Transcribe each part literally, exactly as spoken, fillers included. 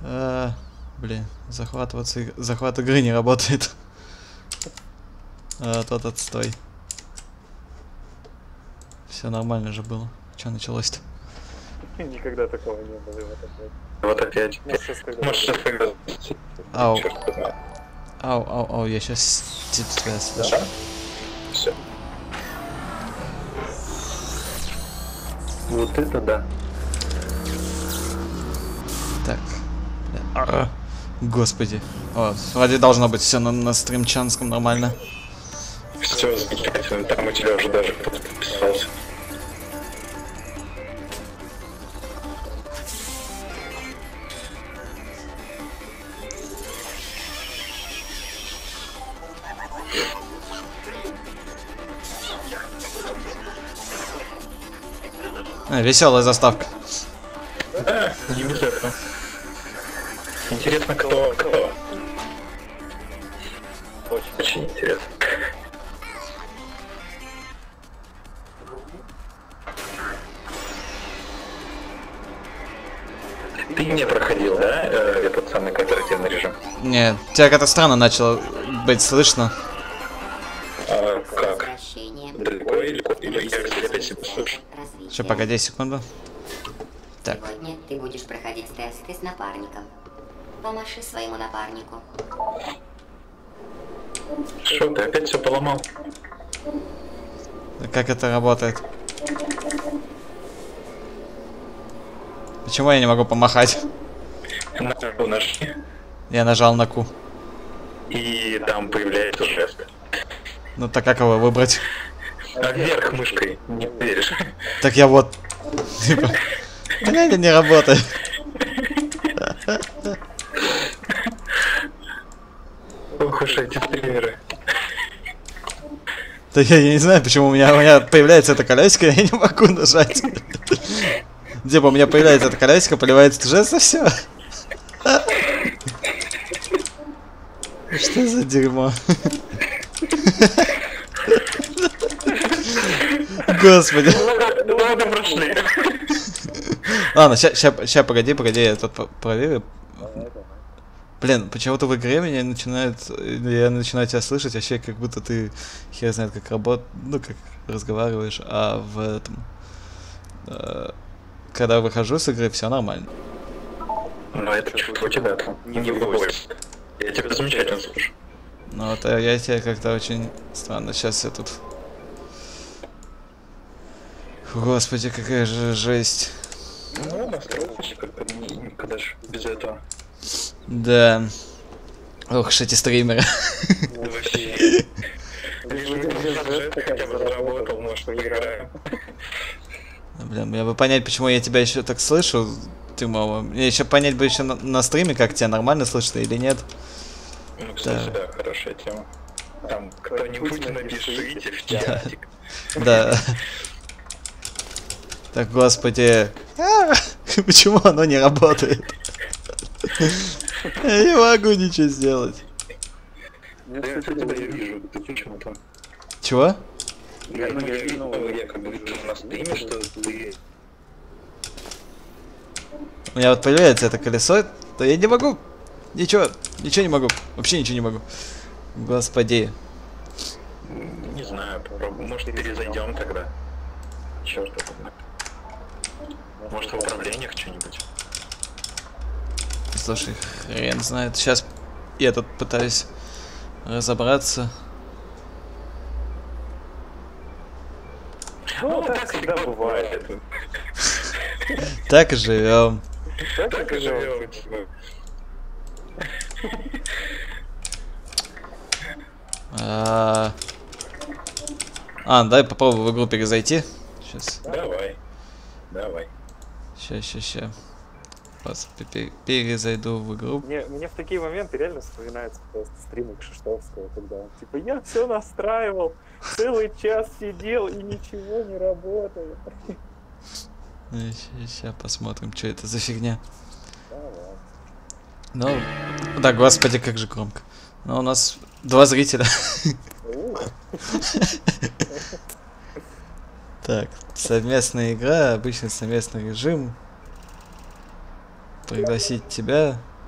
А, блин, захватываться, захват игры не работает. А, тот отстой. Все нормально же было. Что началось-то? Никогда такого не было. Вот опять. Может, сейчас когда... Может, сейчас когда... Ау. Черт знает. Ау, ау, ау, я сейчас тебя слышу. Да? Все. Вот это да. Так. Бля. А, господи. О, вроде должно быть все на, на стримчанском нормально. Все замечательно. Там у тебя уже даже кто-то подписался. А, веселая заставка. Да, не без этого. Интересно, кто, кто? Очень, очень интересно. Ты не проходил, да, э, этот самый кооперативный режим? Нет, тебя как-то странно начало быть слышно. А, как? Далеко или, или я где-то себя слышу? Еще погоди секунду. Так. Сегодня ты будешь проходить тесты с напарником. Помаши своему напарнику. Что, ты опять все поломал? Как это работает? Почему я не могу помахать? На Q нажми, Я нажал на Q. и там появляется жест. Ну так как его выбрать? А вверх мышкой, не веришь? Так я вот. Типа. Блядь, не работает. Ох уж эти стримеры. Да я, я не знаю, почему у меня, у меня появляется это колесико, я не могу нажать. Типа у меня появляется это колесико, поливается жест, и все. Что за дерьмо? Господи. Ну ладно, прошли. Ладно, сейчас погоди, погоди, я тут проверю. Блин, почему-то в игре меня начинает, я начинаю тебя слышать, вообще как будто ты хер знает как работаешь, ну как разговариваешь, а в этом, э, когда выхожу с игры, все нормально. Ну это чувство у тебя там не выходит. Я тебя замечательно слышу. Ну вот а я тебя как-то очень странно, сейчас я тут... Господи, какая же жесть. Ну ладно, осталось как-то никогда же без этого. Да. Ох уж эти стримеры. Вообще. Хотя бы заработал, может, играем. Блин, я бы понять, почему я тебя еще так слышу, ты мало. Мне еще понять бы еще на, на стриме, как тебя нормально слышно или нет. Ну, кстати, да, да, хорошая тема. Там кто-нибудь напишите в чатик. Да. Так, господи. Почему оно не работает? Я не могу ничего сделать. Да я тебя вижу, ты почему-то. Чего? Я, ну, я вижу, я как бы вижу на стриме, что ты... У меня вот появляется это колесо, то я не могу. Ничего, ничего не могу. Вообще ничего не могу. Господи. Не знаю, попробуем. Может, перезайдем тогда. Черт это. Может, в управлениях что-нибудь? Слушай, хрен знает. Сейчас я тут пытаюсь разобраться. Ну, так всегда бывает. Так и живем. Так и живем. А, а, дай попробую в игру перезайти. Сейчас. Давай. Давай. Сейчас, сейчас, сейчас. Перезайду в игру. Мне, мне в такие моменты реально вспоминается просто стримы Кшиштовского, когда он типа я все настраивал, целый час сидел и ничего не работает. Сейчас посмотрим, что это за фигня. Давай. Ну, да, господи, как же громко. Но у нас два зрителя. Так, совместная игра, обычный совместный режим. Пригласить тебя.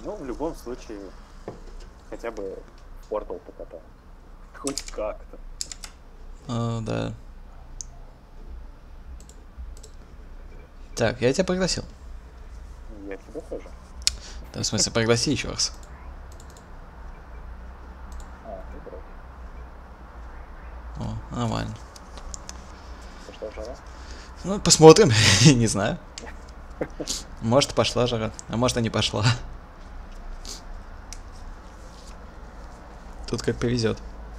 Ну, в любом случае, хотя бы портал покатал. Хоть как-то. О, да. Так, я тебя пригласил. Я тебя тоже. Да, в смысле, пригласи еще раз. А, ты против. О, нормально. Пошла жара? Ну, посмотрим. Не знаю. Может, пошла жара, а может, и не пошла. Тут как повезет.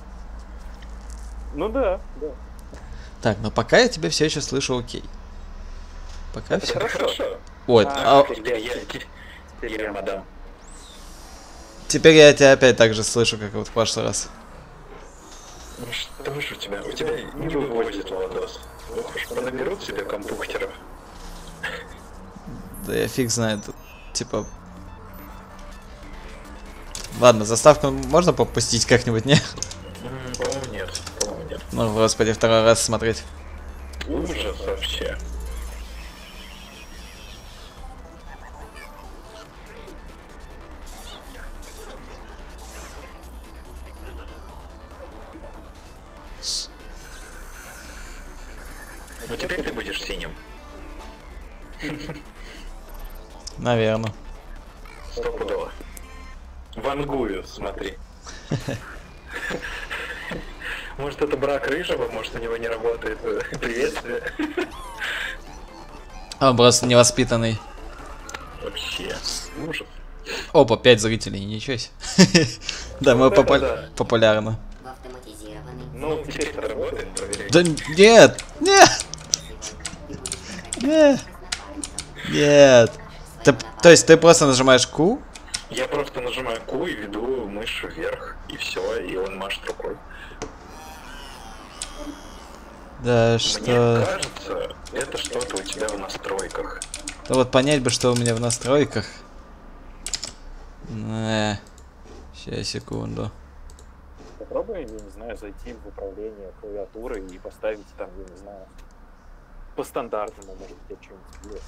Ну да, да. Так, но пока я тебя все еще слышу окей. Пока все. Хорошо. Вот. А, а- Теперь я, теперь я мадам. Теперь я тебя опять так же слышу, как вот в прошлый раз. Ну что ж у тебя? У тебя не выводит Владос. Ох уж понаберут себе компьютеров. Да я фиг знает. Типа... Ладно, заставку можно попустить как-нибудь, не? М, По-моему, нет. По-моему, нет. Ну, господи, второй раз смотреть. Ужас вообще. Ну теперь ты будешь синим. Наверное. Стопудово. Вангую, смотри. Может это брак рыжего, может у него не работает э, приветствие. Он просто невоспитанный. Вообще. Ужас. Опа, пять зрителей, ничего себе. Да, мы Вот это попу- да. популярны. В автоматизированный. Ну, теперь это работает, проверяй. Да нет, нет, нет, нет. Ты- то есть ты просто нажимаешь Q? Я просто нажимаю Q и веду мышь вверх, и все, и он машет рукой. Да Мне что... кажется, это что-то у тебя в настройках. Да вот понять бы, что у меня в настройках. Не. Сейчас, секунду. Попробуй, я не знаю, зайти в управление клавиатуры и поставить там, я не знаю, по стандартному, может быть, что-нибудь есть.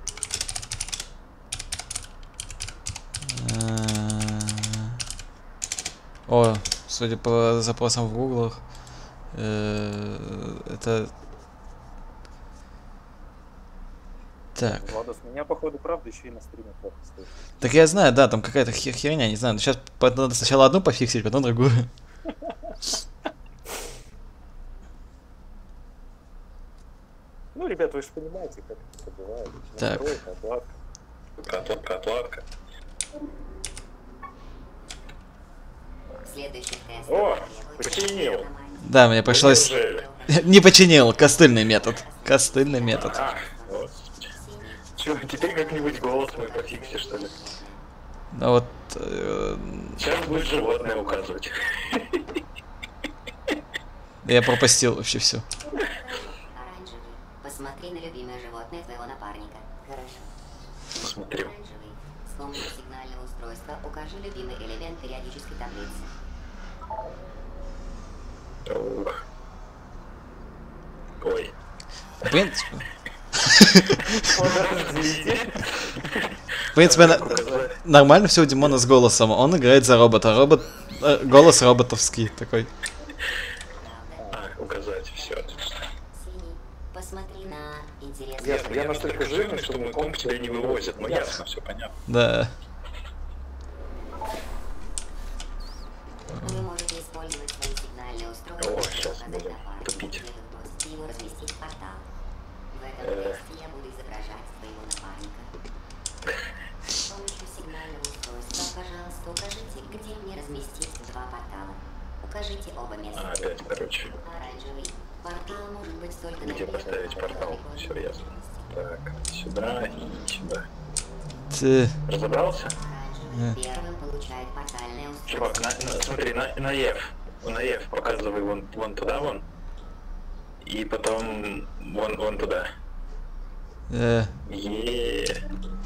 О, судя по запросам в гуглах, э, это... Так. Ладно, с меня, походу, правда, еще и на стриме плохо стоит. Так я знаю, да, там какая-то хер- херня, не знаю. Сейчас надо сначала одну пофиксить, потом другую. Ну, ребят, вы же понимаете, как это бывает. Так. Настройка, отладка. Отладка, отладка. Следующий тест. О, починил. Да, мне пришлось... Неужели? Не починил, костыльный метод. Костыльный метод. А, вот. Чё, теперь как-нибудь голос мой пофикси, что ли? Ну вот... э, Сейчас будет животное указывать. я пропустил вообще все. Оранжевый. Посмотри на любимое животное твоего напарника. Хорошо. Смотрю. Оранжевый. С помощью сигнального устройства укажи любимый элемент периодической таблицы. Ух. Ой. В принципе, Подождите. в принципе на- Указать. нормально все у Димона с голосом. Он играет за робота. Робот... э, голос роботовский такой. А, указать, все, отлично. Синий. Посмотри на интересный... Ясно, я настолько жирный, что мой комп тебя не вывозит. Ну ясно, все понятно. Да. Вы можете использовать свои сигнальные устройства, О, чтобы щас указать буду напарнику, тупить. где вы просите его разместить портал. В этом Э. тесте я буду изображать своего напарника. С помощью сигнального устройства, пожалуйста, укажите, где мне разместить два портала. Укажите оба места. А, опять, короче, Оранжевый. Портал может быть только на где первом поставить портал? Все ясно. Так, сюда и сюда. Ты... Разобрался? Оранжевый первым получает портальное устройство. Чувак, на, на- смотри, на, на F. На F показывай вон, вон туда, вон. И потом вон, вон туда. э, Еее.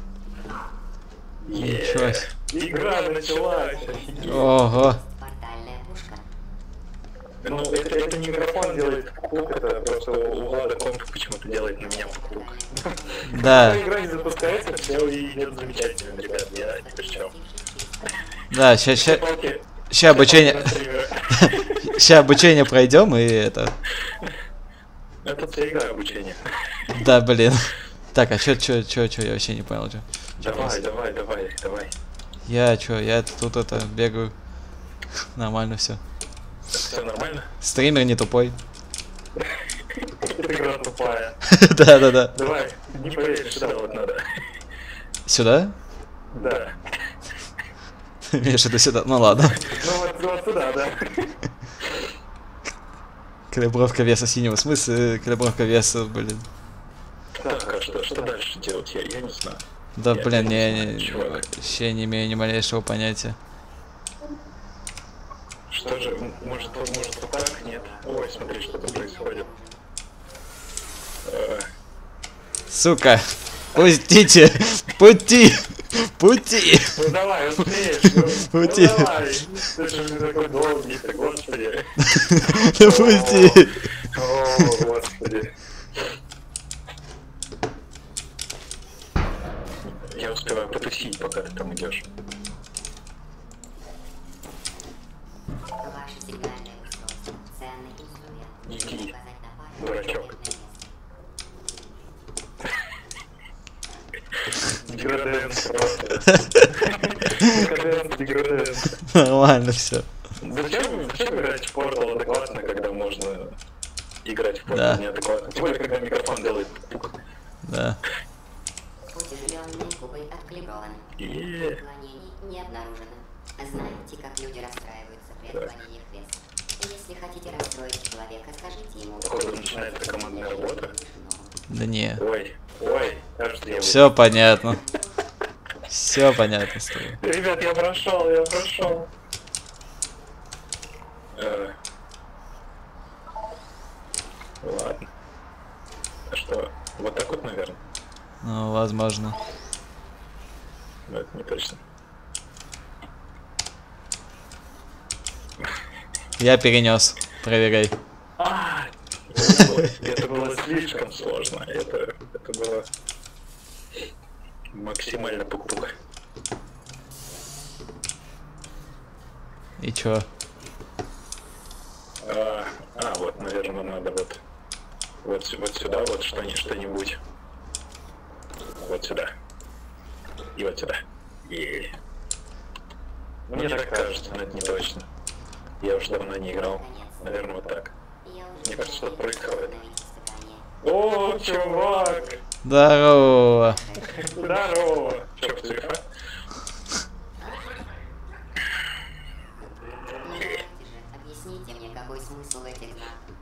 Ничего Еее. себе. Игра началась. офигеть. Ого. Портальная пушка. Ну, это, это не микрофон делает пук, это просто у Влада комп почему-то делает на меня пук. Да. Игра не запускается, все и идет замечательно, ребят, я ни при чем. Запустившись Да, ща, ща, Палки. ща обучение, На стримера. ща обучение пройдем и это. Это вся игра обучения. Да, блин. Так, а чё, чё, чё, чё, я вообще не понял, чё. Чё Давай, просто? давай, давай, давай. Я чё, я тут это бегаю. Нормально все. Все нормально? Стример не тупой. Эта игра тупая. Да, да, да. Давай, не поверишь, сюда вот надо. Сюда? Да. Миша, ты сюда. Ну ладно. Ну вот, вот сюда, да. Калибровка веса синего. В смысле калибровка веса, блин. Так, а что, что дальше делать? Я, я не знаю. Да, Я блин, не я знаю, не, чувак. вообще не имею ни малейшего понятия. Что же, м- может, вот- может вот так? Нет. Ой, смотри, что там происходит. Э, Сука! Пустите! Пути! Пути! Ну давай, успеешь, ну, ну Пути. давай. Ты же не такой долгий-то, господи. Пусти! О, господи. Я успеваю потусить, пока ты там идешь. Ваше сигнальное устройство. Ценный инструмент. Иди, Указать на пару дурачок. конкретное место. Деграденс просто. Деграденс, деграденс. Нормально все. Зачем, зачем играть в Portal адекватно, когда можно играть в Portal Да. неадекватно? Тем более, когда микрофон делает пук. Да. Утяжеленные кубы откалиброваны. Е. Отклонений не обнаружено. Знаете, как люди расстраиваются при отклонениях веса? Если хотите расстроить человека, скажите ему... Походу начинается командная работа. Да не. Ой, ой, кажется, я Все понятно. Все понятно с тобой. вы- Ребят, я прошел, я прошел. Э. Ладно. А что, вот так вот, наверное? Ну, возможно. Но это не точно. Я перенес. Проверяй. А, это было слишком сложно. Это, это было максимально пук-пук. И чё? А, а, вот, наверное, надо вот, вот, сю- вот сюда, вот что-нибудь, что-нибудь. Вот сюда. И вот сюда. И... Мне так кажется, но это не точно. Я уже давно не играл. Наверное, вот так. Я уже Мне кажется, что-то знаю, происходит. остановить испытание. О, чувак! Здорово! Здорово! Чё, в цифра? Ну давайте же, объясните мне, какой смысл этих знаков.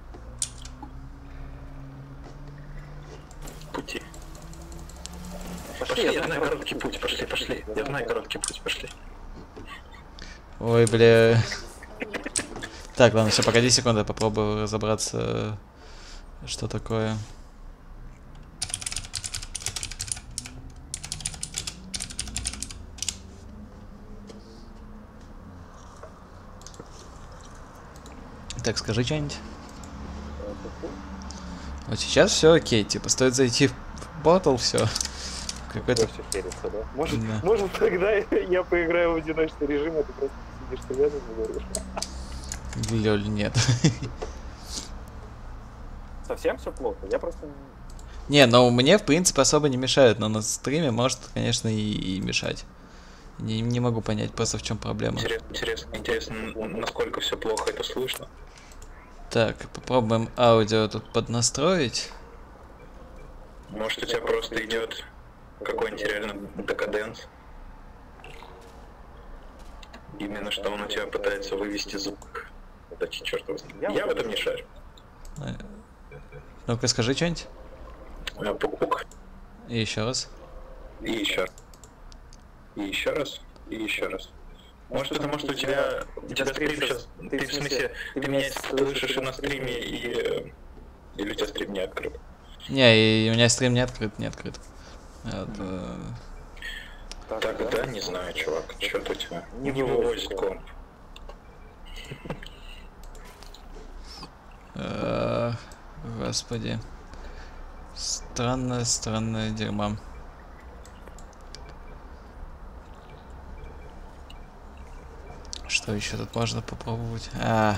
Пути. Пошли, я знаю короткий путь, пошли, пошли. Я знаю короткий путь, пошли. Ой, бля. Так, ладно, все, погоди секунду, я попробую разобраться, что такое. Так, скажи что-нибудь. Вот сейчас все окей, типа, стоит зайти в Portal, все. Какой-то... Все херится, да? Может, Да. может тогда я поиграю в одиночный режим, а ты просто сидишь рядом и говоришь. Лёль, нет. Совсем все плохо? Я просто... Не, ну мне, в принципе, особо не мешает, но на стриме может, конечно, и, и мешать. Не, не могу понять просто, в чем проблема. Интересно, интересно, интересно, н- насколько все плохо это слышно. Так, попробуем аудио тут поднастроить. Может, у тебя просто идет какой-нибудь реально декаденс? Именно что он у тебя пытается вывести звук. Это черт его знает. Я Я в вот- этом не шарю. Э, Ну-ка, скажи что-нибудь. А, Пук-пук. И еще раз. И еще. И еще раз. И еще раз. Может, потому что у тебя, у тебя стрим сейчас, ты в смысле, ты меня слышишь и на стриме, и, э, или у тебя стрим не открыт? Не, и у меня стрим не открыт, не открыт. Вот, э, Так, да, не знаю, чувак, что-то у тебя Не не вывозит вывозит комп. э, Господи. Странное, странное дерьмо. Что еще тут можно попробовать? А.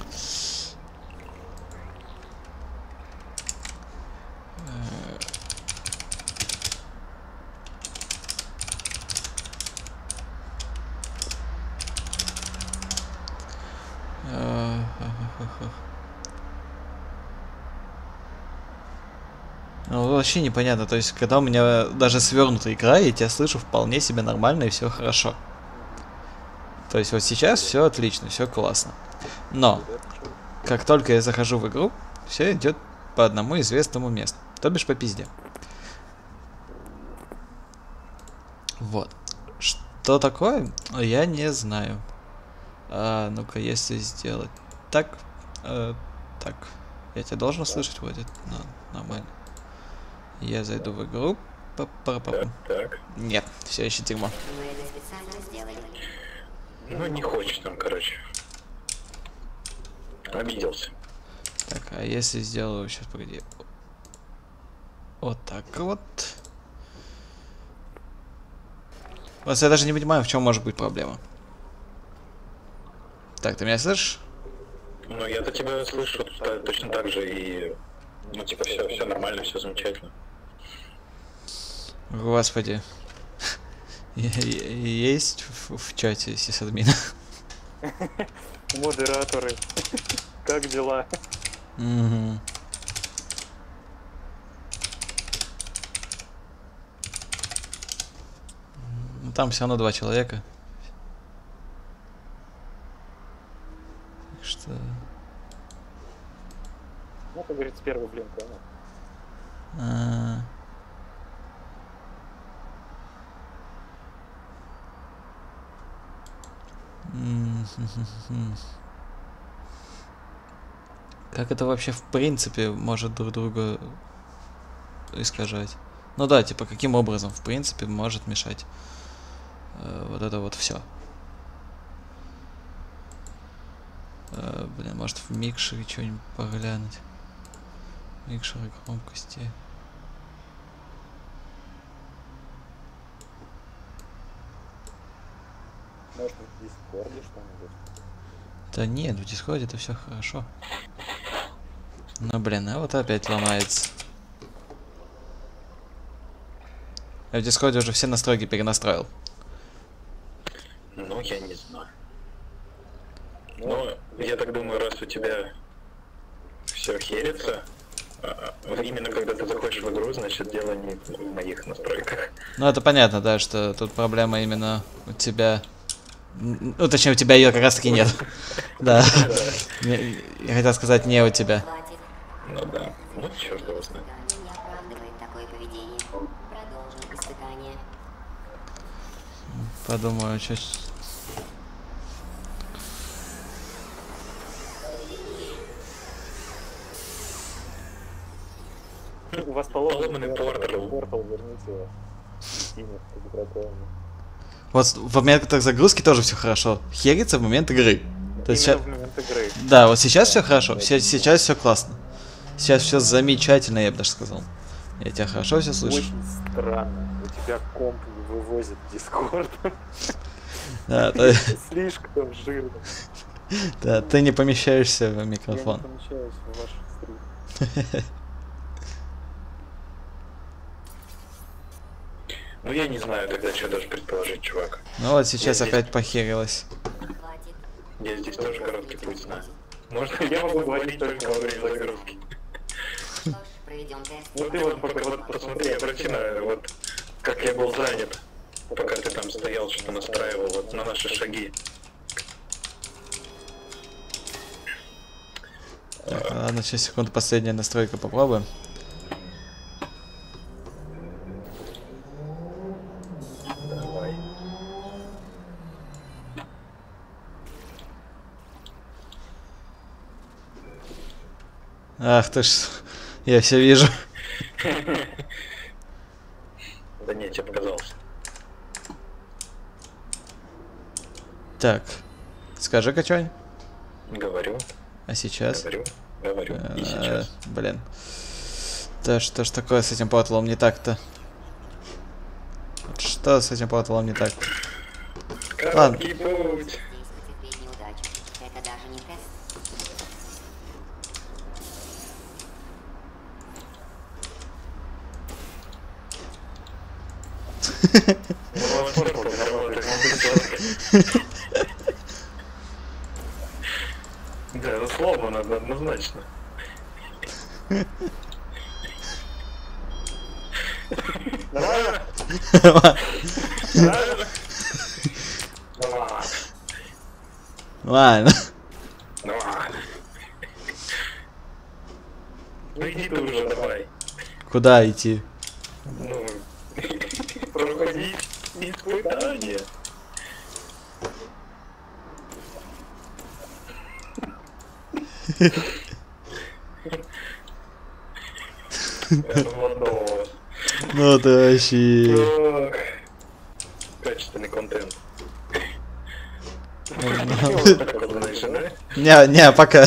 Ну, вообще непонятно, то есть, когда у меня даже свернутая игра, я тебя слышу вполне себе нормально и все хорошо. То есть, вот сейчас все отлично, все классно. Но, как только я захожу в игру, все идет по одному известному месту, то бишь по пизде. Вот. Что такое? Я не знаю. А, ну-ка, если сделать так, э, так, я тебя должен слышать, вроде, ну, нормально. Я зайду в игру. Па -па -па. Так, так. Нет, все еще дерьмо. Мы это специально сделали. Ну, не хочешь там, короче. Обиделся. Так, а если сделаю, сейчас, погоди. Вот так вот. Вот я даже не понимаю, в чем может быть проблема. Так, ты меня слышишь? Ну, я-то тебя слышу та- точно так же, и... Ну, типа, все, все нормально, все замечательно. Господи. Есть в, в чате сисадмина? Модераторы. Как дела? Угу. Ну, там все равно два человека. Так что... Ну, как говорится, первый блин, понял. А... М-м-м-м. Как это вообще в принципе может друг друга искажать? Ну да, типа каким образом в принципе может мешать э, вот это вот все. Э, блин, может в микшере что-нибудь поглянуть. Микшеры громкости. Может, в Дискорде что-нибудь? Да нет, в Дискорде это все хорошо. Ну блин, а вот опять ломается. Я в Дискорде уже все настройки перенастроил. Ну, я не знаю. Ну, я так думаю, раз у тебя все херится, а, а, именно когда ты заходишь в игру, значит, дело не в моих настройках. Ну это понятно, да, что тут проблема именно у тебя. Ну, точнее, у тебя ее как раз таки нет. Да. Я хотел сказать, не у тебя. Хватит. Ну да, ну черт его знает. Испытание не оправдывает такое поведение. Продолжим испытание. Подумаю, что... У вас поломанный Поломанный портал. Портал, верните его. Стиме, подготовленный. Вот в момент загрузки тоже все хорошо. Херится в момент игры. То есть Именно ща- в момент игры. Да, вот сейчас все хорошо. Се- Сейчас все классно. Сейчас все замечательно, я бы даже сказал. Я тебя хорошо все слышу. Очень странно. У тебя комп не вывозит Дискорд. Да, ты, Слишком жирно. да, ты не помещаешься в Я не микрофон. помещаюсь в ваш стрим. Ну, я не знаю тогда, что даже предположить, чувак. Ну вот сейчас Я здесь- опять похерилось. Хватит. Я здесь тоже короткий путь знаю. Можно Я могу говорить только во время загрузки. Что ж, проведем тест. Вот ты вот, пока- вот посмотри, обрати на, вот, как я был занят, пока ты там стоял, что настраивал, вот, на наши шаги. Так, ладно, сейчас секунду, последняя настройка попробуем. Давай. Ах ты ж, я все вижу. Да нет, тебе показалось. Так, скажи-ка что-нибудь. Говорю, А сейчас? говорю, говорю. И Э, сейчас. Блин. Да что ж такое с этим порталом не так-то? Вот что с этим порталом не так? Короткий путь. Действуйте Ну, вот Purple не работает, он будет. Да, это слово надо однозначно. Нормально? Правильно? Давай. Ладно. Давай. Ну иди ты уже, давай. Куда идти? Ну, проходить испытание. Ладно. Ну ты вообще... Ох. Качественный контент. Так вот, знаешь, да? Не, не, пока.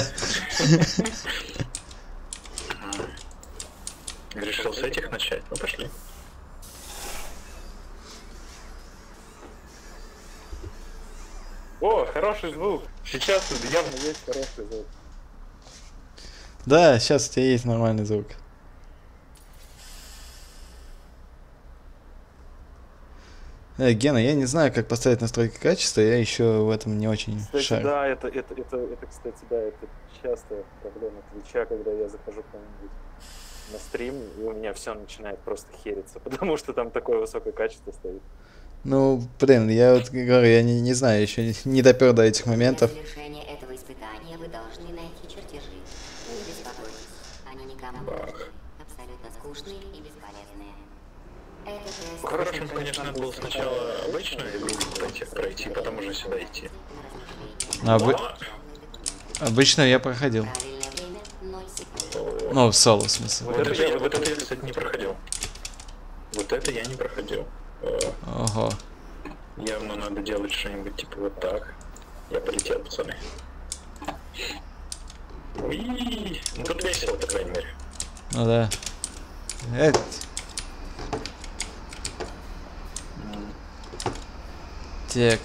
Решил с этих начать? Ну пошли. О, хороший звук. Сейчас явно есть хороший звук. Да, сейчас у тебя есть нормальный звук. Э, Гена, я не знаю, как поставить настройки качества, я еще в этом не очень Кстати, шарю. да, это, это, это, это, кстати, да, это частая проблема Твича, когда я захожу куда-нибудь на стрим, и у меня все начинает просто хериться, потому что там такое высокое качество стоит. Ну, блин, я вот говорю, я не, не знаю, еще не, не допер до этих моментов. Для завершения этого испытания вы должны найти чертежи. Не беспокойтесь, они никому не нужны. Абсолютно скучные и бесполезные. Это тест... Хорошим, конечно, надо было сначала обычную игру пройти, пройти, потом уже сюда идти. Обы- Обычно я проходил. Правильное время ноль секунд. Ну, в соло, в смысле. Вот это, я, вот это я, кстати, не проходил. Вот это я не проходил. Э, Ого. Явно надо делать что-нибудь типа вот так. Я полетел, пацаны. Уи! Ну тут весело, по крайней мере. Ну да. Эт. Так.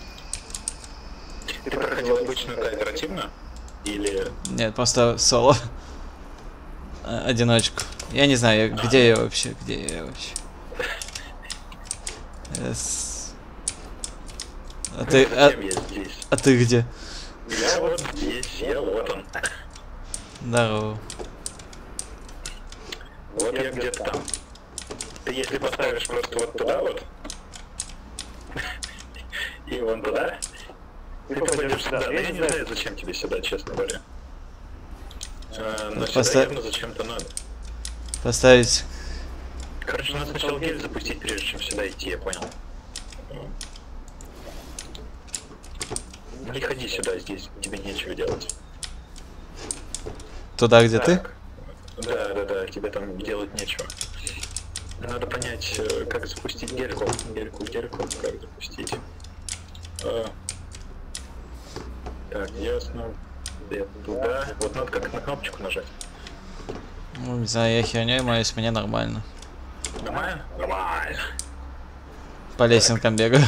Ты проходил обычную кооперативно? Или... Нет, просто соло. А, Одиночку. Я не знаю, я- где я вообще, где я вообще. Эс. А ты, а, Зачем я здесь? а ты где? Я вот здесь, я вот он. Здорово. Вот я где-то там. Ты если поставишь просто вот туда вот, и вон туда, ты попадешь сюда. Но я не знаю, зачем тебе сюда, честно говоря. А, но сюда Поста- явно зачем-то надо. Поставить. Короче, надо сначала гель запустить, прежде чем сюда идти, я понял. Не ходи сюда, здесь тебе нечего делать. Туда, где ты? Так. Да, да, да, тебе там делать нечего. Надо понять, э, как запустить гельку. Гельку, гельку, как запустить. А. Так, ясно. Я туда. Вот надо как на кнопочку нажать. Ну, не знаю, я херней маюсь, мне нормально. Нормально? Нормально. По лесенкам бегаю.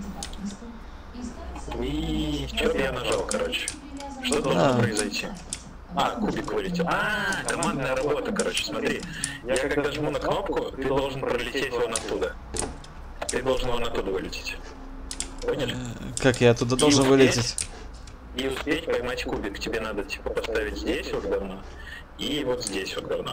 И что-то я нажал, короче. Что должно А. произойти? А, кубик вылетел. А, командная работа, короче, смотри. Я когда жму на кнопку, ты должен пролететь вон оттуда. Ты должен вон оттуда вылететь. Понял? Как я оттуда должен успеть? вылететь? И успеть поймать кубик. Тебе надо типа поставить здесь вот говно и вот здесь вот говно.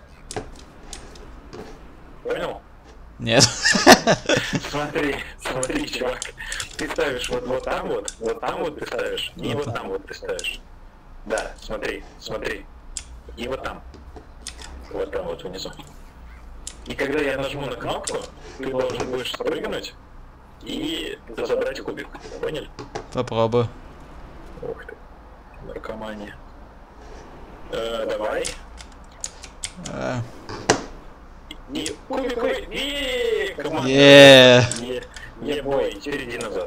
Понял? Нет. Смотри, смотри, чувак. Ты ставишь вот, вот там вот, вот там вот ты ставишь, и вот там вот ты ставишь. Да, смотри, смотри. И вот там. Вот там вот внизу. И когда я нажму на кнопку, ты должен будешь спрыгнуть и забрать кубик. Понял? Попробую. Ух ты. Наркомания. Э, давай. А, И кубик, кубик. И команда. е. Не, не бой, теперь иди назад.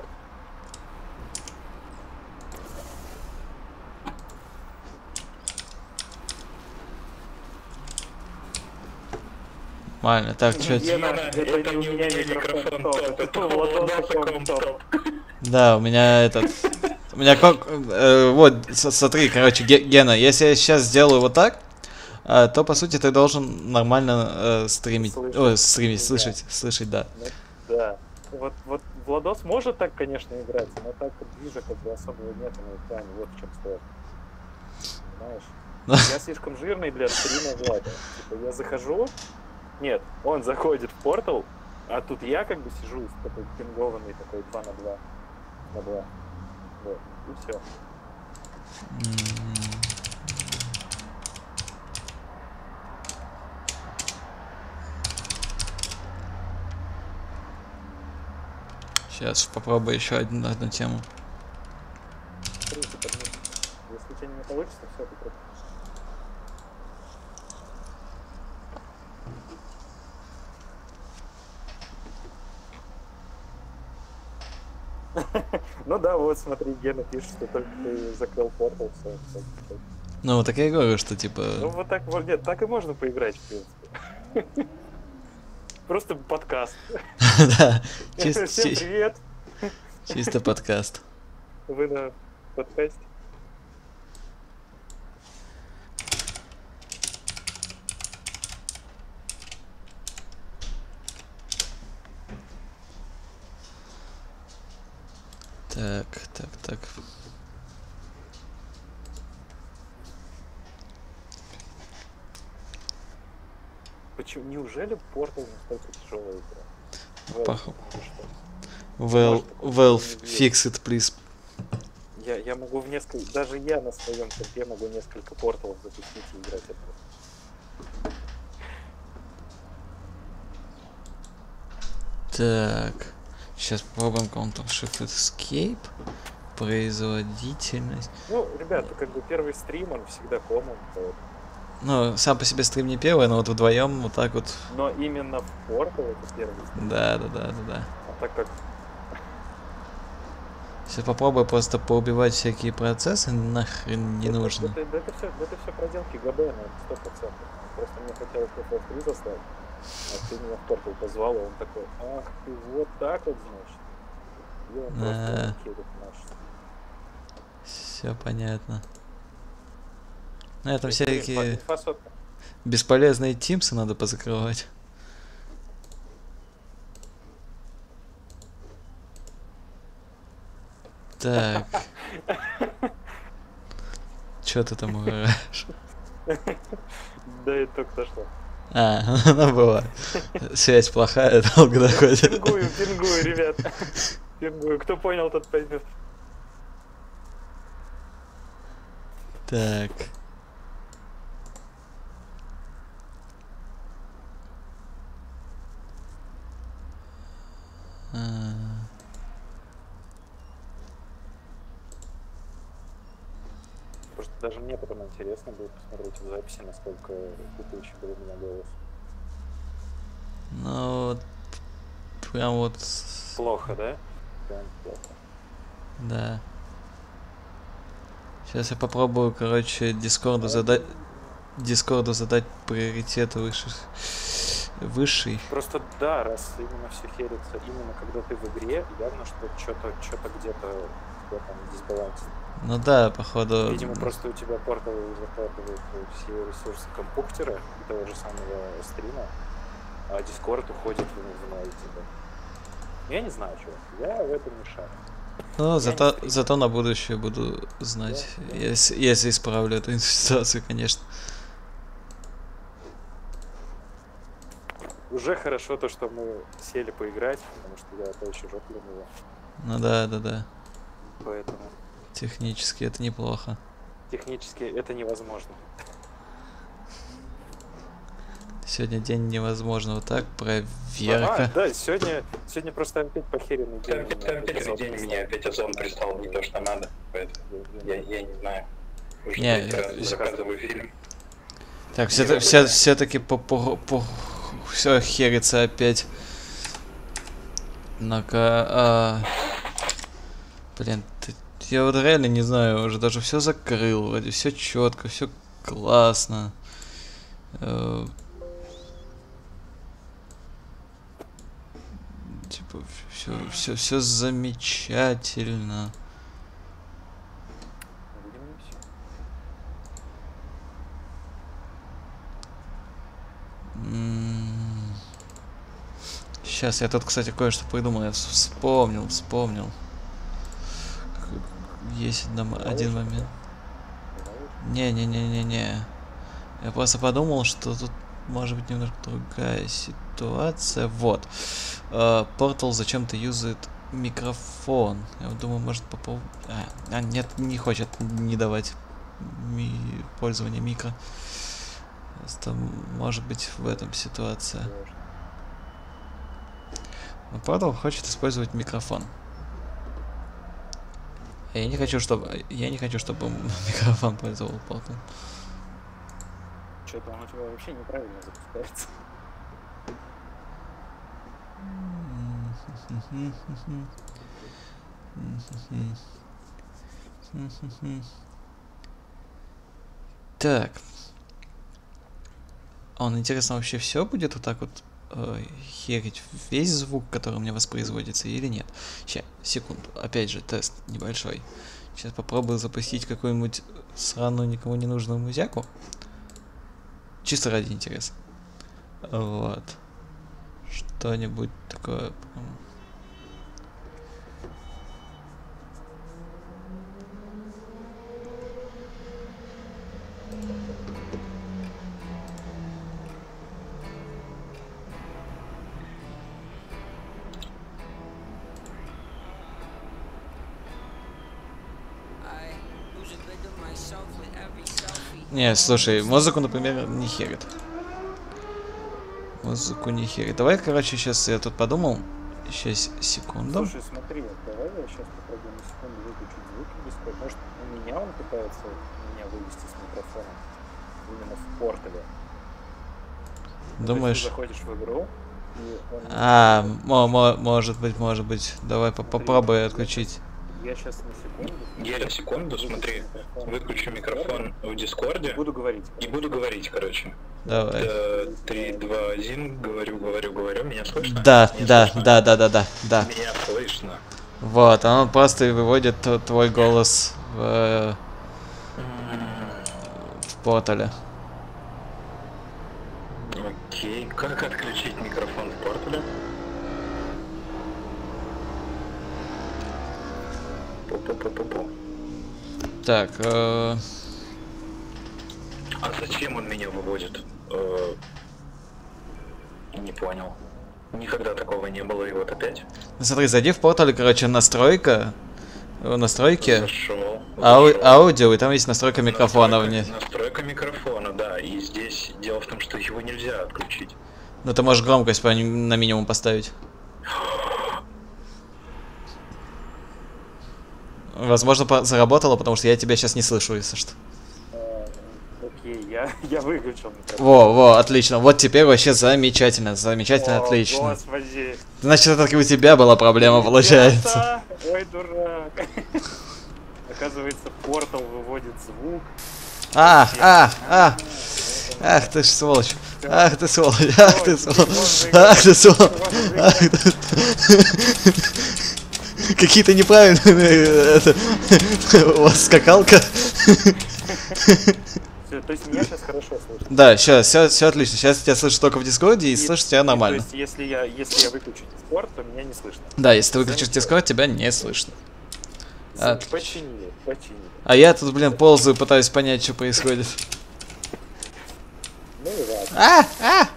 Нормально. Так, чё? Гена, это не у меня микрофон топ, это у Владоса комп-топ. Да, у меня этот... У меня как... э, вот, с- смотри, короче, Ге- Гена, если я сейчас сделаю вот так, э, то, по сути, ты должен нормально э, стримить... Слышать. Ой, стримить, Да. слышать, слышать, да. Да. вот, вот Владос может так, конечно, играть, но так движа как бы особого нет на экране, вот в чем сложность. Понимаешь? Я слишком жирный для стрима Влада. Типа я захожу, нет, он заходит в портал, а тут я как бы сижу в такой пингованный такой два на два. На два. Вот, и все. Сейчас попробую еще одну, одну тему. В принципе, если у тебя не получится, все, ты просто... Ну да, вот смотри, Гена пишет, что только ты закрыл портал, все. Ну, так я и говорю, что типа... Ну вот так, вот, нет, так и можно поиграть, в принципе. Просто подкаст. Да, Всем привет. Чисто подкаст. Вы на подкасте. Так, так, так. Почему? Неужели Portal настолько тяжелая игра? Похоже. Well, well, fix it, please. Я, я могу в несколько... Даже я на своем компе могу несколько порталов запустить и играть это. Так. Сейчас попробуем Counter-Shift Escape. Производительность. Ну, ребята, как бы первый стрим, он всегда common. Поэтому... Ну, сам по себе стрим не первый, но вот вдвоем вот так вот. Но именно в Portal это первый стрим. Да, да, да, да, да. А так как... Сейчас попробую просто поубивать всякие процессы, нахрен не это, нужно. Это, это, это, все, это все проделки ГБ, ну, сто процентов. Просто мне хотелось эф эф три достать, а ты меня в Portal позвал, и он такой, ах ты, вот так вот, значит. И он просто кидает наш. Все понятно. Ну, это всякие Фасотка. бесполезные тимсы надо позакрывать. Так. Чё ты там угораешь? Да, это только что шло. А, она была. Связь плохая, долго доходит. Пингую, пингую, ребят. Пингую. Кто понял, тот поймет. Так. А. Просто даже мне потом интересно будет посмотреть в записи, насколько кукучий был у меня голос. Ну, вот, прям вот... Плохо, да? Прям плохо. Да. Сейчас я попробую, короче, Дискорду задать... Дискорду задать приоритет выше... высший. Просто да, раз именно все херится, именно когда ты в игре, явно, что что-то что-то где-то в этом дисбалансе. Ну да, походу... Видимо, просто у тебя портал захватывает все ресурсы компьютера и того же самого стрима, а Discord уходит в ноль, типа. Я не знаю, чувак, я в этом не шарю. Ну, зато, зато на будущее буду знать, да, да. Если, если исправлю эту ситуацию, конечно. Уже хорошо то, что мы сели поиграть, потому что я то еще жоплю его. Ну да, да, да. Поэтому... Технически это неплохо. Технически это невозможно. Сегодня день невозможного. Так, проверка. А, да, сегодня, сегодня просто опять похеренный день. Там первый день мне опять озон прислал не то, что надо. Поэтому я, я не знаю. Уже не, заказываю фильм. Так, все, все, все-таки по, по, по, все херится опять. Ну-ка, а... блин, ты, я вот реально не знаю, уже даже все закрыл, вроде все четко, все классно. Типа, все, все, все замечательно. Сейчас, я тут, кстати, кое-что придумал. Я вспомнил, вспомнил. Есть один, один момент. Не-не-не-не-не. Я просто подумал, что тут может быть немножко другая ситуация. Вот. Портал зачем-то юзает микрофон. Я думаю, может попробовать... А, а, нет, не хочет не давать ми... пользование микро. Просто может быть в этом ситуация. Но Портал хочет использовать микрофон. Я не хочу, чтобы... Я не хочу, чтобы микрофон пользовал Портал. Что-то он у тебя вообще неправильно запускается. Так. Он, интересно, вообще все будет вот так вот э, херить весь звук, который у меня воспроизводится, или нет? Сейчас, секунду. Опять же, тест небольшой. Сейчас попробую запустить какую-нибудь сраную никому не нужную музяку. Чисто ради интереса. Вот. Что-нибудь такое. Не, слушай, музыку, например, не херит. Музыку не херит. Давай, короче, сейчас я тут подумал. Сейчас, секунду. Слушай, смотри, давай я сейчас попробую на секунду выключить звук в Discord. Может, у меня он пытается меня вывести с микрофона именно в портале. Думаешь? Ты заходишь в игру, и он... А, мо мо может быть, может быть. Давай по попробуй отключить. Я сейчас на секунду. Я на секунду, смотри, выключу микрофон в Дискорде. Буду говорить. И буду говорить, короче. Давай. три, два, один, говорю, говорю, говорю. Меня слышно? Да, Меня да, слышно? да, да, да, да, да. Меня слышно. Вот, он просто выводит твой голос в, в портале. Окей, как отключить микрофон в портале? Пу-пу-пу-пу-пу. Так, э... А зачем он меня выводит? Э... Не понял. Никогда такого не было, и вот опять. смотри, зайди в портале, короче, настройка. Настройки. Зашел, Ау зашел. аудио, и там есть настройка микрофона настройка, вне. настройка микрофона, да. И здесь дело в том, что его нельзя отключить. Ну ты можешь громкость по на минимум поставить. Возможно, по заработало, потому что я тебя сейчас не слышу, если что. А, окей, я, я выключил микрофон. Во, во, отлично. Вот теперь вообще замечательно, замечательно, О, отлично. Господи. Значит, это таки у тебя была проблема, получается. Ребята! Ой, дурак. Оказывается, портал выводит звук. А, а, а. Ах ты ж сволочь. Ах ты сволочь. Ах ты сволочь. Ах ты сволочь. Ах ты... Какие-то неправильные... У вас скакалка. Всё, то есть меня сейчас хорошо слышно. Да, сейчас, все, все отлично. Сейчас я тебя слышу только в Дискорде и, и слышу тебя нормально. И, то есть, если я, если я выключу Дискорд, то меня не слышно. Да, если ты выключишь Дискорд, тебя не слышно. А, Отлично. починили, починили. А я тут, блин, ползаю, пытаюсь понять, что происходит. Ну и ладно. А, а!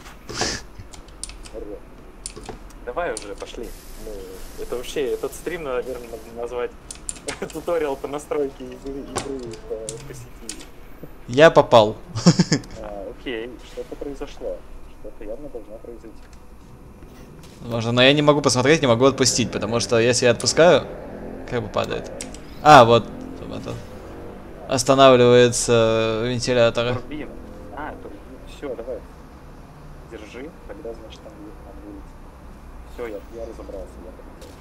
Давай уже, пошли. Ну, это вообще, этот стрим, наверное, надо назвать туториал по настройке игры, игры по, по сети. Я попал. А, окей, что-то произошло. Что-то явно должно произойти. Возможно, но я не могу посмотреть, не могу отпустить, потому что если я отпускаю, как бы падает. А, вот. вот останавливается вентиляторы. Турбина. А, турбина. Все, давай. Держи, тогда, значит, там будет, там будет. Все, я, я разобрался, я полетел.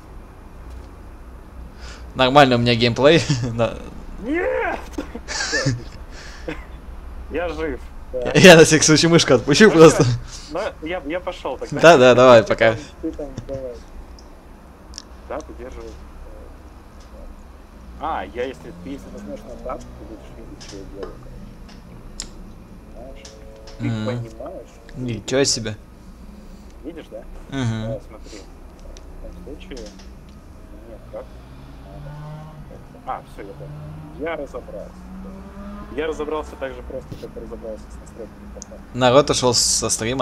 Нормально у меня геймплей. Нет! Я жив. Да. Я на всякий случай мышку отпущу просто. Ну, я, я пошел тогда. Да, да, давай, пока. Ты там, давай. Да, поддерживай. А, я если ты если нажмешь на тап, ты будешь видеть, что я делаю. Знаешь? Ты Мгм. понимаешь? Ничего себе. Видишь, да? Угу. Да, смотри. В том случае... Нет, как? А, все, я понял. Я разобрался. Я разобрался так же просто, как разобрался с настройками компа. Народ ушел со стрима.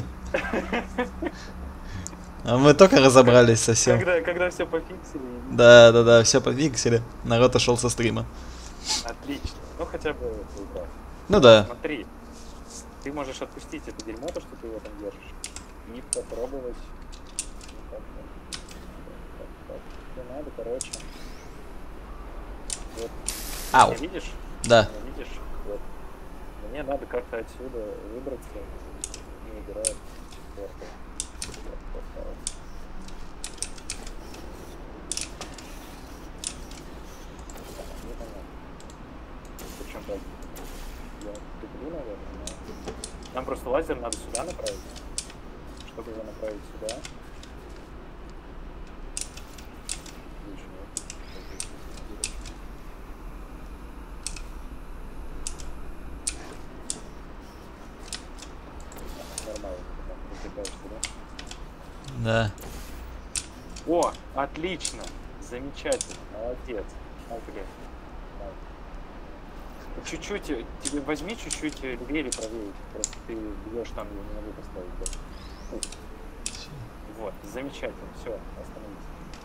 А мы только разобрались совсем. Когда, когда все пофиксили. Да, да, да, все пофиксили. Народ ушел со стрима. Отлично. Ну хотя бы поиграл. Ну да. Смотри, ты можешь отпустить это дерьмо, то, что ты его там держишь, и попробовать. Ну, как так, так, так. Тебе надо, короче. Вот. Ау. Меня видишь? Да. Меня видишь? Вот. Мне надо как-то отсюда выбраться. Не выбираю. Вот. Причем так, я туплю, наверное, но... Нам просто лазер надо сюда направить. Чтобы его направить сюда. Лучше нет. Нормально, ты там прикрепляешься, да? Да. О, отлично! Замечательно, молодец. А, блин. Чуть-чуть, тебе возьми чуть-чуть левее или правее. Просто ты бьешь там, я не могу поставить. Да? Вот, замечательно, все, остановись.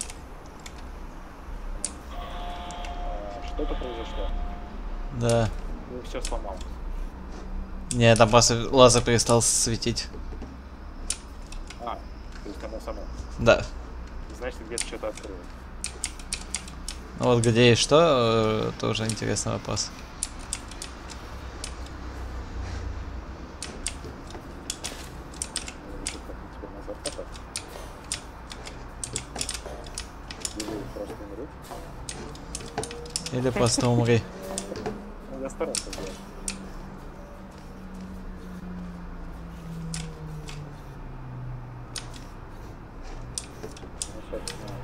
А, что-то произошло. Да. Ты все сломал. Не, там просто лазер перестал светить. А, то есть оно само. Да. Значит, где-то что-то открылось. Ну вот где и что, э, тоже интересный вопрос. Или просто умри. Ну, я старался делать. Ну, собственно.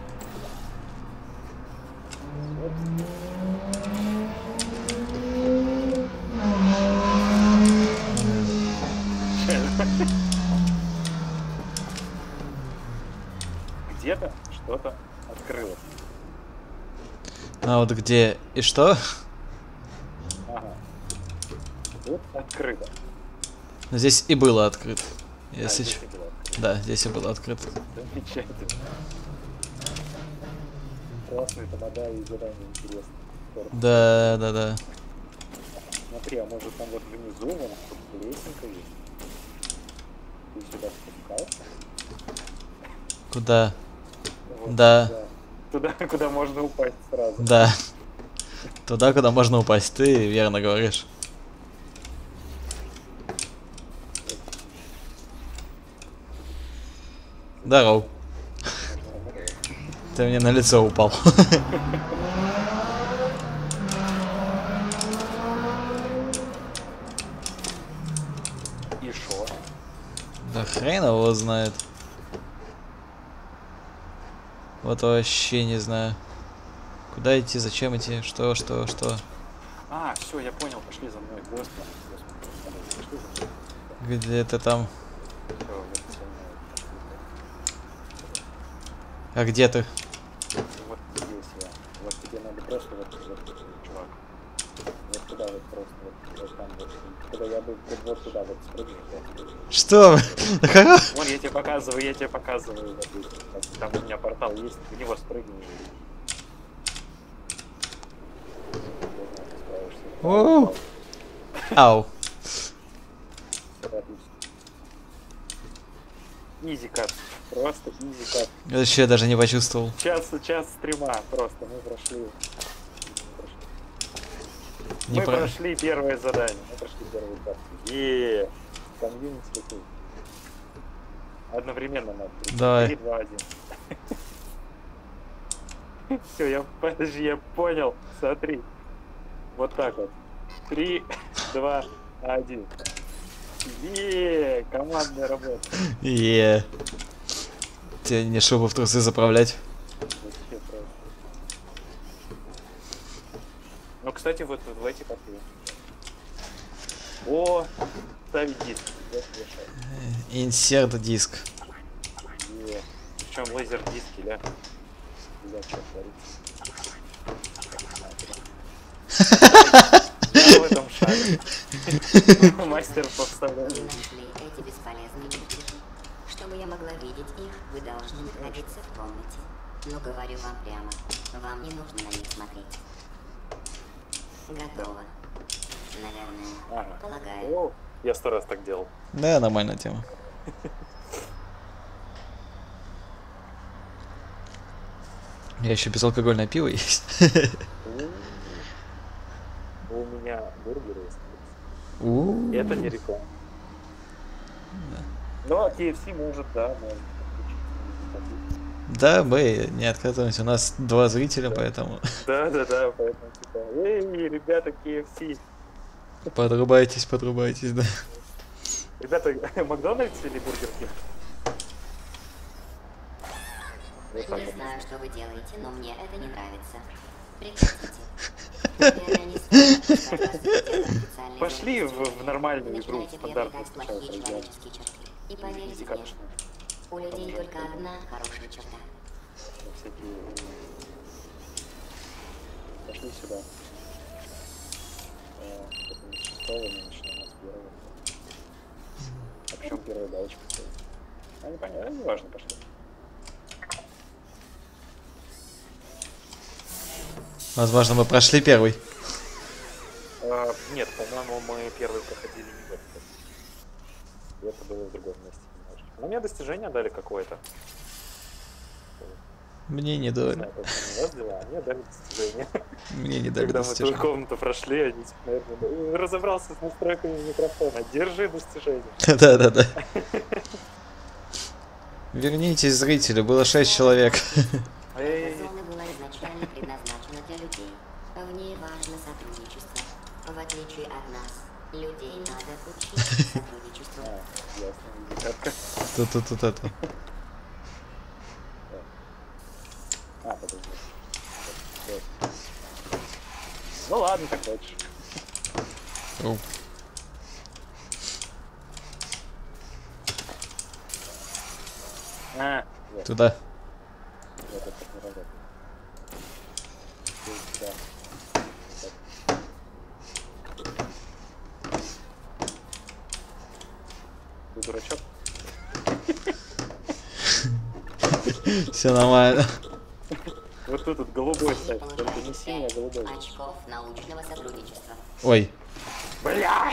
Где-то что-то открылось. А вот где и что? Ага. Вот открыто. Ну, здесь и было открыто. Если А, ч- здесь и было открыто. Да, здесь и было открыто. Замечательно. Классные тамада и задания интересные. Да, да, да. Смотри, а может там вот внизу вон тут лесенка есть? Ты сюда спускался? Куда? Вот Да. Туда, туда, куда можно упасть сразу. Да. Туда, куда можно упасть, ты верно говоришь. Здорово. Ты мне на лицо упал. И шо? Да хрен его знает. Вот вообще не знаю. Куда идти, зачем идти, что, что, что. А, все, я понял, пошли за мной. Господи, господи, пошли за мной. Где ты там? Всё, вот за мной. А где ты? Вот здесь я. Вот тебе надо просто вот, вот, чувак. Вот туда вот просто, вот, вот там вот. Когда я бы вот, вот туда вот спрыгнул. Что? Вон я тебе показываю, я тебе показываю. Вот, вот, там у меня портал есть, в него спрыгни. Оу. Ау. Изи кат. Просто изи кат. Вообще даже не почувствовал. Час, час стрима просто. Мы прошли. Мы, Не мы про- прошли первое задание. Мы прошли первую карту. Еее. Комьюнити такой. Одновременно надо. Давай. три, два, один. Все, я подожди, я понял. Смотри. Вот так вот. Три, два, один. Еее, командная работа. Е. Тебе не шубу в трусы заправлять. Вообще просто. Ну, кстати, вот в эти коты. О, ставить диск. Вот решай. Инсерт диск. Причем лазер диски, ля. Бля, что творится? Я в этом шаре. Мастер по вставлению. Вы нашли эти бесполезные чертежи. Чтобы я могла видеть их, вы должны находиться в комнате. Но говорю вам прямо, вам не нужно на них смотреть. Готово. Наверное. Ага. Полагаю. О, я сто раз так делал. Да, нормальная тема. Я еще безалкогольное пиво есть. У меня бургеры есть. У. Это не реклама. Но кей эф си может, да, может. Да, мы не отказываемся. У нас два зрителя, поэтому Да, да, да, поэтому типа, эй, ребята, кей эф си. подрубайтесь, подрубайтесь, да. Ребята, Макдональдс или Бургер Кинг? Вот так Не вот. знаю, что вы делаете, но мне это не нравится. Прекратите. Наверное, не стоит отпускать вас из отдела официальной Пошли в, журналистики. в нормальную Вы игру, начинаете стандартную приобретать сначала плохие проиграть. человеческие черты. И поверьте Изи, мне, конечно. у людей только одна хорошая черта. Всякие... Пошли сюда. Э, это не с шестого, мы начнем с первого. А почему первая галочка стоит? А, непонятно, не важно, пошли. Возможно, мы прошли первый. А, нет, по-моему, мы первый проходили не в этот. Это было в другом месте немножечко. Ну, мне достижение дали какое-то. Мне не Не дали. знаю, как там у вас дела, а мне дали достижение. Мне не дали Когда мы ту достижения. комнату прошли, они, типа, наверное, разобрался с настройками микрофона. Держи достижение. Да, да, да. Вернитесь, зрители, было шесть человек. Эй, Зона была изначально предназначена для людей. В ней важно сотрудничество. В отличие от нас, людей надо учить сотрудничеству. а, ясно, кратко. Тут, тут, тут это. А, подожди. Вот. Ну ладно, как хочешь. Оу. А, вот, Туда. вот это не работает. Здесь, да. Так. Ты дурачок? Все нормально. Вот тут вот голубой ставь, только не синий, а голубой. Очков научного сотрудничества. Ой. Бля!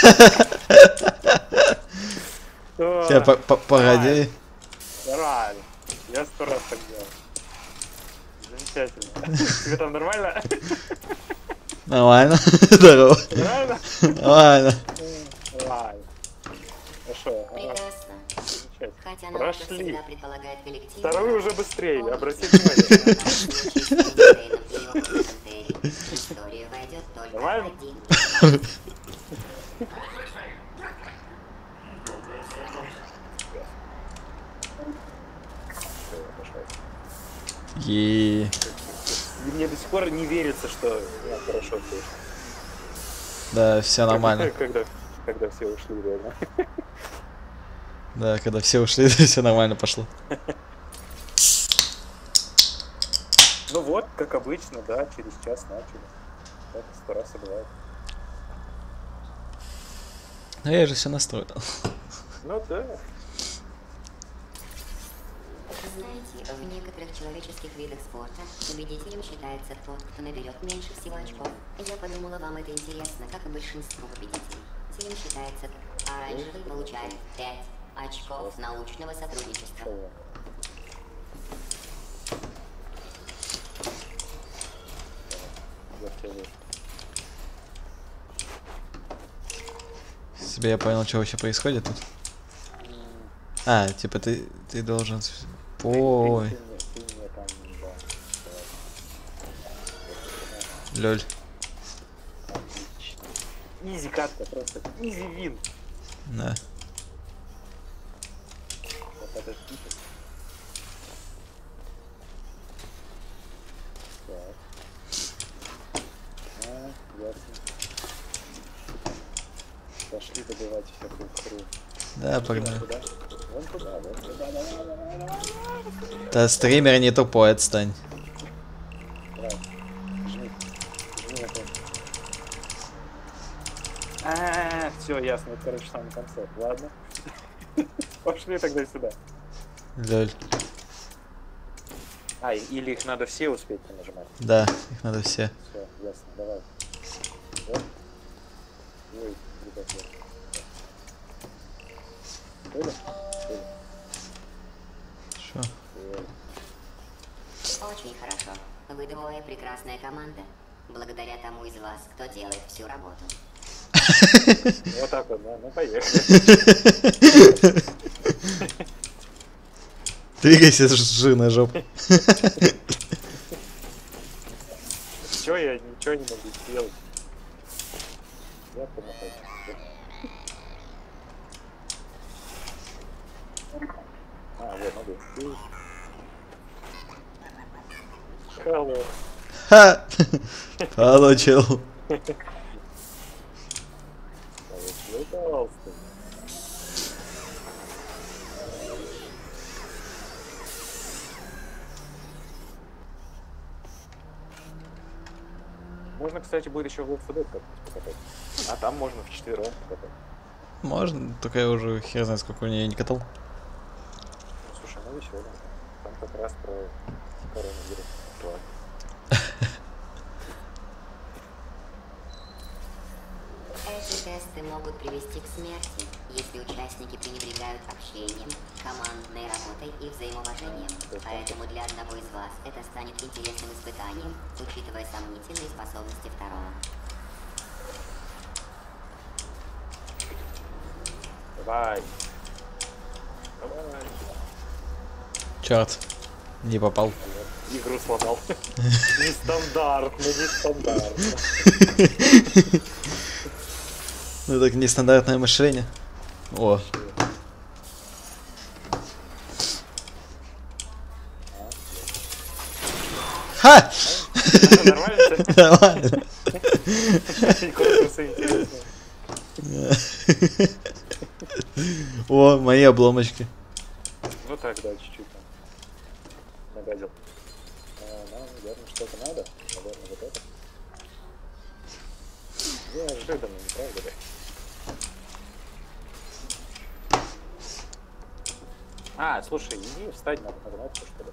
Тебя по- по- погоди. Нормально. Я сто раз так делал. Замечательно. Тебе там нормально? Нормально. Здорово. Нормально? Нормально. Ладно. Хорошо. ага, Прекрасно. замечательно. Хотя наука Прошли. всегда предполагает коллектив. Второй уже быстрее, обрати внимание. В историю войдет только Нормально? один. Всё, я пошел. И И мне до сих пор не верится, что я хорошо слышу. да, все нормально. Когда, когда все ушли, реально. Да, когда все ушли, все нормально пошло. Ну вот, как обычно, да, через час начали. Так сто раз и бывает. Ну я же все настроил. Ну да. Знаете, в некоторых человеческих видах спорта победителем считается тот, кто наберет меньше всего очков. Я подумала, вам это интересно, как и большинству победителей. Силем считается, оранжевый получает пять очков научного сотрудничества. Чего? Я тебя вижу. Себе я понял, что вообще происходит тут. А, типа ты, ты должен... с- Ой, Ты, ты, мне- ты мне там, да, давай. лёль. Отлично. Изи катка, просто изи вин. Да. Вот подожди. Так. А, ясно. Пошли добывать всякую хрень. Да, погнали. Куда? Вон туда, вон туда, давай, давай, давай. Да стример не тупой, отстань. Давай. Жми. Жми на кнопку. А, все, ясно, это, короче, в самом конце. Ладно. Пошли тогда сюда. Лёль. А, или их надо все успеть нажимать. Да, их надо все. Все, ясно, давай. Вот. Ой, ребят, вот. Было? Было. Шо? Ой. Очень хорошо. Вы двое прекрасная команда. Благодаря тому из вас, кто делает всю работу. Вот так вот, да, ну поехали. Двигайся, жирная жопа. Чё я ничего не могу сделать? Я помахаю. А, вот, могу. Hello. Ха! Алло, чел. Пожалуйста. Можно, кстати, будет еще в Left four Dead как-нибудь покатать. А там можно вчетвером покатать. Можно, только я уже хер знает, сколько у нее не катал. Слушай, ну весело. Там как раз про коронавирус. Эти тесты могут привести к смерти, если участники пренебрегают общением, командной работой и взаимоуважением. Поэтому для одного из вас это станет интересным испытанием, учитывая сомнительные способности второго. Давай. Давай. Черт, не попал. Игру сломал. Нестандартно, нестандартно. Ну так нестандартное мышление. О. Ха! Нормально? Нормально. Конкурсы интересные. О, мои обломочки. Ну так, да, чуть-чуть там нагадил. А, нам, наверное, что-то надо. Наверное, вот это. Неожиданно, не правда ли? А, слушай, иди встать на, на кнопку, что ли.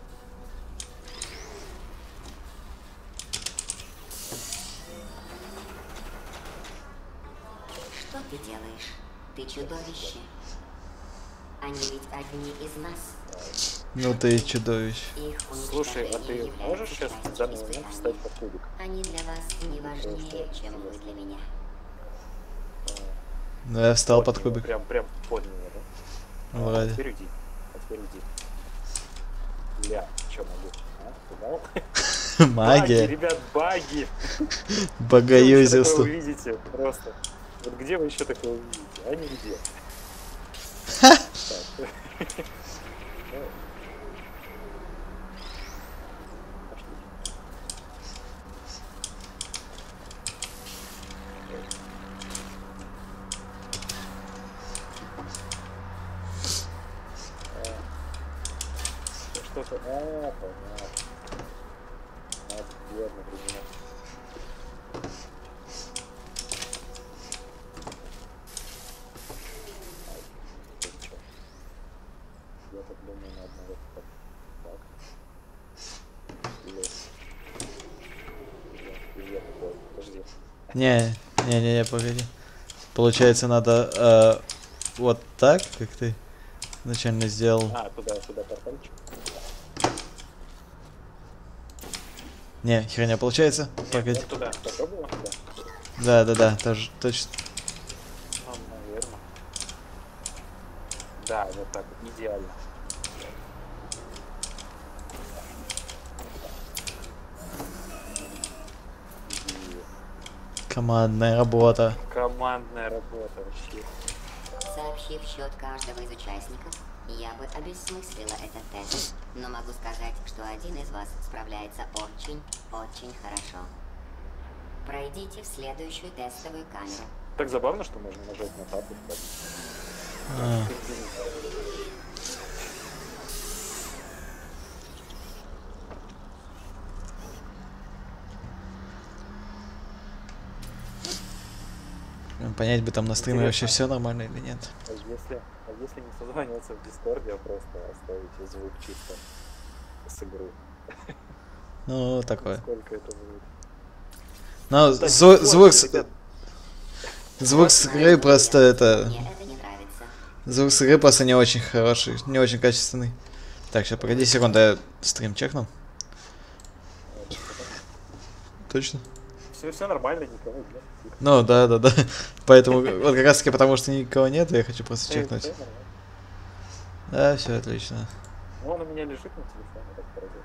Что ты делаешь? Ты чудовище. Они ведь одни из нас. Ну ты чудовище. Их Слушай, а уничтожение ты является можешь сейчас в частью данный момент испытаний. встать под кубик? Они для вас не важнее, чем вы для меня. Ну я встал под него, кубик. Прям, прям под него, да? А, Вроде. теперь уйди. А теперь уйди. Ля, чё могу? А, угадал? Баги, Магия. ребят, баги! Богоюзерство. Вы увидите просто. Вот где вы еще такое увидите? А нигде. Что-то... А, понятно. Верно, примерно. Я так думаю, на одного так. Так. Или... Или я такой, подожди. Не, не, не, не, погоди. Получается, надо э, вот так, как ты изначально сделал. А, туда, туда портальчик. Не, херня получается. Погоди. Вот туда. Попробуем туда? Да, да, да, тоже, точно. Ну, наверное. Да, вот так вот, идеально. Командная работа. Командная работа вообще. Сообщив счет каждого из участников, я бы обессмыслила этот тест, но могу сказать, что один из вас справляется очень, очень хорошо. Пройдите в следующую тестовую камеру. Так забавно, что можно нажать на тапу. А. Понять бы там на стриме вообще все нормально или нет. А если, а если не созваниваться в Дискорде, а просто оставить звук чисто с игры? Ну, такое. Сколько это будет? Ну, Так, зву- вот, звук, с- ребят, звук с игры просто это... Мне это не нравится. Звук с игры просто не очень хороший, не очень качественный. Так, сейчас, погоди секунду, я стрим чекну. Точно? все, все нормально, никого нет. Тихо. Ну, да, да, да. Поэтому, вот как раз таки потому, что никого нет, я хочу просто Э, чекнуть. всё нормально. Да, все отлично. Ну, он у меня лежит на телефоне, так параллельно.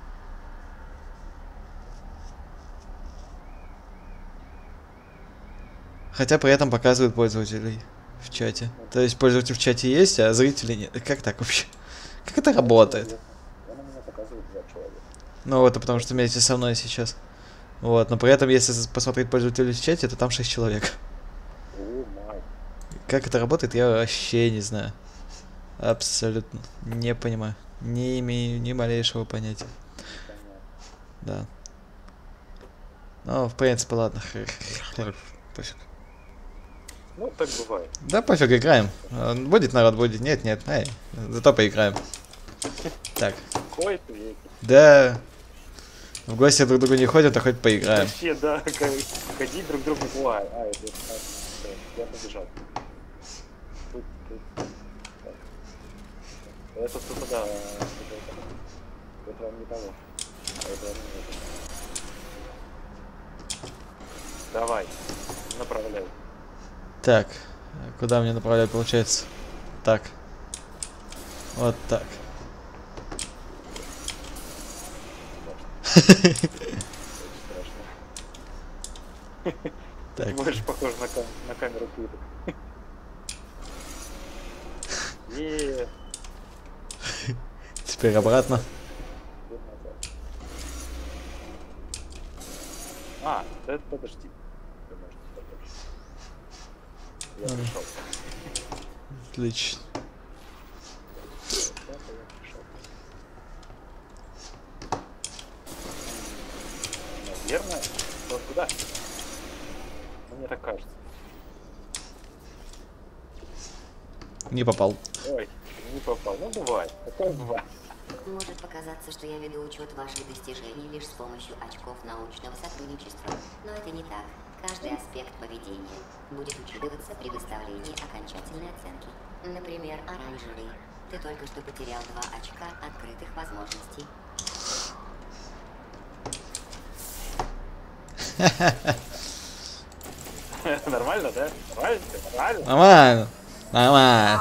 Хотя при этом показывают пользователей в чате. То есть пользователь в чате есть, а зрителей нет. Как так вообще? Как это работает? Он у меня показывает два человека. Ну вот, это потому что вместе со мной сейчас. Вот, но при этом, если посмотреть пользователей в чате, то там шесть человек. О, май. Как это работает, я вообще не знаю. Абсолютно не понимаю. Не имею ни малейшего понятия. Понятно. Да. Ну, в принципе, ладно. Пофиг. Ну, так бывает. Да, пофиг, играем. А, Будет народ, будет. Нет, нет. Эй, зато поиграем. Так. Ходит веки. Да. В гости друг к другу не ходят, а хоть поиграем. Вообще, да, как ходить друг к другу. Ой, а, это, а, всё, я побежал. Тут, тут. Так. Это тут туда. а, Это, это вам не того. А это вам не это. Давай, направляй. Так. Куда мне направлять, получается? Так. Вот так. Очень страшно. Так. Больше похож на, кам- на камеру клипа. И Теперь обратно. А, да, подожди. Ты можешь подожди. Я Ладно. пришел. Отлично. Я пришел. Наверное, вот куда? Мне так кажется. Не попал. Ой, не попал. Ну бывает. Такое бывает. Может показаться, что я веду учет ваших достижений лишь с помощью очков научного сотрудничества, но это не так. Каждый аспект поведения будет учитываться при выставлении окончательной оценки. Например, оранжевый. Ты только что потерял два очка открытых возможностей. Нормально, да? Нормально? Нормально? Нормально. Нормально.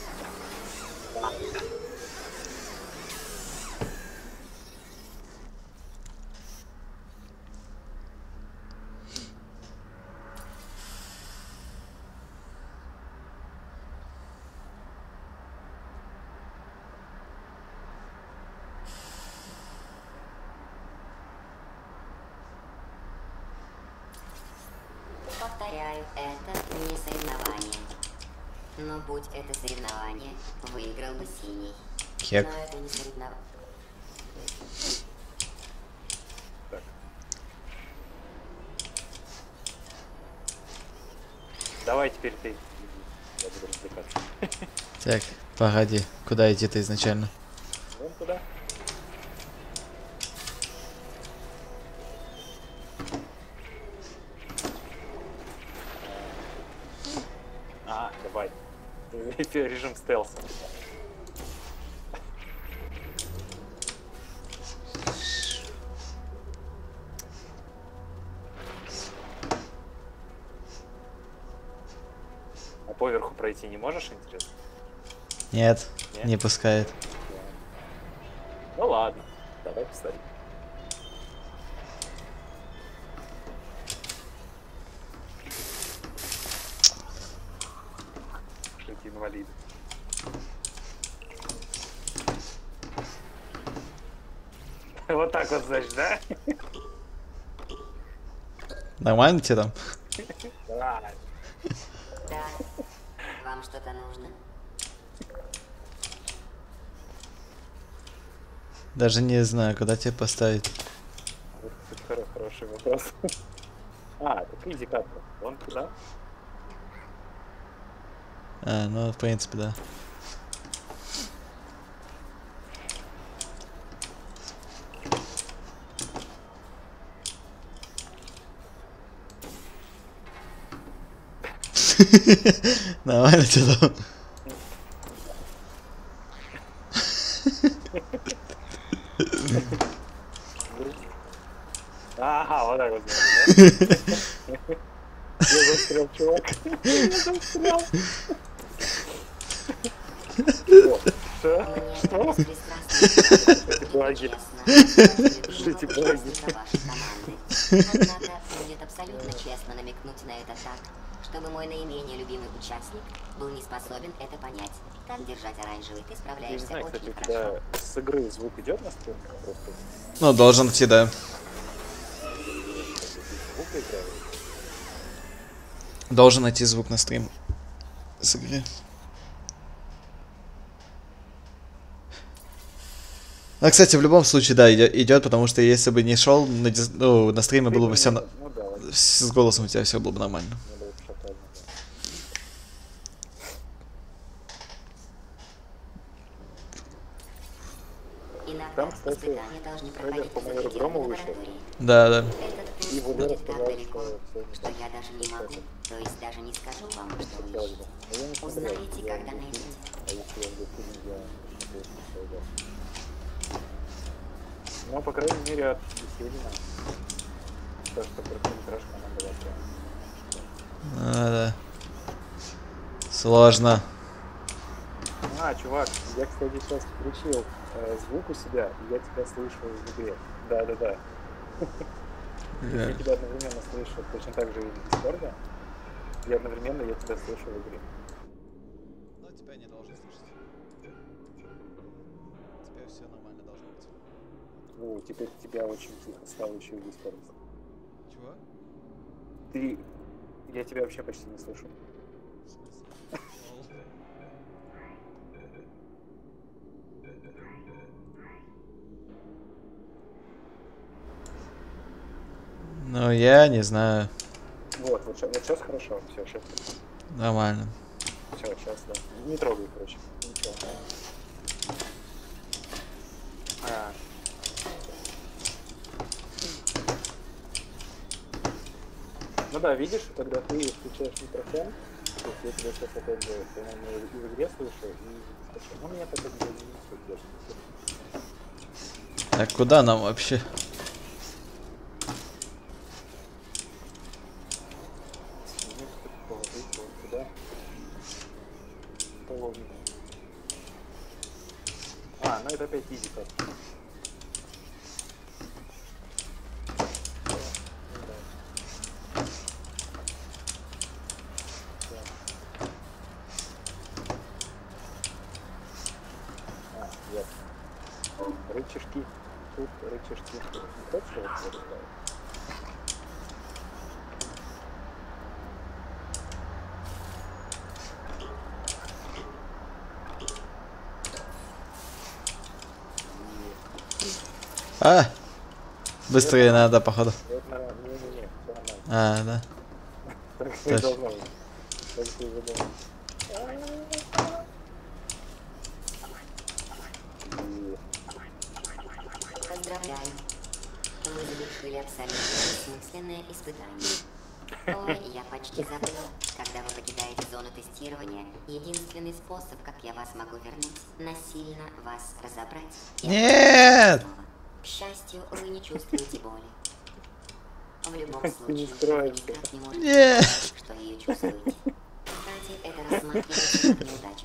Повторяю, это не соревнование. Но будь это соревнование, выиграл бы синий. Кек. Но это не соревнование. Так. Давай теперь ты. Я буду развлекаться. Так, погоди. Куда идти-то изначально? Вон туда. А, давай. Режим стелса. А поверху пройти не можешь, интересно? Нет, Нет? не пускает. Ну ладно, давай посмотрим. Что-то инвалиды. Вот так вот, значит, да? Нормально тебе там? Да. Да. Вам что-то нужно? Даже не знаю, куда тебе поставить. Вот это хоро- хороший вопрос. А, так иди как-то. Вон туда. А, ну, в принципе, да. Нормально, что там? Ага, вот так вот. Да? Я застрял, чувак. Я застрял. Что? Что? Баги. Жите баги. Однако будет абсолютно честно намекнуть на это так, чтобы мой наименее любимый участник был не способен это понять. Как держать оранжевый, ты Я не справляешься знаю, кстати, очень у хорошо. тебя с игры звук идет на стрим? Просто Ну, должен идти, да. звук играет. Должен найти звук на стрим с игры. А, кстати, в любом случае, да, идет, потому что если бы не шел на, дис... ну, на стриме, было бы все на... Ну да, ладно. с голосом у тебя все было бы нормально. Мне было бы шокально, да. Иногда Там, кстати, испытания должны трейлер проходить по в моему закрытом Грому вышел. лаборатории. Да, да. Этот путь И Валера будет так сказал, далеко, что всё не что так. я даже не могу, то есть даже не скажу вам, что вы Хотел бы. ищете. Но я не смотрел, Узнаете, я когда не найдете. фильм. А если я где фильм, я смотрел, что я. Ну, по крайней мере, от Беседина. То, что короткометражка, она была прям... А, да. Сложно. А, чувак, я, кстати, сейчас включил э, звук у себя, и я тебя слышу в игре. Да-да-да. Я тебя одновременно слышу, точно так же и в Дискорде. И одновременно я тебя слышу в игре. Но тебя не должен слышать. Теперь все нормально должно быть. О, теперь тебя очень тихо стало еще и в Дискорде. Чего? Ты... Я тебя вообще почти не слышу. Ну, я не знаю. Вот, вот, ща- вот сейчас хорошо, все, сейчас, Нормально. все, сейчас, да. Не трогай, короче, ничего. А. Ну да, видишь, когда ты включаешь микрофон, то есть я тебя сейчас опять же, по-моему, и в игре слышу, и в дискотеке. Ну, меня так это не слышит. Так, куда нам вообще? А, ну это опять изи как. А, ясно. Рычажки. Тут рычажки. Не тот, что вот это ставит? А! Быстрее надо, походу. Это, не-не-не, все нормально. А, да. Так и Точно. должно быть. Так и задумал. И Поздравляю. Вы завершили абсолютно бессмысленное испытание. Ой, я почти забыла. Когда вы покидаете зону тестирования, единственный способ, как я вас могу вернуть, насильно вас разобрать. и Нет! снова. К счастью, вы не чувствуете боли. В любом Ты не случае, вы строишься. никак не можете Нет. сказать, что ее чувствуете. Кстати, это рассматривается как неудача.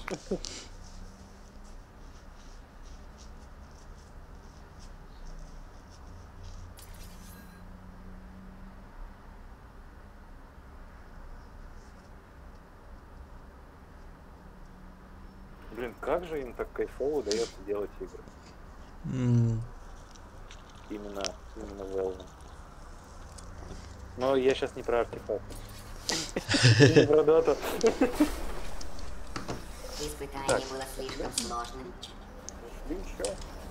Блин, как же им так кайфово удается делать игры? М. Именно, именно Valve. Но я сейчас не про артефакт. Не про доту. Испытание Так. было слишком сложным. Блин, чё?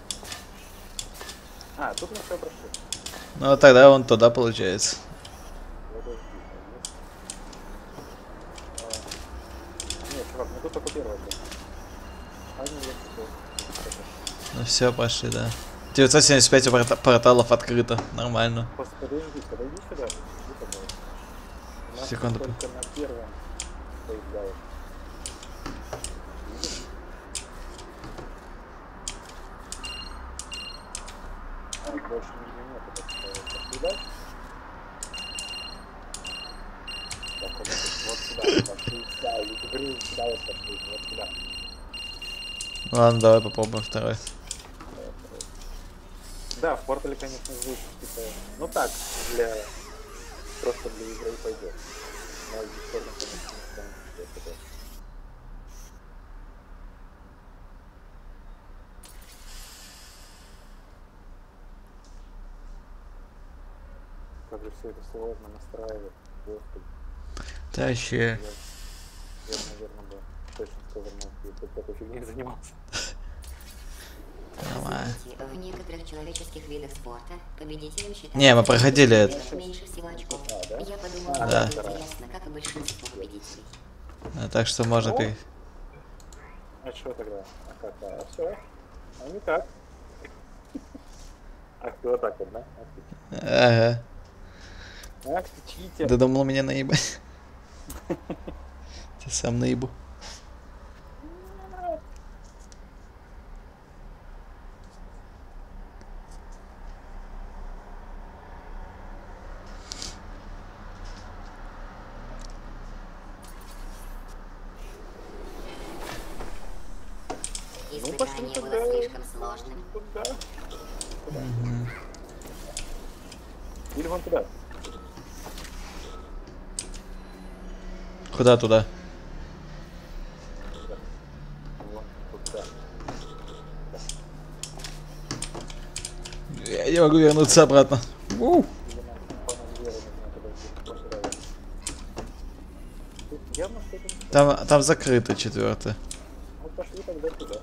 А, тут мы все прошли. Ну, тогда он туда получается. Подожди, а есть? А, Нет, чувак, мы только первая. А не я что? Ну все, пошли, да. девятьсот семьдесят пять порта- порталов открыто. Нормально. Просто подожди, подойди сюда. Иди, пожалуйста. У нас Секунду. только на первом появляется. Видишь? А больше нигде нету, так что пошли дальше. Так, вот, вот сюда, пошли сюда, я говорю, сюда вот пошли, вот сюда. Ладно, давай попробуем второй. Да, в портале, конечно, звучит, типа, ну так, для, просто для игры пойдет. Но в Discord, конечно, не станет, что это такое. Как же все это сложно настраивать, господи. Да вообще. Я, я наверное, бы точно сказал, если бы такой фигней занимался. Нормально. В некоторых человеческих видах спорта победителем считается... Не, мы проходили это. Меньше всего очков. А, да? Я подумала, А, да. что интересно, как и большинство победителей. А, так что можно Ну, перейти. А что тогда? А как? А все? А не так. Ах ты вот так вот, да? Ах ты, Ага. Ах ты читер. Ты думал меня наебать? Ты сам наебу. Ну пошли Испытание тогда. было слишком сложным. Туда. Туда. Или вон туда. Куда туда? Вон туда. Я не могу вернуться обратно. У. Или нам по наверное, подожди. Вон туда. вот. Тут явно что-то не так. Там, там закрыто четвертое. Ну пошли тогда туда.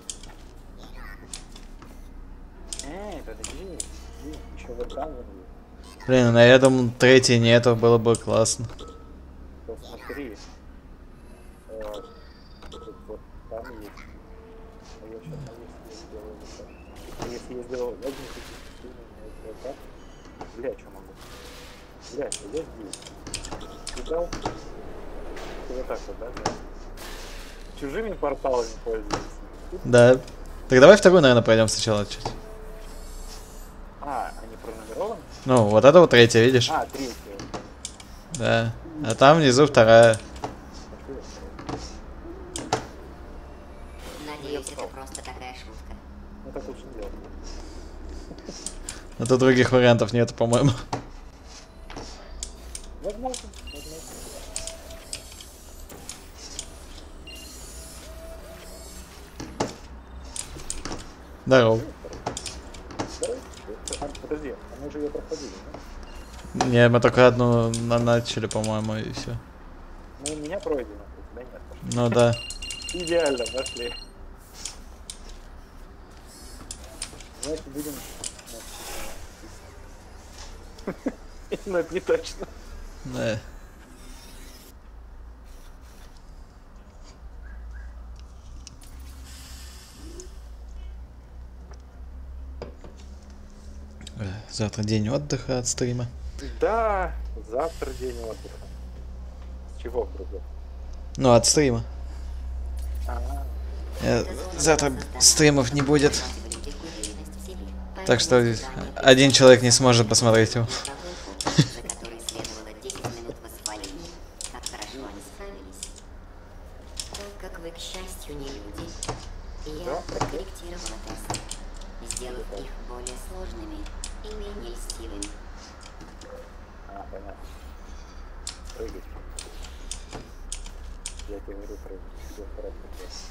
Эй, подожди. Еще вот там вот есть. Блин, ну я думаю, третьей нету, было бы классно. Посмотри. Э, тут вот там есть. А я сейчас если я сделаю вот так. А если я сделал один, вот так. Бля, что могу? Бля, что я здесь? Видал? Ты вот так вот, да? Да. Чужими порталами пользуешься. Да. Так давай вторую, наверное, пройдем сначала чуть. А, они пронумерованы? Ну, вот это вот третья, видишь? А, третья. Да. А там внизу вторая. Надеюсь, это просто такая шутка. Ну так лучше не делать. А то других вариантов нету, по-моему. Возможно, возможно. Здорово. Второй? А, подожди, а мы же ее проходили, да? Не, мы только одну на- начали, по-моему, и все. Ну, у меня пройдено, у тебя нет. Пошли. Ну да. Идеально, пошли. Значит, будем... Ну, это не точно. Да. Э, Завтра день отдыха от стрима. Да, завтра день отдыха. С чего кругом? Ну, от стрима. Ага. Э, Завтра стримов не будет. Так что один человек не сможет посмотреть его. За который следовало десять минут восхваления. Как хорошо они справились. Так как вы, к счастью, не люди, я подкорректировала тесты, сделав их более сложными и менее льстивыми. А, понятно. Прыгай. Я тебе говорю, прыгай. Все в порядке.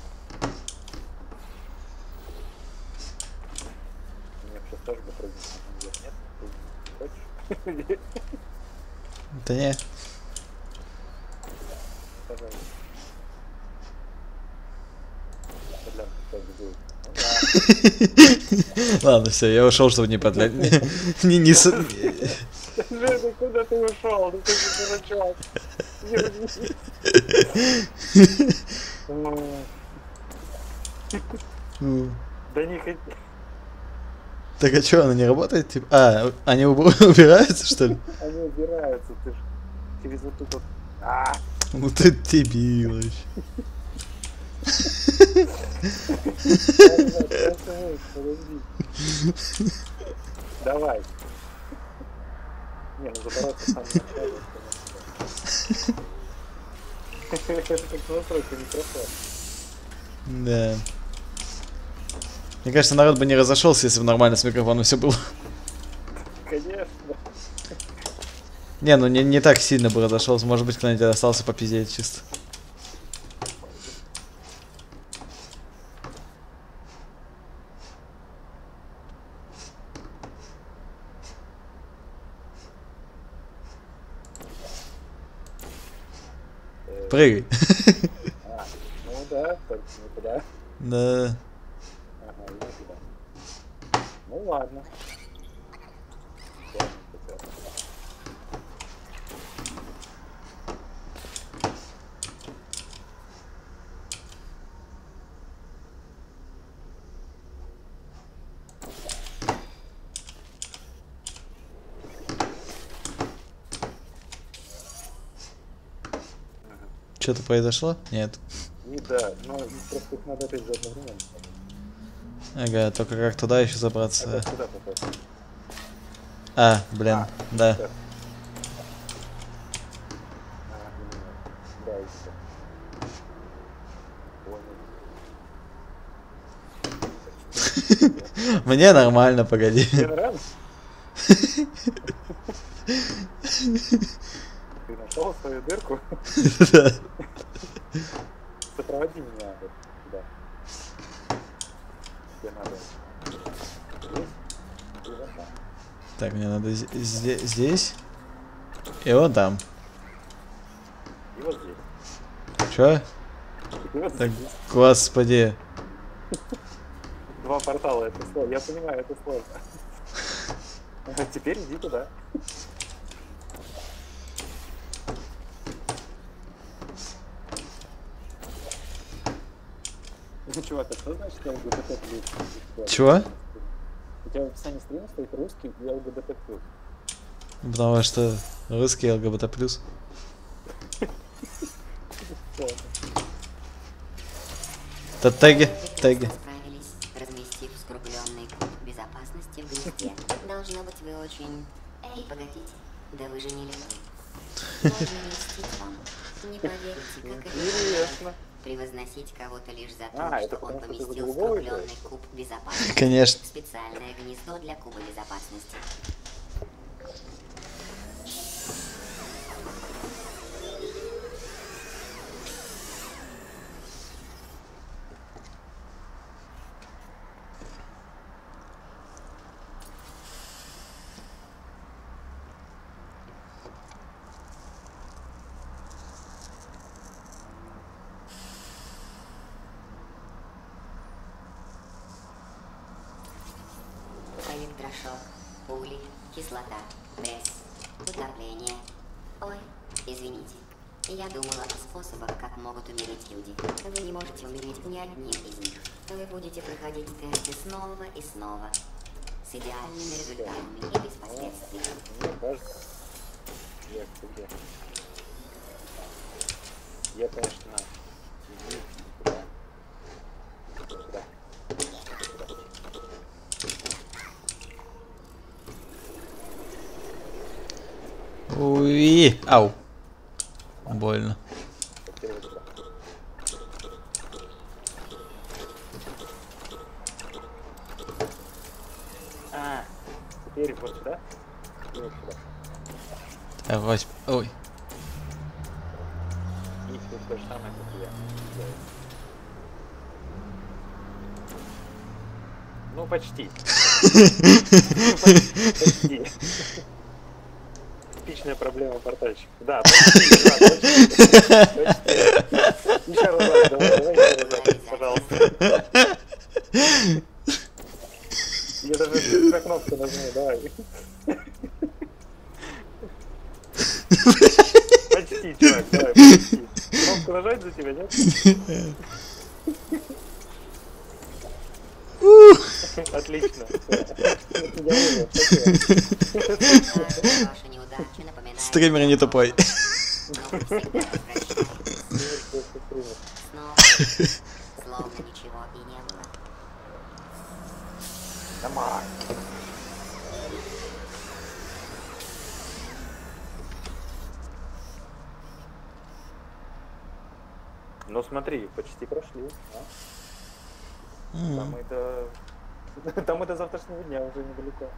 Мне сейчас тоже бы прыгнуть надо. Нет? Ты не хочешь? Да не. Пожалуйста. Подлян, как будет. Ладно, все, я ушел, чтобы не подлять. Не, не, с- Жека, куда ты ушел? Ну ты же дурачок. Вернись. Ну, Ну. Да не хоть... Так а что, она не работает? Типа? А, они уб- убираются, что ли? Они убираются, ты ж через вот тут вот... А! Ну ты дебил вообще. Подожди. Давай. Не, ну забороться сам не отправил, конечно. Это как настройка микрофона. Да. Мне кажется, народ бы не разошелся, если бы нормально с микрофоном все было. Конечно. Не, ну не, не так сильно бы разошелся. Может быть, кто-нибудь остался попиздеть чисто. Прыгай. А, ну да, только не туда. Да. Ага, не туда. Ну ладно. Ладно, хотя бы. Что-то произошло? Нет. И да, но просто их надо опять за одновременно. Ага, только как туда еще забраться? А как сюда попасть? А, блин, А, да. так. А, именно. Да, и всё. Понял. Мне нормально, погоди. Тебе нравится? Ты нашел свою дырку? Да. Сопроводи меня вот сюда. Тебе надо здесь и вот так. Так, мне надо з- зде- здесь и вот там. И вот здесь. Чё? И вот Так, здесь. господи. Два портала, это сложно. Я понимаю, это сложно. А теперь иди туда. Ну, чувак, а что значит ЛГБТ плюс? Чего? У тебя в описании стрима стоит русский и ЛГБТ плюс. Потому что русский ЛГБТ плюс. Это теги, теги. Справились, разместив скругленный куб безопасности в гнезде. Должно быть, вы очень... Эй, погодите, да вы же не люди. Можно мстить вам. Не поверите, как это Интересно. превозносить кого-то лишь за то, А, это что он потому что ты за поместил другого скругленный играешь? куб безопасности. Конечно. Специальное гнездо для куба безопасности. Электрошок, пули, кислота, пресс, утопление. Ой, извините. Я думала о способах, как могут умереть люди. Вы не можете умереть ни одним из них. Вы будете проходить тесты снова и снова. С идеальными результатами и без последствий. Мне кажется, я к тебе. Я, конечно, иди туда. Туда. Уи, ау. Больно. Теперь вот туда. А, теперь вот сюда и вот сюда. А, возь- Ой. И все то же самое, как и я. делаю. Ну, почти. Ну, почти. Типичная проблема портальщика. Да, почти, да, почти. Почти. Еще раз, давай, давай еще раз, пожалуйста. Я даже на кнопку нажму, давай. Почти, чувак, давай, почти. Кнопку нажать за тебя, нет? Отлично. Ваша неудача напоминает... Стример не тупой. Но вы всегда возвращаетесь. Снова, словно ничего и не было. Давай. Ну смотри, почти прошли. А? Там и до... Там и до завтрашнего дня уже недалеко.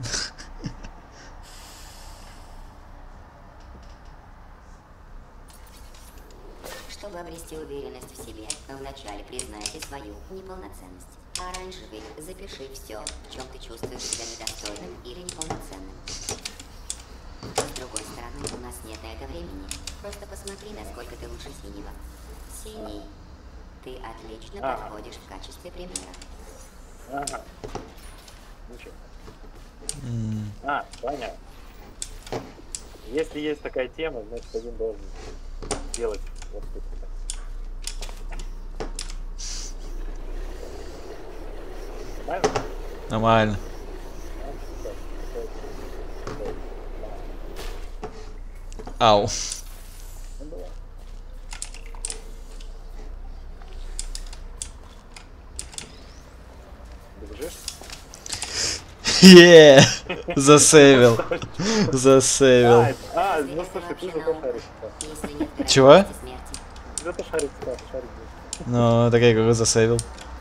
Чтобы обрести уверенность в себе, вначале признайте свою неполноценность. Оранжевый, запиши все, в чем ты чувствуешь себя недостойным или неполноценным. С другой стороны, у нас нет на это времени. Просто посмотри, насколько ты лучше синего. Синий. Ты отлично Ага. подходишь в качестве примера. Ага. Ничего. М. А, понятно. Если есть такая тема, значит один должен делать вот тут. Нормально? Нормально. Ау. Ну, давай. Бежишь? Е, засейвил. Засейвил. А, а, ну слушай, ты же шарик. Если нет вероятности Чего? смерти, Это шарик, шарик, шарик. Ну, так я говорю, засейвил.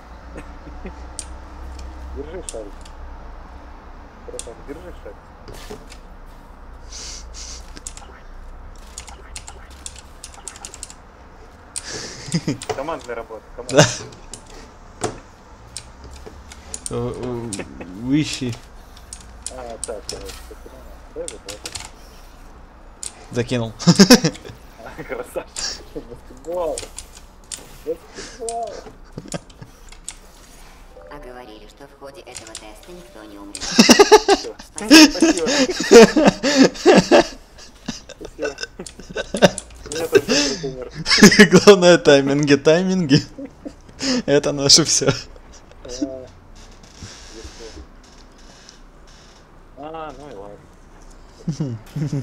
Держи шарик. Братан, держи шарик. Командная работа, команда. Вищи. А, так, давай, дай вот это. Закинул. А, красавчик. Баскетбол. Баскетбол. а говорили, что в ходе этого теста никто не умрет. Всё. Спасибо. Спасибо. Меня тоже не умер. Главное тайминги, тайминги. Это наше все. А, ну и ладно.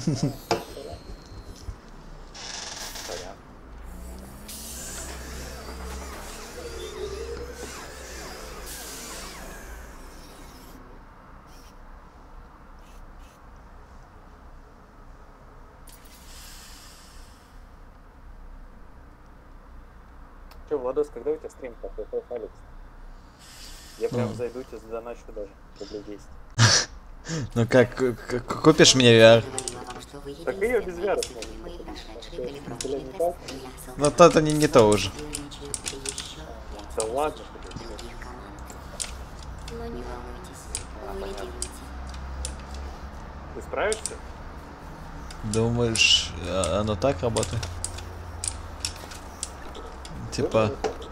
Понятно. Че, Владос, когда у тебя стрим по эф эф, Алекс? Я прям Ну. зайду тебе задоначу даже, рублей десять. Ну как, к- к- купишь мне ви ар? Говорила вам, что вы Так и я без единственные вера судьи, мои прошедшие Блядь, калибровочный не тест. так? Я Ну то это не, не то уже. сотрудничаю еще пять Да ладно, что ты других команд. Но не волнуйтесь, вы лидируете. Ты справишься? Думаешь, а- оно так работает? Типа,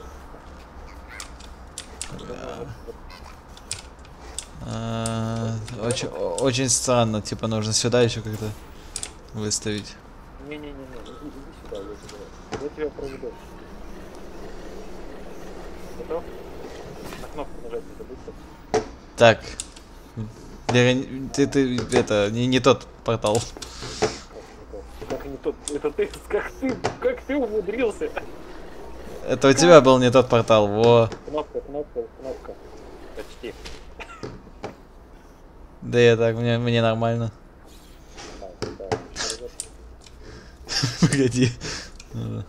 а, очень, о- очень странно, типа нужно сюда еще как-то выставить. Не-не-не, иди, иди сюда, я тебя, я тебя проведу. Готов? На кнопку нажать не забудь. Так, Лера, ты, ты, это, не, не тот портал. Как не тот, это ты, как ты, как ты умудрился? Это у тебя был не тот портал, во. Кнопка, кнопка, кнопка. Почти. Да я так, мне, мне нормально. Да, да. Погоди. Надо.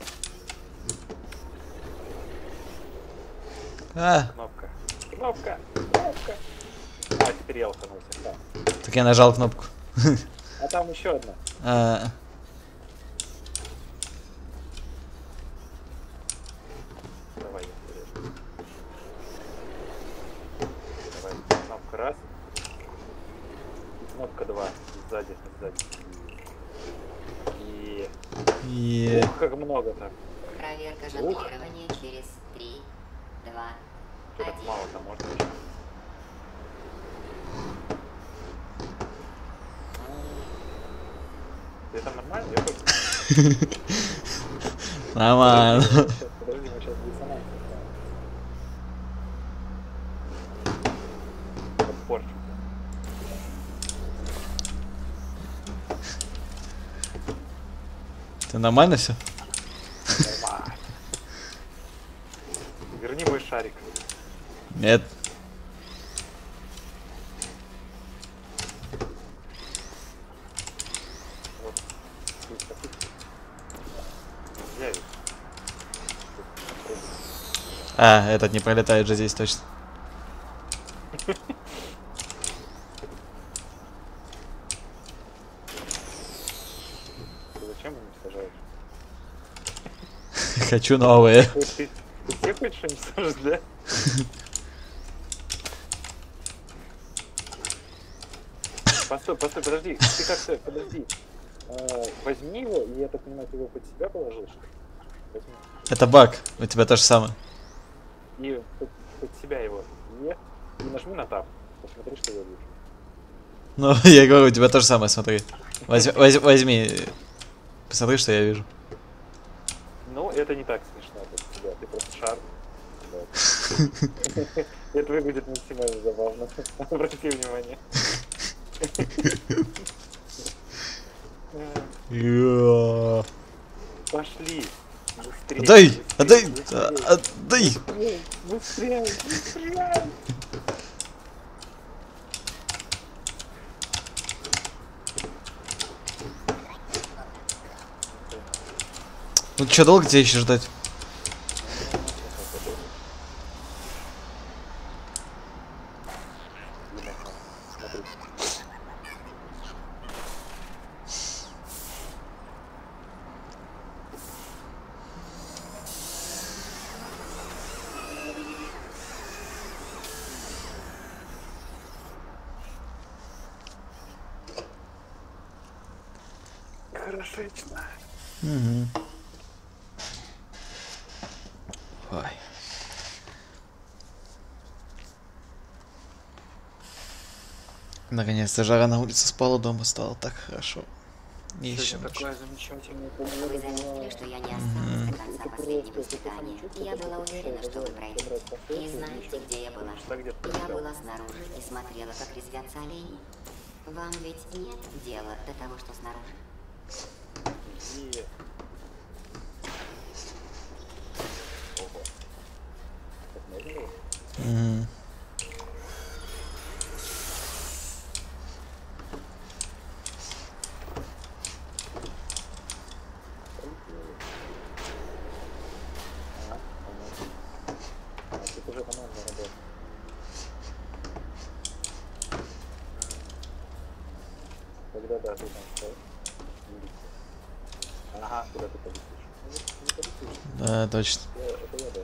А, Кнопка. Кнопка, кнопка. А, теперь я уханулся. Да. так я нажал кнопку. А там еще одна. А, Давай, я вперед. Давай, кнопка раз. И кнопка два. Сзади, сзади. И... е- Ух, как много так. Проверка жонглирования через три, два, Что так один. мало-то можно еще? Ты там нормально? Я только... Нормально. Подожди, мы сейчас диссонанс. Ты нормально все? Нормально. Верни мой шарик. Нет. Вот. Я ведь. А, этот не пролетает же здесь точно. Ты зачем его сажаешь? Хочу новые. Ты, ты, ты все хочешь что-нибудь сажать, да? Постой, постой, подожди. Ты как-то, подожди. А, возьми его, и я так понимаю, ты его под себя положишь. Возьми. Это баг. У тебя то же самое. И под, под себя его. И, и нажми на тап. Посмотри, что я вижу. Ну, я говорю, у тебя то же самое, смотри. Возьми, возьми, возьми. Посмотри, что я вижу. Ну, это не так смешно под себя. Ты просто шар. Вот. Это выглядит максимально забавно. Обрати внимание. Йо. Пошли. Быстрее. Отдай! Отдай! Быстрее, Отдай! быстрее, быстрее. Ну что, долго тебе еще ждать? Смотри. Хорошечно. Угу. Ой. Наконец-то жара на улице спала, дома стало так хорошо. Не ищем. Такое замечательное. Вы заметили, что я не осталась до конца последнего испытания. Я была уверена, что вы пройдете. И знаете, где я была? Я была снаружи и смотрела, как резвятся олени. Вам ведь нет дела до того, что снаружи? И... Ого. Так можно было? Угу. Ага, понятно. А, тут уже команда работает. Когда да, ты там что? Ага, куда ты полетишь? Ну, не полетишь. Да, точно. Я- Это я, да.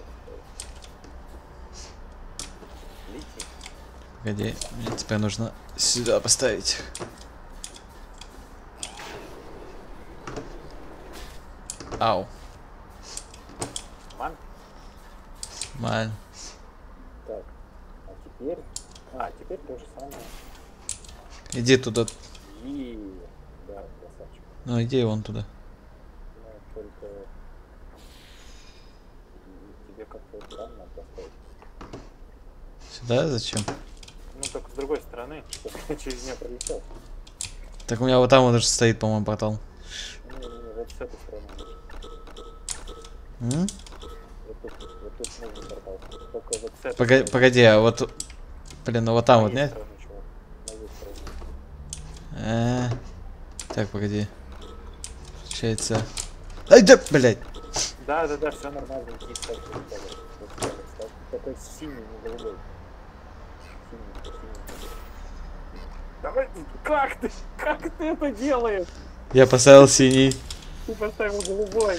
Лети. Погоди, мне теперь нужно сюда поставить. Ау. Ман. Маль. Так. А теперь... А, теперь то же самое. Иди туда. И... Да, красавчик. Ну иди вон туда. Ну, только... Тебе как-то странно поставить. Сюда? Зачем? Ну, только с другой стороны, чтобы я через нее пролетел. Так у меня вот там вот уже стоит, по-моему, портал. Не-не-не, вот с этой стороны. М? Вот тут, вот тут нужен портал. Только вот с этой Погоди, стороны. погоди, а вот... Блин, ну вот там вот, Моей нет? стороны, чувак. Моей стороны. А, так, погоди. Получается... Ай, да, блядь! Да, да, да, все нормально, иди ставь, ставь, ставь, ставь, ставь. Такой синий, не голубой. Синий, синий. Давай, как ты, как ты это делаешь? Я поставил синий. Ты поставил голубой.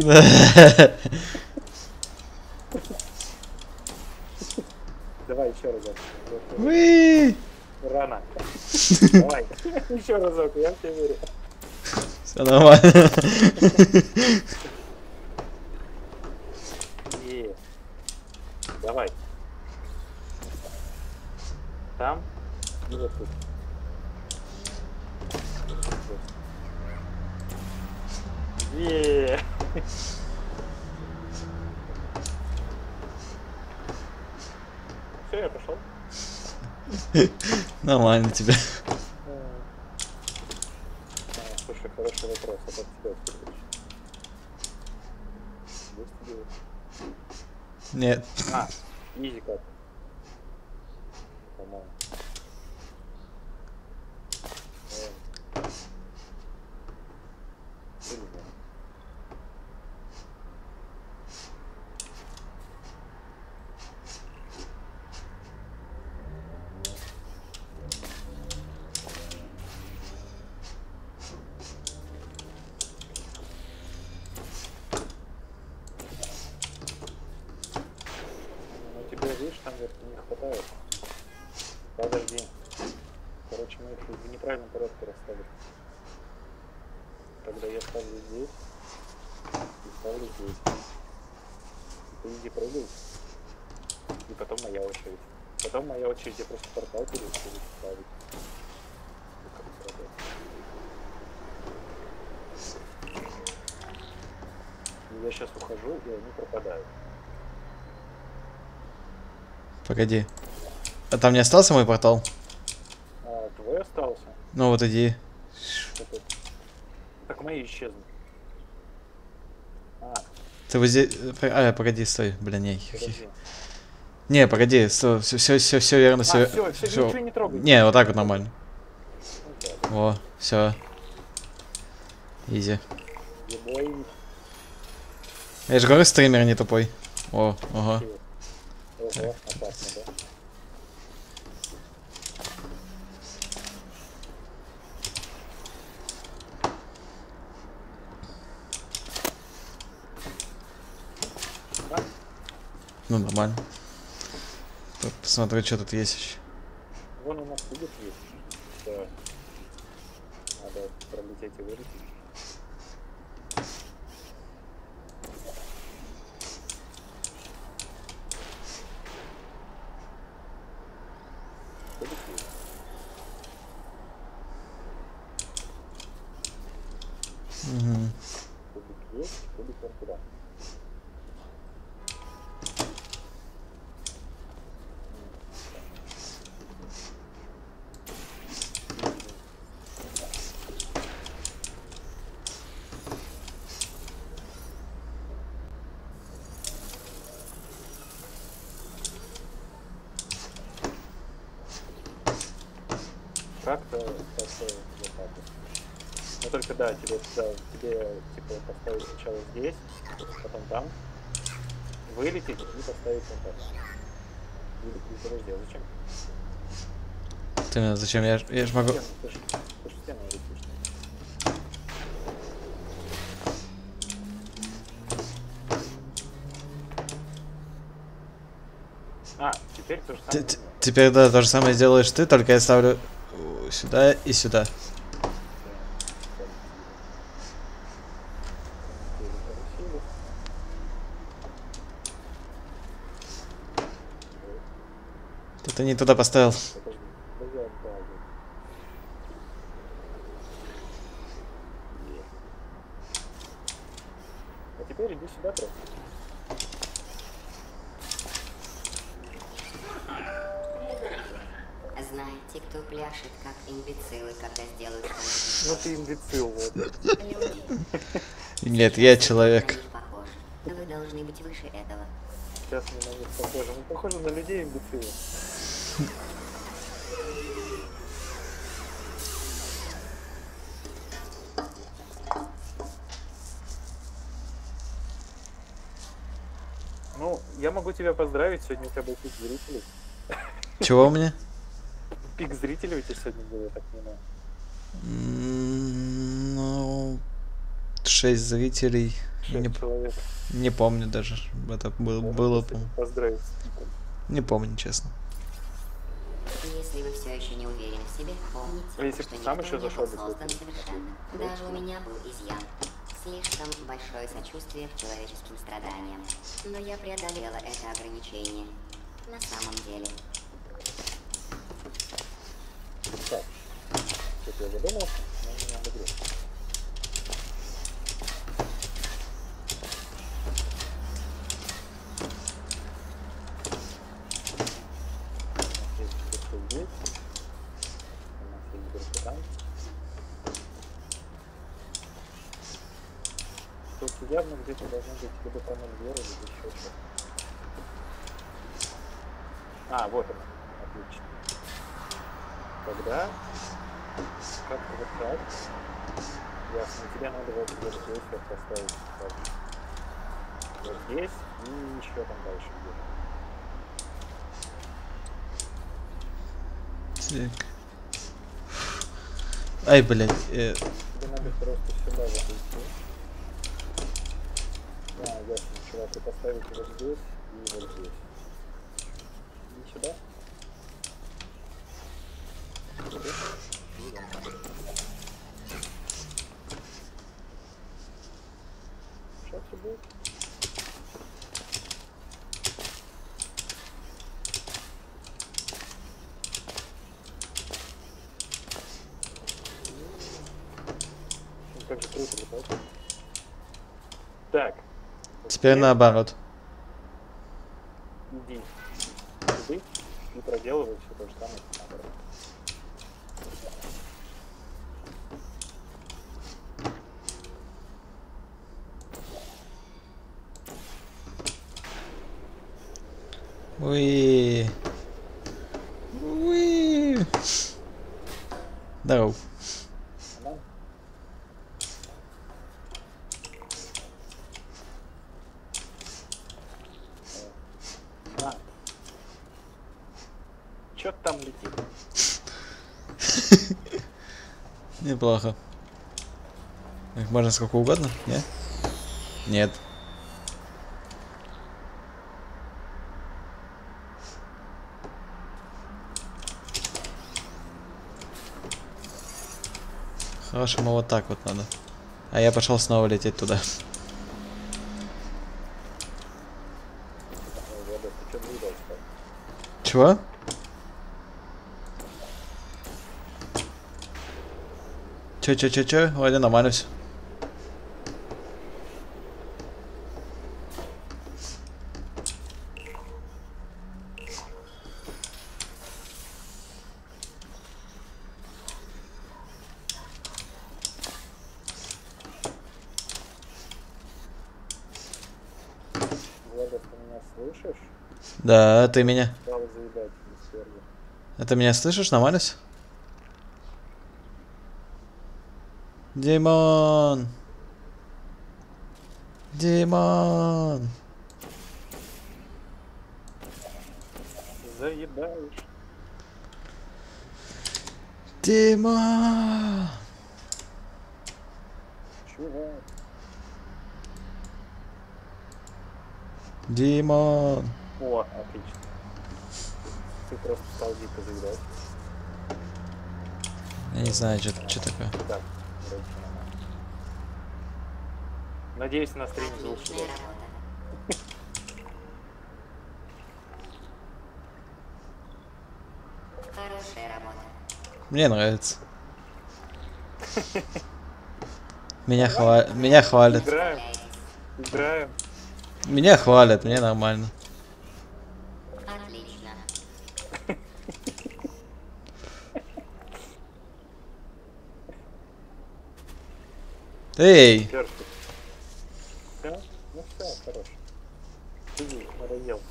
Давай еще разок. Уи! Рано. Давай, еще разок, я в тебя верю. Все нормально. И... Давай. Там и вот тут. Еее. Все, я пошел. Нормально тебе. Слушай, хороший вопрос. А как тебя отключить? двести девять. Нет. А, изи как. По-моему. Э, или нет. Ну тебе, видишь, там вот не хватает. Подожди. Короче, мы их в неправильном порядке расставили. Когда я ставлю здесь и ставлю здесь. Ты иди прыгай. И потом моя очередь. Потом моя очередь, я просто портал перед ставить. И я сейчас ухожу, и они пропадают. Погоди. А там не остался мой портал? А твой остался? Ну вот иди. Это... Так мои исчезнут. А, Ты вот здесь... А, погоди, стой. Блин, не. подожди. Не, погоди, стой. Все, все, все, все верно, все. А, все, все, ничего не трогай. Не, вот так вот нормально. Ну, да. Во, все. Изи. Ебой. Я же говорю, стример не тупой. О, ага. Ого, опасно, да? А, Ну, нормально. Тут посмотрю, что тут есть еще. вон у нас будет есть. Что надо пролететь и вылететь. Кубик есть. Угу. Кубик есть, кубик вон туда. Как-то как-то вот так вот. Но только да, тебе, да, тебе типа поставить сначала здесь, потом там, вылететь и поставить вот так. Или подожди, а зачем? Ты, зачем? Я, ж- я ж могу... Стену, ты ж, ты ж стену летишь. А, теперь то же Т- самое. т- Теперь, да, то же самое сделаешь ты, только я ставлю э, сюда и сюда. Ты ты не туда поставил. А теперь иди сюда просто. Знаете, кто пляшет, как имбецилы, когда сделают что-нибудь? Ну ты имбецил, вот. Люди. Нет, я На человек. них похожи. Вы должны быть выше этого. Сейчас мы на них похожи. Мы похожи на людей имбецилов. Ну, я могу тебя поздравить, сегодня у тебя был пик зрителей. Чего у меня? Пик зрителей у тебя сегодня был, я так понимаю. М, Ну, шесть зрителей. Шесть Не, человек. не помню даже. Это был, Можно было, тебя по-моему. поздравить с пиком. Не помню, честно. Если вы все еще не уверены в себе, помните, А если что бы сам никто еще не зашел был бы, то создан это- совершенно. Даже у меня был изъян. Слишком большое сочувствие к человеческим страданиям. Но я преодолела это ограничение. На самом деле. Так, что-то я задумался, но не надо грех. У нас есть что-то здесь. У нас есть дырка там. Что тут явно где-то должны быть либо панель веры, либо еще что-то. А, вот она. Отлично. Тогда как-то вот так. Ясно. Тебе надо вот здесь вот поставить. Так. Вот здесь и еще там дальше где-то. Так. Ай, блядь. Э... Тебе надо просто сюда вот идти. Да, ясно, чувак, и поставить вот здесь и вот здесь. И сюда. Сейчас все будет. Как же круто, да? Так. Теперь наоборот. Иди сюда и проделывай все то же самое. Наоборот. Уи. Уи. Здоров. Нормально? А. Чё там летит? Неплохо. Их можно сколько угодно, нет? Нет. Хорошо, вот так вот надо. А я пошел снова лететь туда. Чего? Че, че, че, че? Вроде нормально все. Влада, ты меня слышишь? Да, ты меня. Стал заедать без сервера. А ты меня слышишь? Нормально все? Димон! Димон! Заедаешь. Димон! Чувак. Димон! О, отлично. Ты просто стал дико заедать. Я не знаю, что такое. Так, вроде нормально. Надеюсь, на стриме звук Отличная сюда. работа. Хорошая работа. Мне нравится. Меня хвалят. Меня хвалят. Играем. Играем. Меня хвалят, мне нормально. Отлично. Эй! Перфект. Все? Ну все, хорош. Ты надоел.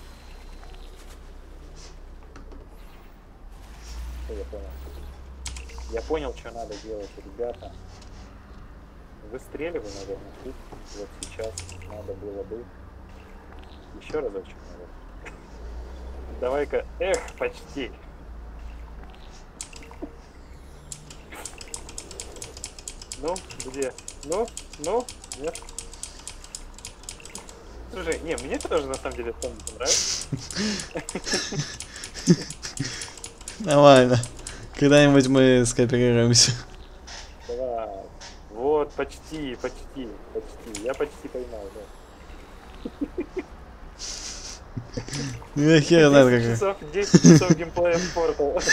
Что я понял? Я понял, что надо делать, ребята. Выстреливай, наверное, тут. Вот сейчас надо было бы. Еще разочек, наверное. Давай-ка. Эх, почти. Ну, где? Ну, ну, нет. Слушай, не, мне тоже на самом деле помню, нравится. Нормально. Когда-нибудь мы скооперируемся. Давай. Вот, почти, почти, почти. Я почти поймал, да. Ну я хер знает десять как. часов, десять часов геймплея в Portal.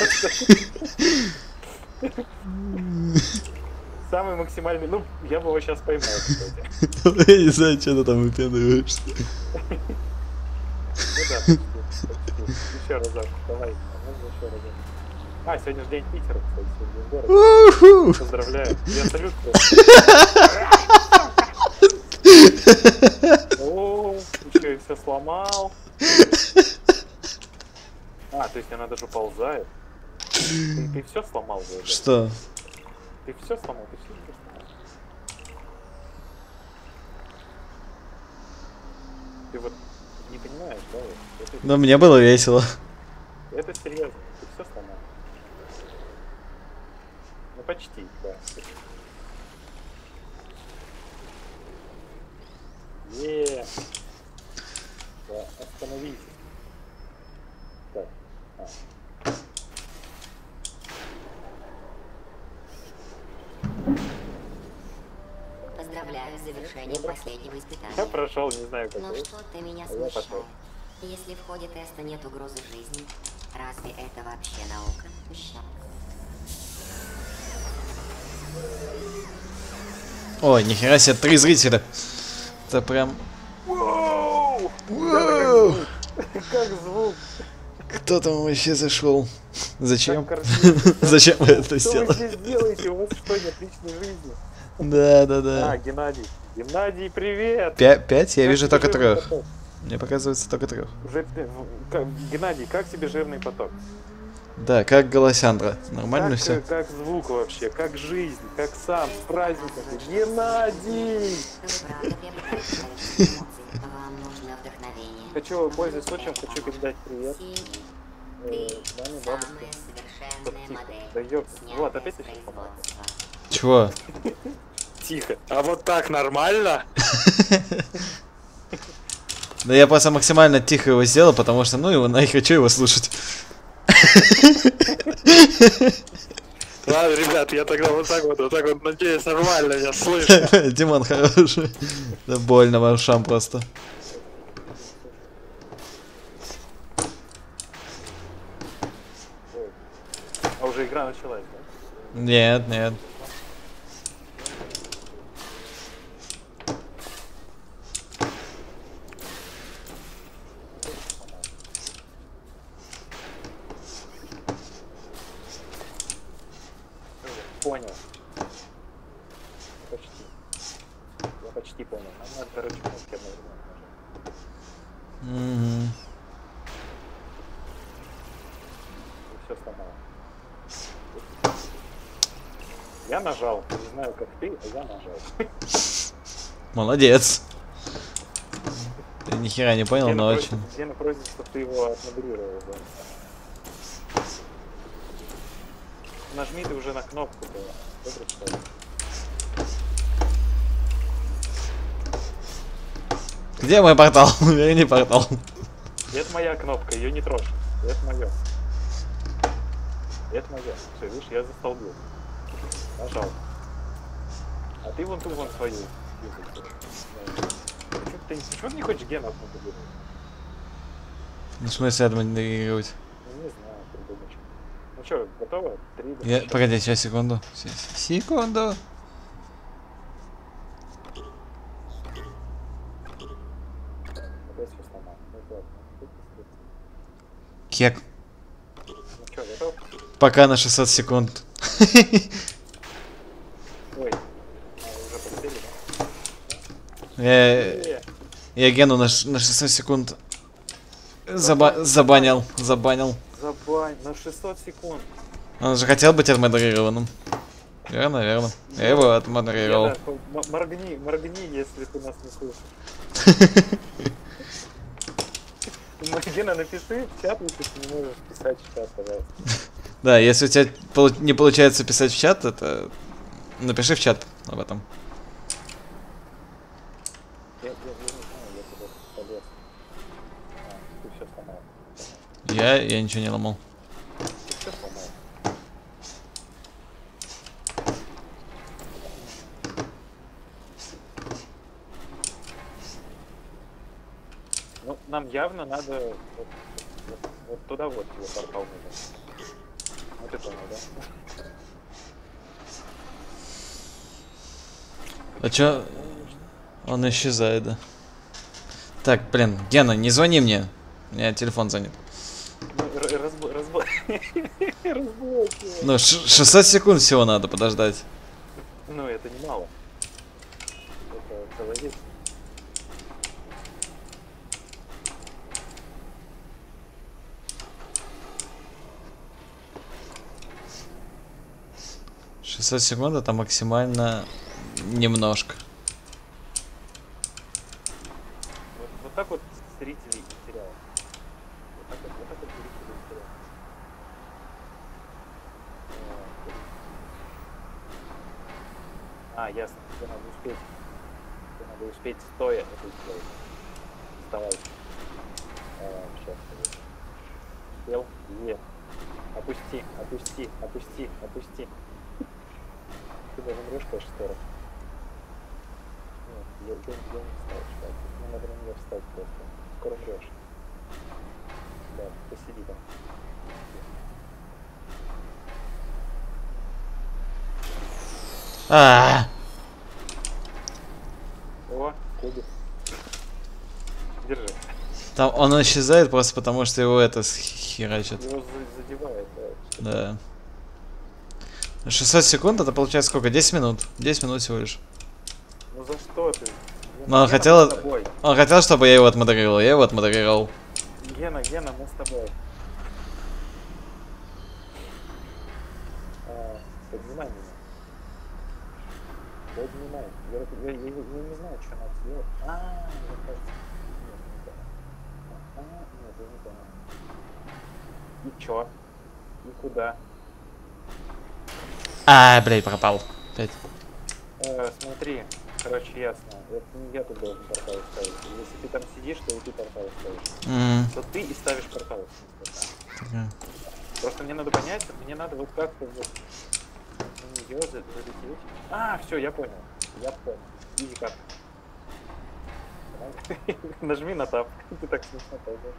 Самый максимальный, ну, я бы его сейчас поймал, кстати. Я не знаю, что ты там выпендриваешься. Ну да, почти, почти. Еще разок, давай, а можно еще разок. А, сегодня же день Питера, кстати, сегодня день города. Уху! Поздравляю. Я салют просто. О, еще и все сломал. А, то есть она даже ползает. Ты, ты все сломал, да? Что? Ты все сломал, ты все сломал. Ты вот не понимаешь, да? Вот? Это, Но мне было весело. это серьезно, ты все сломал. Ну почти, да. Еее. Да, остановитесь. Так. А. Поздравляю с завершением последнего Я испытания. прошел, не знаю как. Но вы. что-то меня А я пошел. смущает. Если в ходе теста нет угрозы жизни, разве это вообще наука? Ща. Ой, нихера себе, три зрителя. Это прям... Воу! Воу! Как звук! Кто там вообще зашел? Зачем? Как картинка. Зачем вы это Что вы сделали? здесь делаете? У вас что, нет личной жизни? Да, да, А, да. Геннадий. Геннадий, привет! Пя- Пять? Я Как вижу тебе только жирный трех. поток? Мне показывается только трех. Уже, э, как- Геннадий, как тебе жирный поток? Да, как Голосяндра. Нормально Как, все? э, как звук вообще, как жизнь, как сам, с праздником. Геннадий! Вы правда приобретаете человеческие эмоции. Вам нужно вдохновение. Хочу, пользуясь случаем, хочу передать привет. Синий, Э, маме, бабушке. самая совершенная Стоп, тихо. модель. Да ёпт. снятая Влад, опять с ты сейчас производства. Чего? Тихо. А вот так нормально? Да я просто максимально тихо его сделал, потому что, ну, его нахер, хочу его слушать. Ладно, ребят, я тогда вот так вот, вот так вот, надеюсь, нормально я слышу. Димон хороший. Да больно вам ушам просто. А уже игра началась, да? Нет, нет. Понял. Почти. Я почти понял. Нам надо, короче, кнопки одновременно нажать. Мгм. И все сломало. Я нажал. Не знаю, как ты, а я нажал. Молодец. Ты ни хера не понял, Гена но просит- очень. Гена просит, чтобы ты его отмодерировал. Да. Нажми ты уже на кнопку. Да. Добро, что ли? Где мой портал? Верни портал. Это моя кнопка, ее не трожь. Это мое. Это мое. Все, видишь, я застолбил. Нажал. А ты вон ту вон свою. Почему ты, почему ты не хочешь Гена отмодерировать? Ну, в смысле отмодерировать? Ну, не знаю, придумай что. Ну что, готово? Три, два, Я... четыре. Погоди, сейчас, секунду. С- Секунду. Опять все сломал. Ну, ладно. Кек. Ну что, готов? Пока на шестьсот секунд. Ой. А, уже полетели, да? Я, Э, я Гену на, ш- на шестьсот секунд заба- забанил. Забанил. Забань, на шестьсот секунд. Он же хотел быть отмодерированным. Верно, верно. Я его отмодерировал. Гена, м- моргни, моргни, если ты нас не слышишь. Ну, Гена, напиши в чат, если ты не можешь писать в чат, пожалуйста. Да, если у тебя полу- не получается писать в чат, это напиши в чат об этом. Я, я, я не знаю, я туда полез. А, ты все сломал. Я, я ничего не ломал. Ты все сломал. Ну, нам явно надо вот, вот, вот туда вот его портал нужен. Ну ты понял, да? А чё? Он исчезает, да. Так, блин, Гена, не звони мне. У меня телефон занят. Ну, р- разбо- разбо- Разблокировал. Ну, ш- шестьсот секунд всего надо подождать. Ну, это немало. Это человек. шестьсот секунд это максимально немножко. Вот, вот так вот зрителей терял. Вот так вот, вот так вот зрителей терял. А, ясно, тебе надо успеть. Тебе надо успеть стоя это сделать. Вставай. А, сейчас. Сел. Е. Опусти, опусти, опусти, опусти. Ты даже умрешь, конечно, скоро. Нет, я, я, я не встал, чувак. Мне надо на нее встать просто. Скоро умрешь. Да, посиди там. А, О, кубик. Держи. там он исчезает просто потому, что его это херачит. Его за- задевает, да. Да. шестьсот секунд это получается сколько? десять минут. десять минут всего лишь. Ну за что ты? Но он Гена, хотел, мы с тобой. он хотел, чтобы я его отмодерировал. Я его отмодерировал. Гена, Гена, мы с тобой. А, поднимай меня. Поднимай. Я, я, я, я не знаю, что надо сделать. А, мне кажется. Нет, не понял. А, нет, я не понял. И чё? И куда? А, блядь, пропал. Опять. Э, смотри, короче, ясно. Это не я тут должен портал ставить. Если ты там сидишь, то и ты портал ставишь. М, То ты и ставишь портал. в смысле. такая. Просто мне надо понять, мне надо вот как-то вот на нее залететь. А, все, я понял. Я понял. Изи как. Нажми на тап. Ты так смешно пойдешь.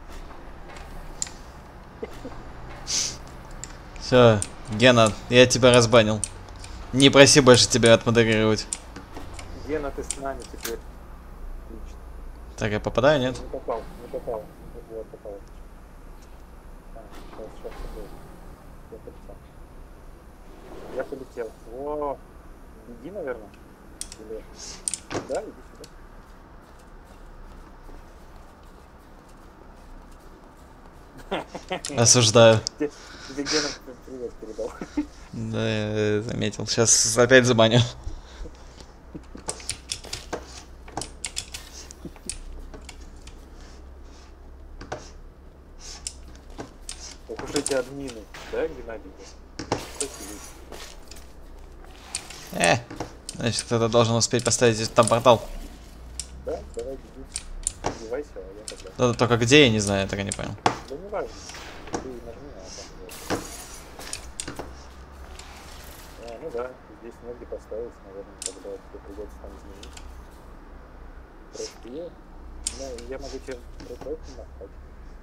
Все, Гена, я тебя разбанил. Не проси больше тебя отмодерировать. Гена, ты с нами теперь. Отлично. Так, я попадаю, нет? Не попал, не попал. Вот, попал. А, сейчас, сейчас побыл. Я полетел. Я полетел. О, беги, наверное. Или... Да, иди сюда. Осуждаю. Тебе тебе Гена привет передал. Да, я заметил. Сейчас опять забаню. Ох уж эти админы, да, Геннадий? Что сидит? Э, значит, кто-то должен успеть поставить здесь там портал. Да, давай беги. Одевайся, а я тогда. Да, только где, я не знаю, я так и не понял. Да не важно. Ты нажми на там. Вот. А, ну да, здесь негде поставить, наверное, тогда тебе придется там изменить. Прости. Ну, я могу тебе рукой помахать.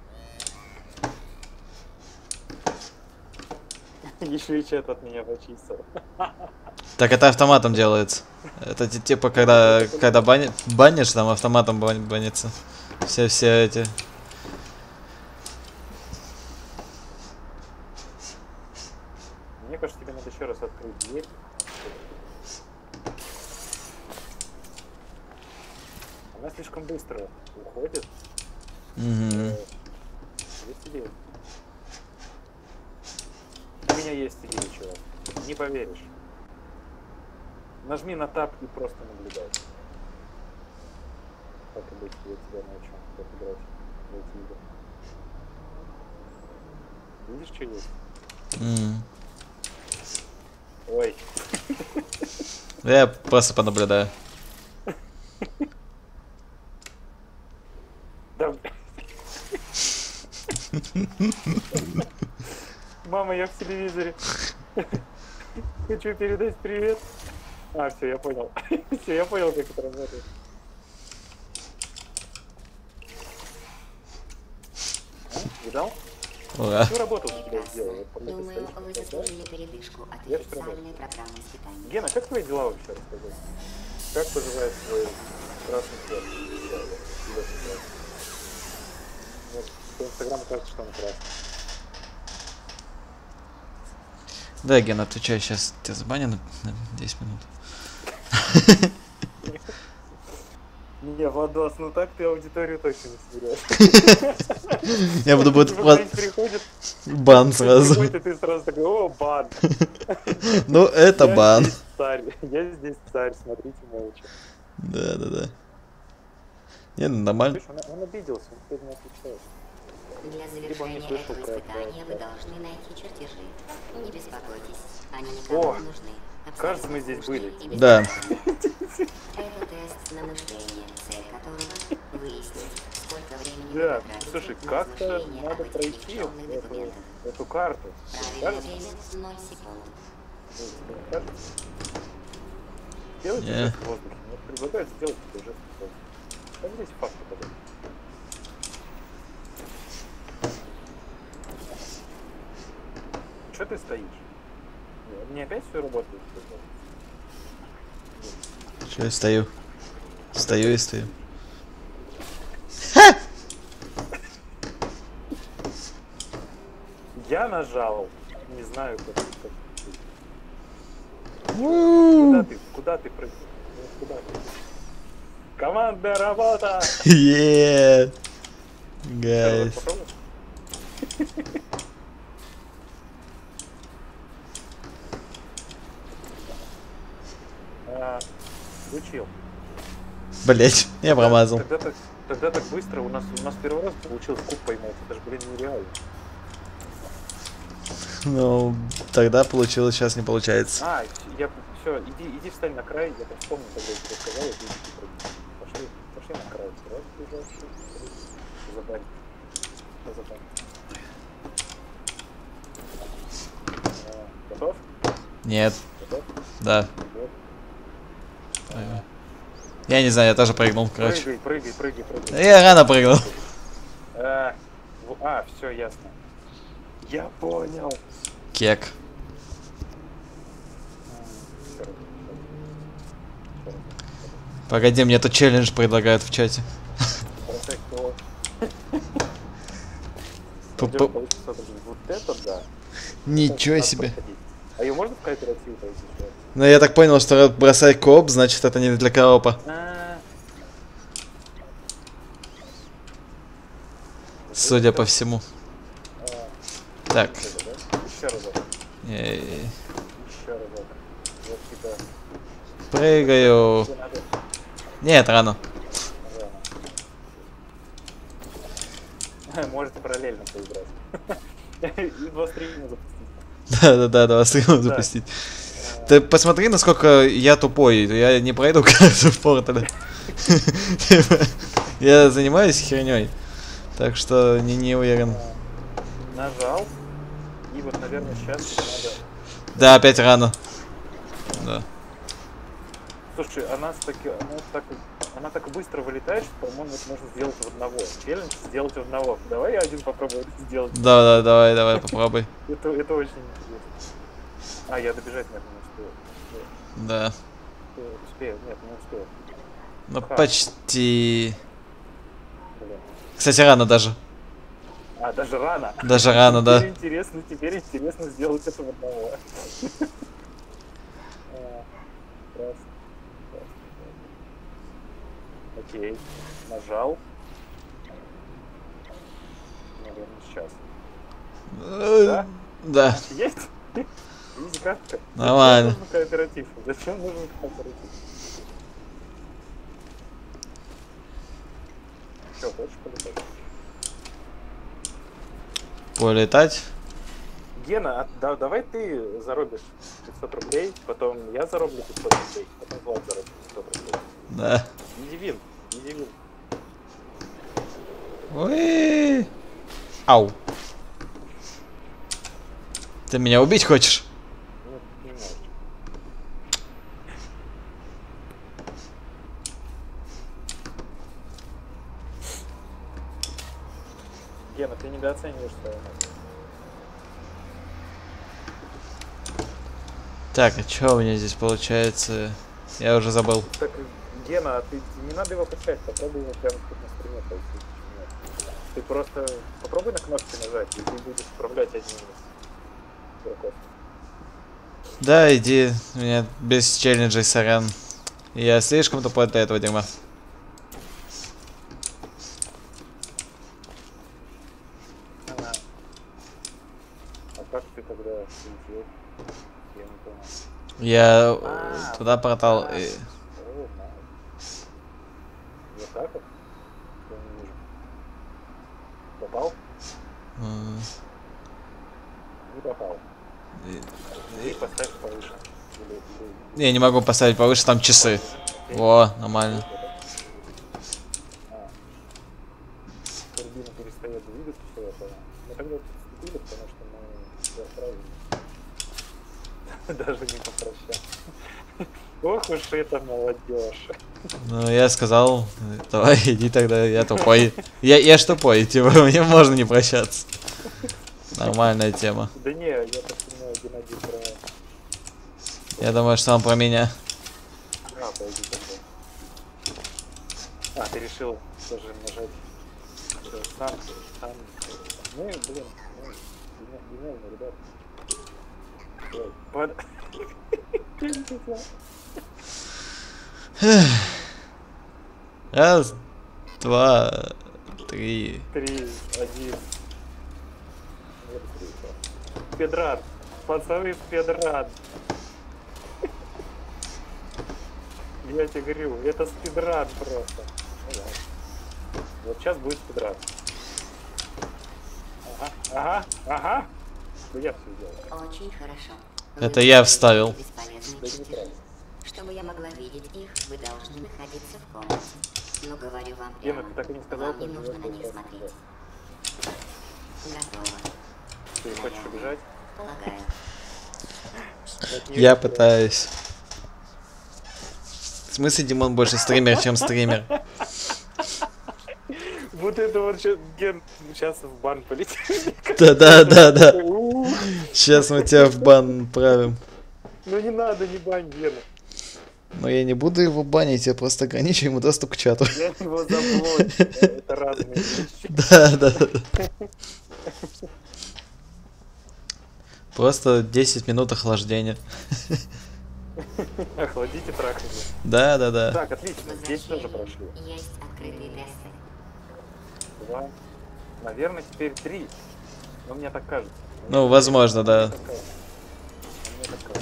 Еще и чат от меня почистил. Так это автоматом делается. Это ти- типа, когда, когда бани- банишь, там автоматом бан- банится. Все, все эти... Мне кажется, тебе надо еще раз открыть дверь. Она слишком быстро уходит. Мгм. Э, Есть идея? У меня есть идея, чувак. Не поверишь. Нажми на тап и просто наблюдай. Как и быть, я тебя научу, как играть в эти игры. Видишь, что есть? М. Ой, Я просто понаблюдаю. да. Мама, я в телевизоре. Хочу передать привет. А, все, я понял. Все, я понял, как это работает. А, видал? Ура. Всю работу за тебя сделал. Вот пока ты Думаю, стоишь, вы наблюдаешь. заслужили передышку от Я официальной программы испытаний. Гена, как твои дела вообще, расскажи? Как поживает твой красный цвет? Вот, по инстаграму кажется, что он красный. Да, Ген, отвечай, сейчас тебя забанят на на десять минут. Не, Владос, ну так ты аудиторию точно не соберешь. Я буду будет Приходит, бан сразу. приходит, и ты сразу такой, о, бан. Ну, это Я бан. здесь царь, я здесь царь, смотрите молча. Да, да, да. Не, ну нормально. Слышь, он, он обиделся, он теперь не отвечает. Для Либо он не завершения слышал этого про испытания это. вы должны найти чертежи. Не беспокойтесь, они О, никому не нужны. кажется, мы здесь были. Да. Это тест на мышление, цель которого выяснить, сколько времени вы Да, потратите слушай, на как-то размышления надо об этих пройти никчемных эту, документах. эту карту. Правильное Кажется, время ноль секунд. кажется. Делайте Не. жест в воздухе. Мне предлагают сделать такой жест в воздухе. Как здесь факты подать? Че ты стоишь? Не, не опять все работает? Че я стою? Стою и стою. Я нажал. Не знаю, как, как... У. Куда ты? Куда ты прыгнул? Ну, Куда ты? Командная работа! Yeah. Ещё раз Guys. попробуй. А, Включил. Блять, я промазал. Тогда так, тогда так быстро. У нас, у нас первый раз получилось куб поймать. Это же, блин, нереально. Ну, тогда получилось, сейчас не получается. А, я все, иди, иди встань на край, я там вспомнил, когда я тебе сказал, иди, иди, прыгни. Пошли, пошли на край. Раз, ближайший. Забань. Забань. А, готов? Нет, Готов? да. Вот. Я не знаю, я тоже прыгнул, короче. Прыгай, прыгай, прыгай, прыгай. Да я рано прыгнул. А, в- а, все ясно. Я понял. Кек. Ещё раз, ещё раз. Ещё раз. Погоди, мне тут челлендж предлагают в чате. Бросай кого. П- Идём п- получится, вот это да. Ничего Надо себе. проходить. А ее можно в кооператив пройти? еще? Ну я так понял, что бросай кооп, значит это не для коопа. А, Судя по всему. Так. это, да? Еще разок. Э, Еще разок. Вот типа. Прыгаю. тебе надо Нет, рано. рано. Можете параллельно поиграть. И два стрима запустить. Да-да-да, давай стримом запустить. Ты посмотри, насколько я тупой. Я не пройду карту в портале. Я занимаюсь херней. Так что не, не уверен. Нажал. И вот, наверное, сейчас надо. Да, опять рано. Да. Слушай, она так, она так, она так быстро вылетает, что, по-моему, это можно сделать в одного. Челлендж сделать в одного. Давай я один попробую это сделать. Да, да, давай, давай, попробуй. Это, это очень интересно. А, я добежать, нет, не успею. Да. Успею, успею. Нет, не успею. Ну Ха. почти. Блин. Кстати, рано даже. А, даже рано. Даже рано, да. Теперь интересно, теперь интересно сделать это в одного. А, раз, раз, раз. Окей, нажал. Наверное, сейчас. Э, Да. Есть? Изи картка. Нормально. Зачем нужен кооператив? Зачем нужен кооператив? Что, хочешь полетать? Полетать. Гена, а, да, давай ты заробишь пятьсот рублей, потом я зароблю пятьсот рублей, потом Влад заробит пятьсот рублей. Да. Изи вин, изи вин. Ой. Ау. Ты меня убить хочешь? Ну, немножечко. Гена, ты недооцениваешь свою мать. Так, а что у меня здесь получается? Я уже забыл. Так, Гена, а ты не надо его качать, попробуй его прямо тут на стриме пойти. Почему нет? Ты просто попробуй на кнопки нажать, и ты будешь управлять одним из игроков. Да, иди. У меня без челленджей, сорян. Я слишком тупой для этого дерьма. как ты тогда улетел? Я не понял. Я э, А, туда портал... а. и- О, найс. Вот так вот? Я не вижу. Попал? м, Не попал. и- И поставь повыше. Или, или- Я не могу поставить повыше, там часы. Во, нормально. А. Турбина перестает двигаться, все, я понял. Мы тогда отступили, потому что мы все отправили. Даже не попрощались. Ох уж это молодежь. Ну, я сказал, давай, иди тогда, я тупой. Я, я ж тупой, типа, мне можно не прощаться. Нормальная тема. Да не, я так понимаю, Геннадий про... Я думаю, что он про меня. А, пойди тогда. А, ты решил тоже нажать э, сам, сам. Ну, блин, ну, гениально, ребят. Ой, под... Я не хотел. Раз, два, три. Три, один. Вот три. Спидран. Пацаны, спидран. Я тебе говорю, это спидран просто. Ну, да. Вот сейчас будет спидран. Ага, ага, ага. Ну я все сделал. Очень хорошо. Это я вставил. Бесполезные Да не чертежи. правильно. Чтобы я могла видеть их, вы должны находиться в комнате. Но говорю вам Гена, прямо, ты так и не сказал, вам не как нужно я на них был смотреть. Готово. Ты хочешь убежать? Полагаю. Вот не Я убежать. пытаюсь. В смысле, Димон больше стример, чем стример? Вот это вот сейчас, Ген, сейчас в бан полетит. Да-да-да-да. У, Сейчас мы тебя в бан отправим. Ну не надо, не бань Гена. Но я не буду его банить, я просто ограничу ему доступ к чату. Я его заблочу. Это разные вещи. Да, да, да. Просто десять минут охлаждения. Охладите трахание. Да, да, да. Так, отлично. Здесь тоже прошли. Есть открытые тесты. Два. Наверное, теперь три. Но мне так кажется. Ну, возможно, да. Мне так кажется. Мне так кажется.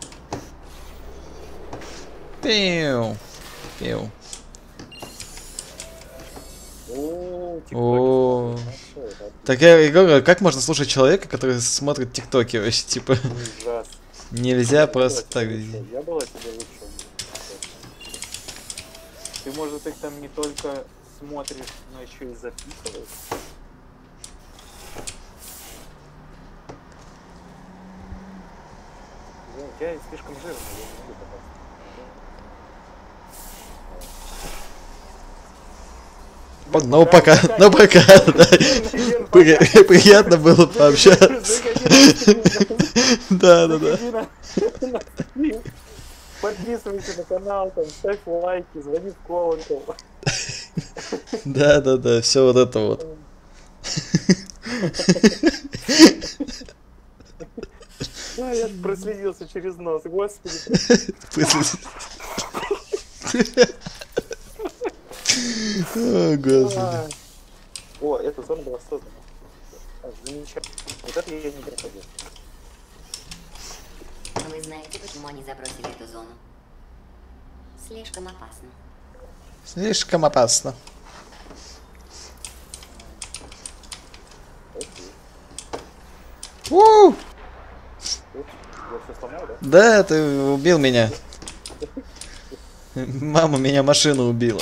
Пиу. Пиу. О, тиктоки О. смотрят. Ну, всё, это Так я и говорю, как можно слушать человека, который смотрит тиктоки вообще, типа, ужас. нельзя Я просто была так. тебе лучше. Я была тебе лучше. Ты, может, их там не только смотришь, но еще и записываешь. Я, я слишком жирный, я не могу попасть. Ну пока, ну пока, да. При- Приятно было пообщаться. Да, да, да. Заходи на- на стрим, подписывайся на канал, там, ставь лайки, звони в колокол. Да, да, да, все вот это вот. А, я проследился через нос, господи. О, господи. А. О, эта зона была создана. А, замечательно. Вот это я не проходил. Вы знаете, почему они забросили эту зону? Слишком опасно. Слишком опасно. Окей. У! Упс, я все сломал, да? Да, ты убил меня. Мама меня машина убила.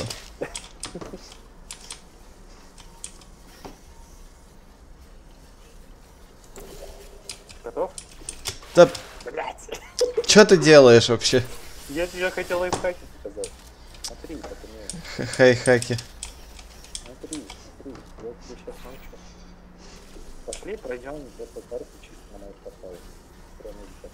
Готов? Да, Блять. что ты делаешь вообще? Я тебе хотел лайфхаки показать. Смотри, как они... Х- Хай-хаки. Смотри, смотри, я тебе сейчас научу. Пошли, пройдем эту карту чисто на моих порталах. Прямо сейчас.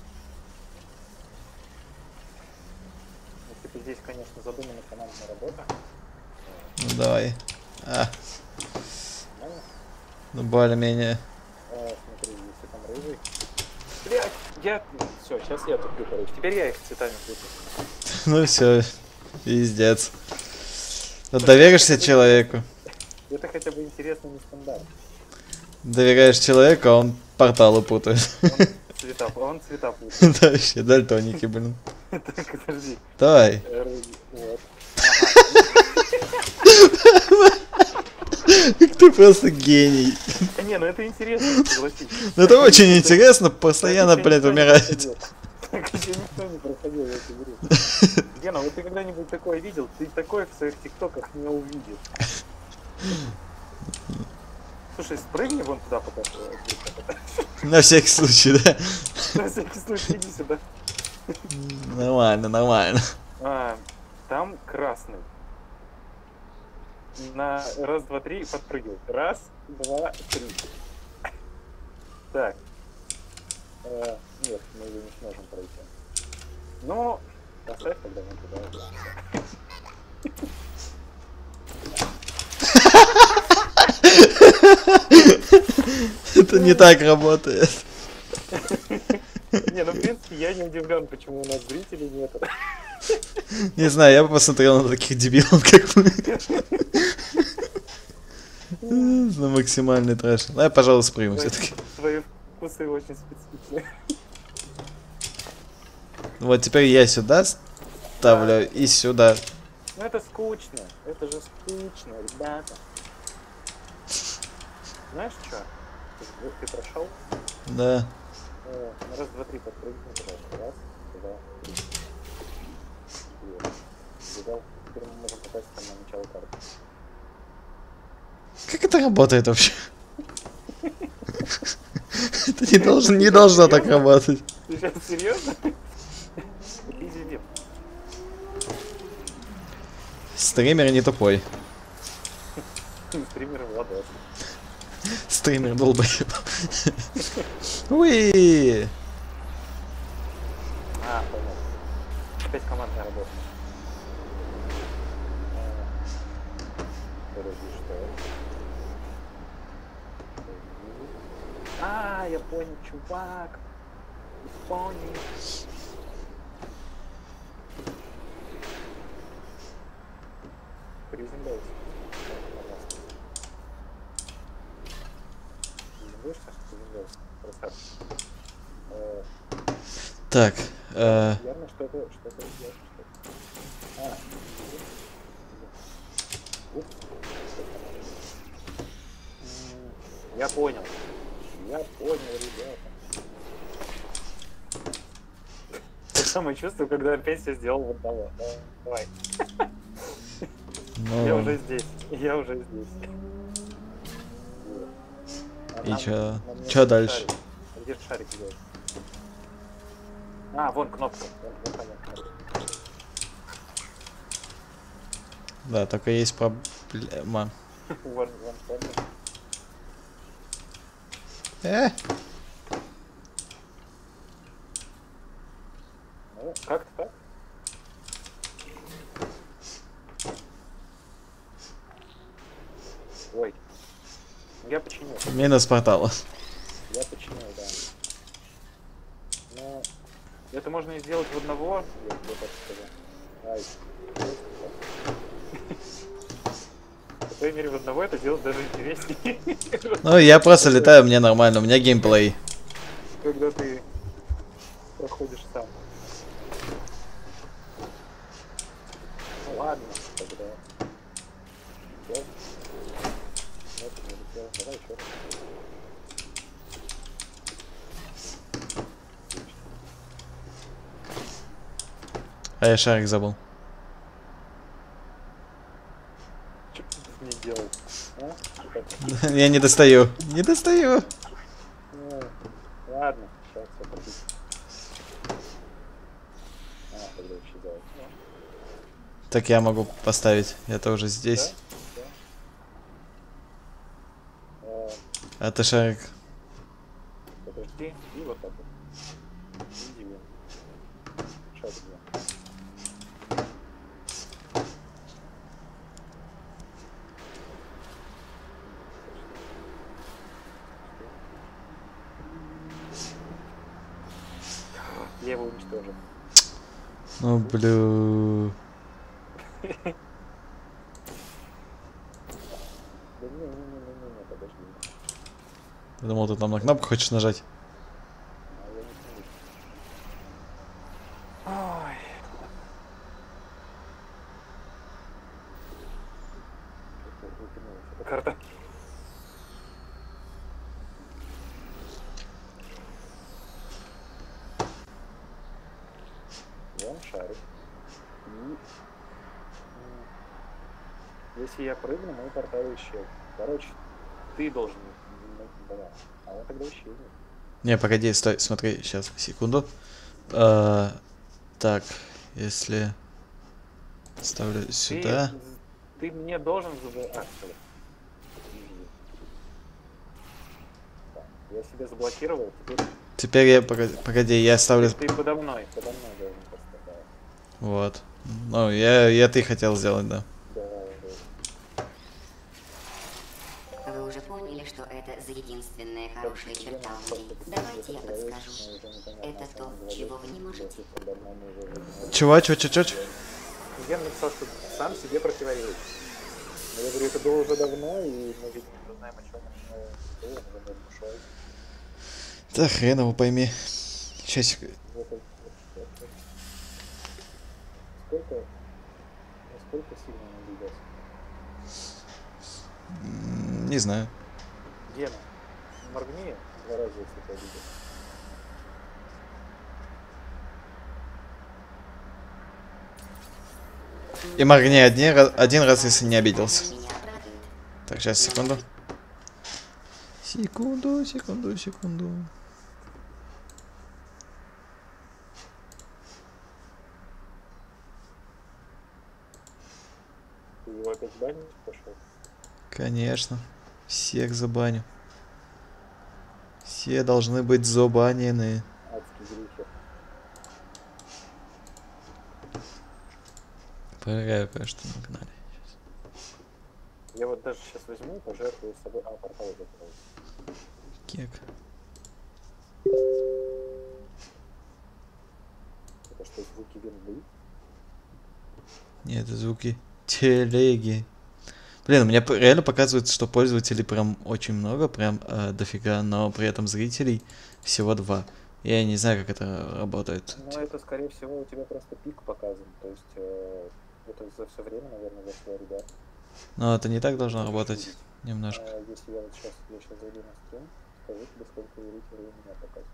Ну, типа здесь, конечно, задумана командная работа. Ну давай. А, Нормально? ну более-менее. А, смотри, если там рыжий. Блять, я... Все, сейчас я туплю, короче. Теперь я их цветами выпущу. Ну все, пиздец. Вот доверишься человеку. Это хотя бы интересно, не стандарт. Доверяешь человеку, а он порталы путают. Он цвета, он цвета путает. Да, вообще, дальтоники, блин. Так, подожди. Давай. Р- Вот. Ты просто гений. Ага. Не, ну это интересно, согласись. Ну это очень интересно, постоянно, Так еще блядь, никто не умираете. проходил. Так еще никто не проходил в эту игру. Гена, вот ты когда-нибудь такое видел? Ты такое в своих тиктоках не увидишь. Слушай, спрыгни вон туда пока что. На всякий случай, да? На всякий случай иди сюда. Нормально, нормально. А, там красный. На раз, два, три подпрыгивай. Раз, два, три. Так. Э, нет, мы ее не сможем пройти. Ну, поставь тогда вон туда. Это не так работает. Не, ну в принципе я не удивлен, почему у нас зрителей нет. Не знаю, я бы посмотрел на таких дебилов, как мы. На максимальный трэш. Давай, пожалуй, спрыгнем все-таки. Твои вкусы очень специфичные. Вот теперь я сюда ставлю и сюда. Ну это скучно. Это же скучно, ребята. Знаешь что? Ты, ты прошел? Да. Э, на раз, два, три подпрыгни, пожалуйста. Раз, два, три. Вот. Видал? Теперь мы можем попасть там на начало карты. Как это работает вообще? Это не должно, не должно так работать. Ты сейчас серьезно? Иди, Стример не тупой. стример Владос. Стример долбоеб. Уи! А, понял. Опять командная работа. Подожди, что? А, я понял, чувак. Понял. Приземляйся. Приземляешься? Приземляйся. Красавчик. Э, Так, э, Верно, что это, что это делаешь, что это? А, уп. М, я понял. Я понял, ребята. То самое чувство, когда опять все сделал вот того. Давай. Я уже ну, здесь. Я уже здесь. А и нам- чё? нам не Чё нужен дальше? шарик. А где же шарик делать? А, вон кнопка. Вон, вон там кнопка. Да, только есть проблема. Вон, вон, вон. Э, Ну, как-то так. Ой. Я починил. минус портала. Я починил, да. Но это можно и сделать в одного, я тебе так скажу. Ай. По крайней мере, в одного это делать даже интереснее. Ну, я просто летаю, мне нормально, у меня геймплей. Когда ты проходишь сам. Ну ладно, тогда. Летел. Вот, не летел. Давай еще раз. А я шарик забыл. Что ты не делал? А? Что так? Я не достаю. Не достаю. Ну, ладно, сейчас все попить. А, тогда вообще делать. Ну, Так я могу поставить. Я тоже здесь. да? Да. Э, А ты шарик. подожди, и вот так вот. Иди вон. Шарик, да. Лево уничтожил. Ну, блю. Да не, не, не, не, не, не, подожди. Я думал, ты там на кнопку хочешь нажать. А я не смогу. Ой. Что-то выкинулась эта карта. Вон шарик. И... Если я прыгну, мой портал исчез. Короче, ты должен... Да. А он тогда исчезнет. Не, погоди, стой, смотри, сейчас, секунду. А, так, если ставлю сюда. Ты, ты мне должен забыть. А, что ли? Так, я себя заблокировал, теперь. Теперь я, погоди, погоди, я ставлю... Ты подо мной, подо мной должен просто, да. Вот. Ну, я, я ты хотел сделать, да. Да, да. Вы уже поняли, что это за единственная хорошая черта в мире? Давайте я подскажу. Это то, чего вы не можете. Чего, чего, чего, чего? Я написал, что сам себе противоречит. Но я говорю, это было уже давно, и мы ведь не знаем, о чем он было, он уже ушел. Да хрен его пойми. Сейчас. Сколько, насколько сильно он двигался? Не знаю. Гена, моргни два раза, если ты обидел. И моргни один раз, один раз, если не обиделся. Так, сейчас, секунду. Секунду, секунду, секунду. Ты его опять банить пошел? Конечно. Всех забаню. Все должны быть забанены. Адский грифер. Проверяю, кое-что нагнали. Я вот даже сейчас возьму и пожертвую с собой. А, портал закрыл. Кек. Это что, звуки винды? Нет, это звуки телеги. Блин, у меня п- реально показывает, что пользователей прям очень много, прям э, дофига, но при этом зрителей всего два. Я не знаю, как это работает. Ну, это, скорее всего, у тебя просто пик показан. То есть, э, это за все время, наверное, зашло, ребят. Но это не так должно работать. Немножко. А если я вот сейчас, я сейчас зайду на стрим, скажу тебе, сколько зрителей у меня показывает.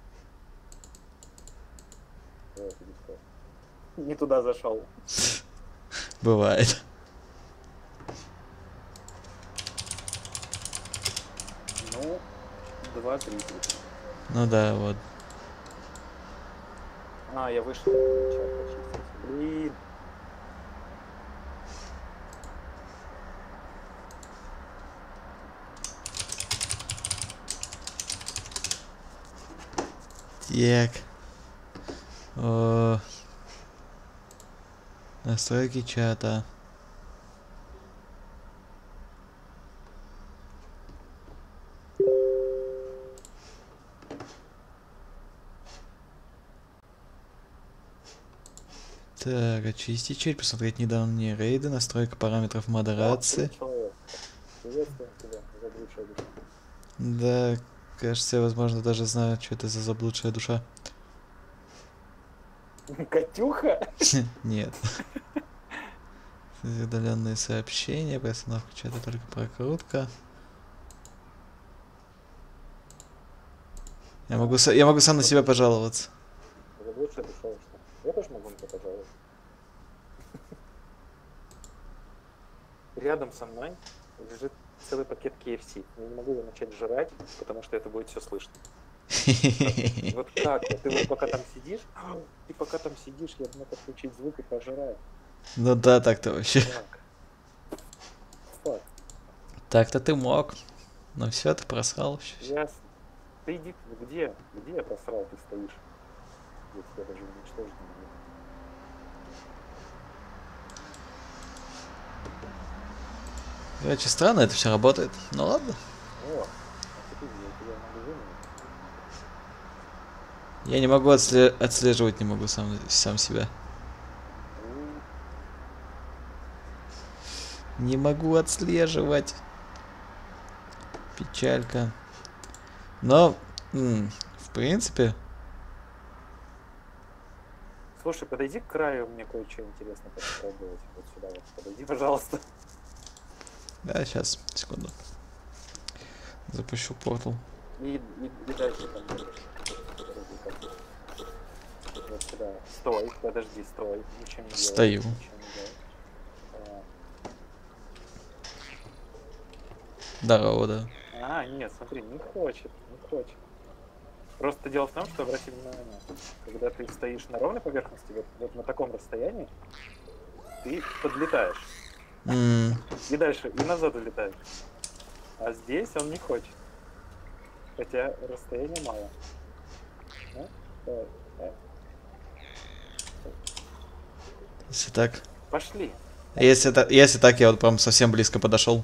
Вот, видишь, не туда зашел. Бывает. Ну, два зрителя. Ну да, вот. А, я вышел. Чат почистить. Блин. Так. О. Настройки чата. Так, очистить чель, посмотреть недавние рейды, настройка параметров модерации. Человек. Приветствуем тебя, заблудшая душа. Да, кажется, я, возможно, даже знаю, что это за заблудшая душа. Катюха? Нет. Удаленные сообщения, постановка чата только прокрутка. Я могу, я могу сам на себя пожаловаться. Заблудшая душа ушла. Я тоже могу на тебя пожаловаться. Рядом со мной лежит целый пакет кей эф си. Я не могу его начать жрать, потому что это будет все слышно. Вот как? Ты вот пока там сидишь, ты пока там сидишь, я мог отключить звук и пожираю. Ну да, так-то вообще. Фак. Фак. Так-то ты мог. Но все, ты просрал. Ясно. Ты иди, где? Где я просрал, ты стоишь? Я тебя даже уничтожить не могу. Короче, странно это все работает. Ну ладно. О, а ты я тебя могу выманить. Я не могу отсле- отслеживать, не могу сам, сам себя. Не могу отслеживать. Печалька. Но, м, в принципе... Слушай, подойди к краю, мне кое-что интересно попробовать. Вот сюда вот, подойди, пожалуйста. Да, сейчас, секунду. Запущу портал. И, и, и дальше там. Вот сюда. Стой, подожди, стой. Ничего не делай. Стою. Ничего не делай. А, Здорово, да. А, нет, смотри, не хочет, не хочет. Просто дело в том, что, обрати внимание, когда ты стоишь на ровной поверхности, вот, вот на таком расстоянии, ты подлетаешь. М, И дальше, и назад улетаешь. А здесь он не хочет. Хотя расстояния мало. Ну, давай, давай. Если так... Пошли. Если, та- если так, я вот прям совсем близко подошел.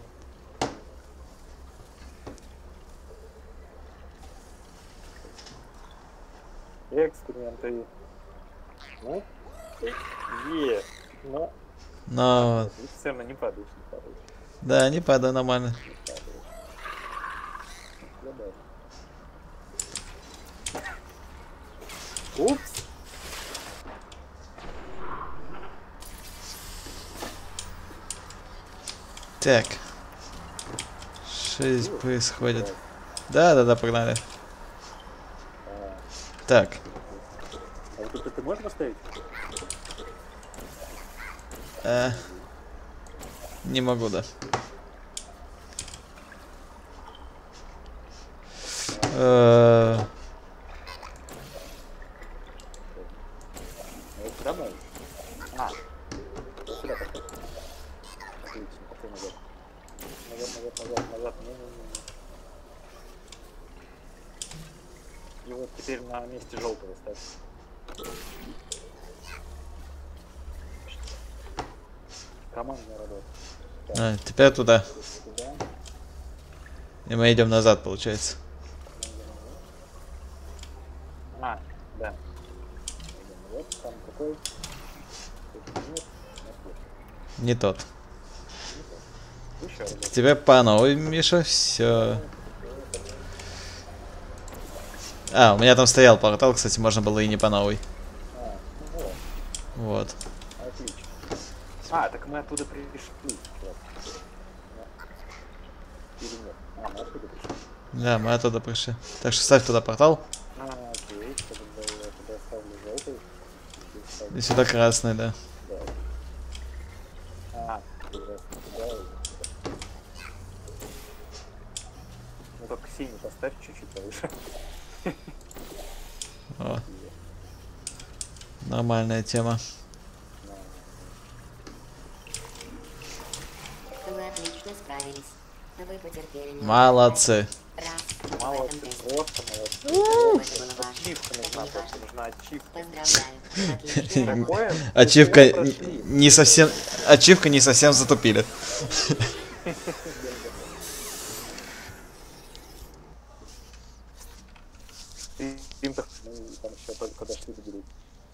Эксперименты. Ну, е, ну, Но... и все равно не падаешь, не падаешь, Да, не падаю нормально. не падаешь. Я даже. Упс. Так. Что здесь происходит? Да, да, да, погнали. А, Так. а вот это ты можешь поставить? э, не могу, да. Э, А вот сюда можешь? А, вот сюда поставь. Отлично, пошли назад. Назад, назад, назад, назад. Не-не-не. И вот теперь на месте желтого ставь. Командная работа. Так, а, теперь туда. сюда. И мы идем назад, получается. А, да. Вот там какой? Тут нет, нет, Не тот. нет. Еще раз. Тебе по новой, Миша, все. А, у меня там стоял портал, кстати, можно было и не по новой. А, ну вот, Вот. отлично. А, так мы оттуда пришли. Вот. Или нет? А, мы оттуда пришли. Да, мы оттуда пришли. Так что ставь туда портал. А, окей, тогда я туда ставлю желтый. Ты ставишь- И сюда красный, да. Да. А, туда, туда, и сюда. Ну только синий поставь чуть-чуть повыше. О. Нормальная тема. Вы отлично справились. Вы потерпели неудачу. Молодцы. Раз. Молодцы, В этом ты. просто молодцы. Это было важно. Ачивка нужна, Это не просто важно. нужна ачивка. Поздравляю. Отличная работа. Такое? Ачивка Вы н- прошли. не совсем... Ачивка не совсем затупили. И пинтов мы там еще только дошли до берега.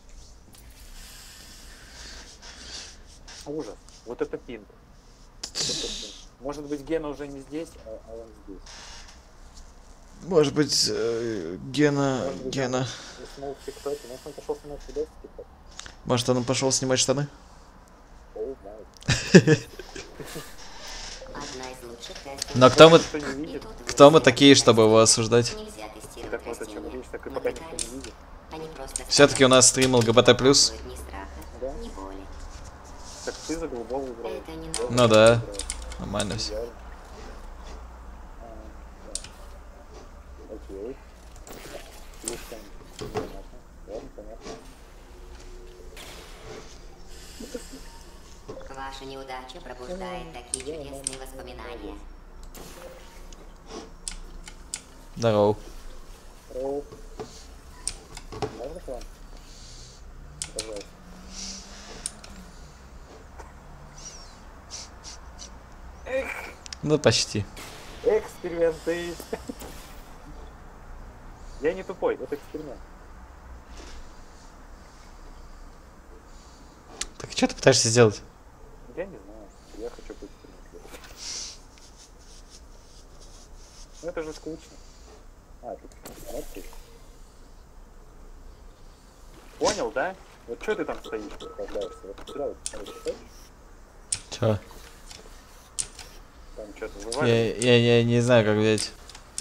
Ужас. Вот это пинт. Вот это пинт. Может быть, Гена уже не здесь, а, а он здесь. Может быть, э, Гена... Может быть, Гена... он уснул в ТикТоке. Может, он пошел снимать видос в ТикТок. Может, он пошел снимать штаны? Оу, май. Одна из лучших тестов. Но кто мы... Никто не видит. Кто мы такие, чтобы его осуждать? Нельзя тестировать Так вот о чем растения. речь, так и пока никто не видит. Они просто Все-таки у нас стрим ЛГБТ плюс. ни страха, Да? ни боли. Так ты за голубого выбрал. Это не Я за Ну да. голубого выбрал. Нормально все. Идеально. А, да. Окей. Слишком понятно. Ладно, понятно. Ваша неудача пробуждает такие чудесные воспоминания. Здорово. Роу. Можно к вам? Пожалуйста. Ну, почти. Эксперименты. Я не тупой, это эксперимент. Так что ты пытаешься сделать? Я не знаю. Я хочу поэкспериментировать. Ну это же скучно. А, тут смотри. Понял, да? Вот что ты там стоишь, расслабляешься? Вот сюда вот стоишь? Чё? Там что-то Я, вываливает. я, я не знаю, как взять.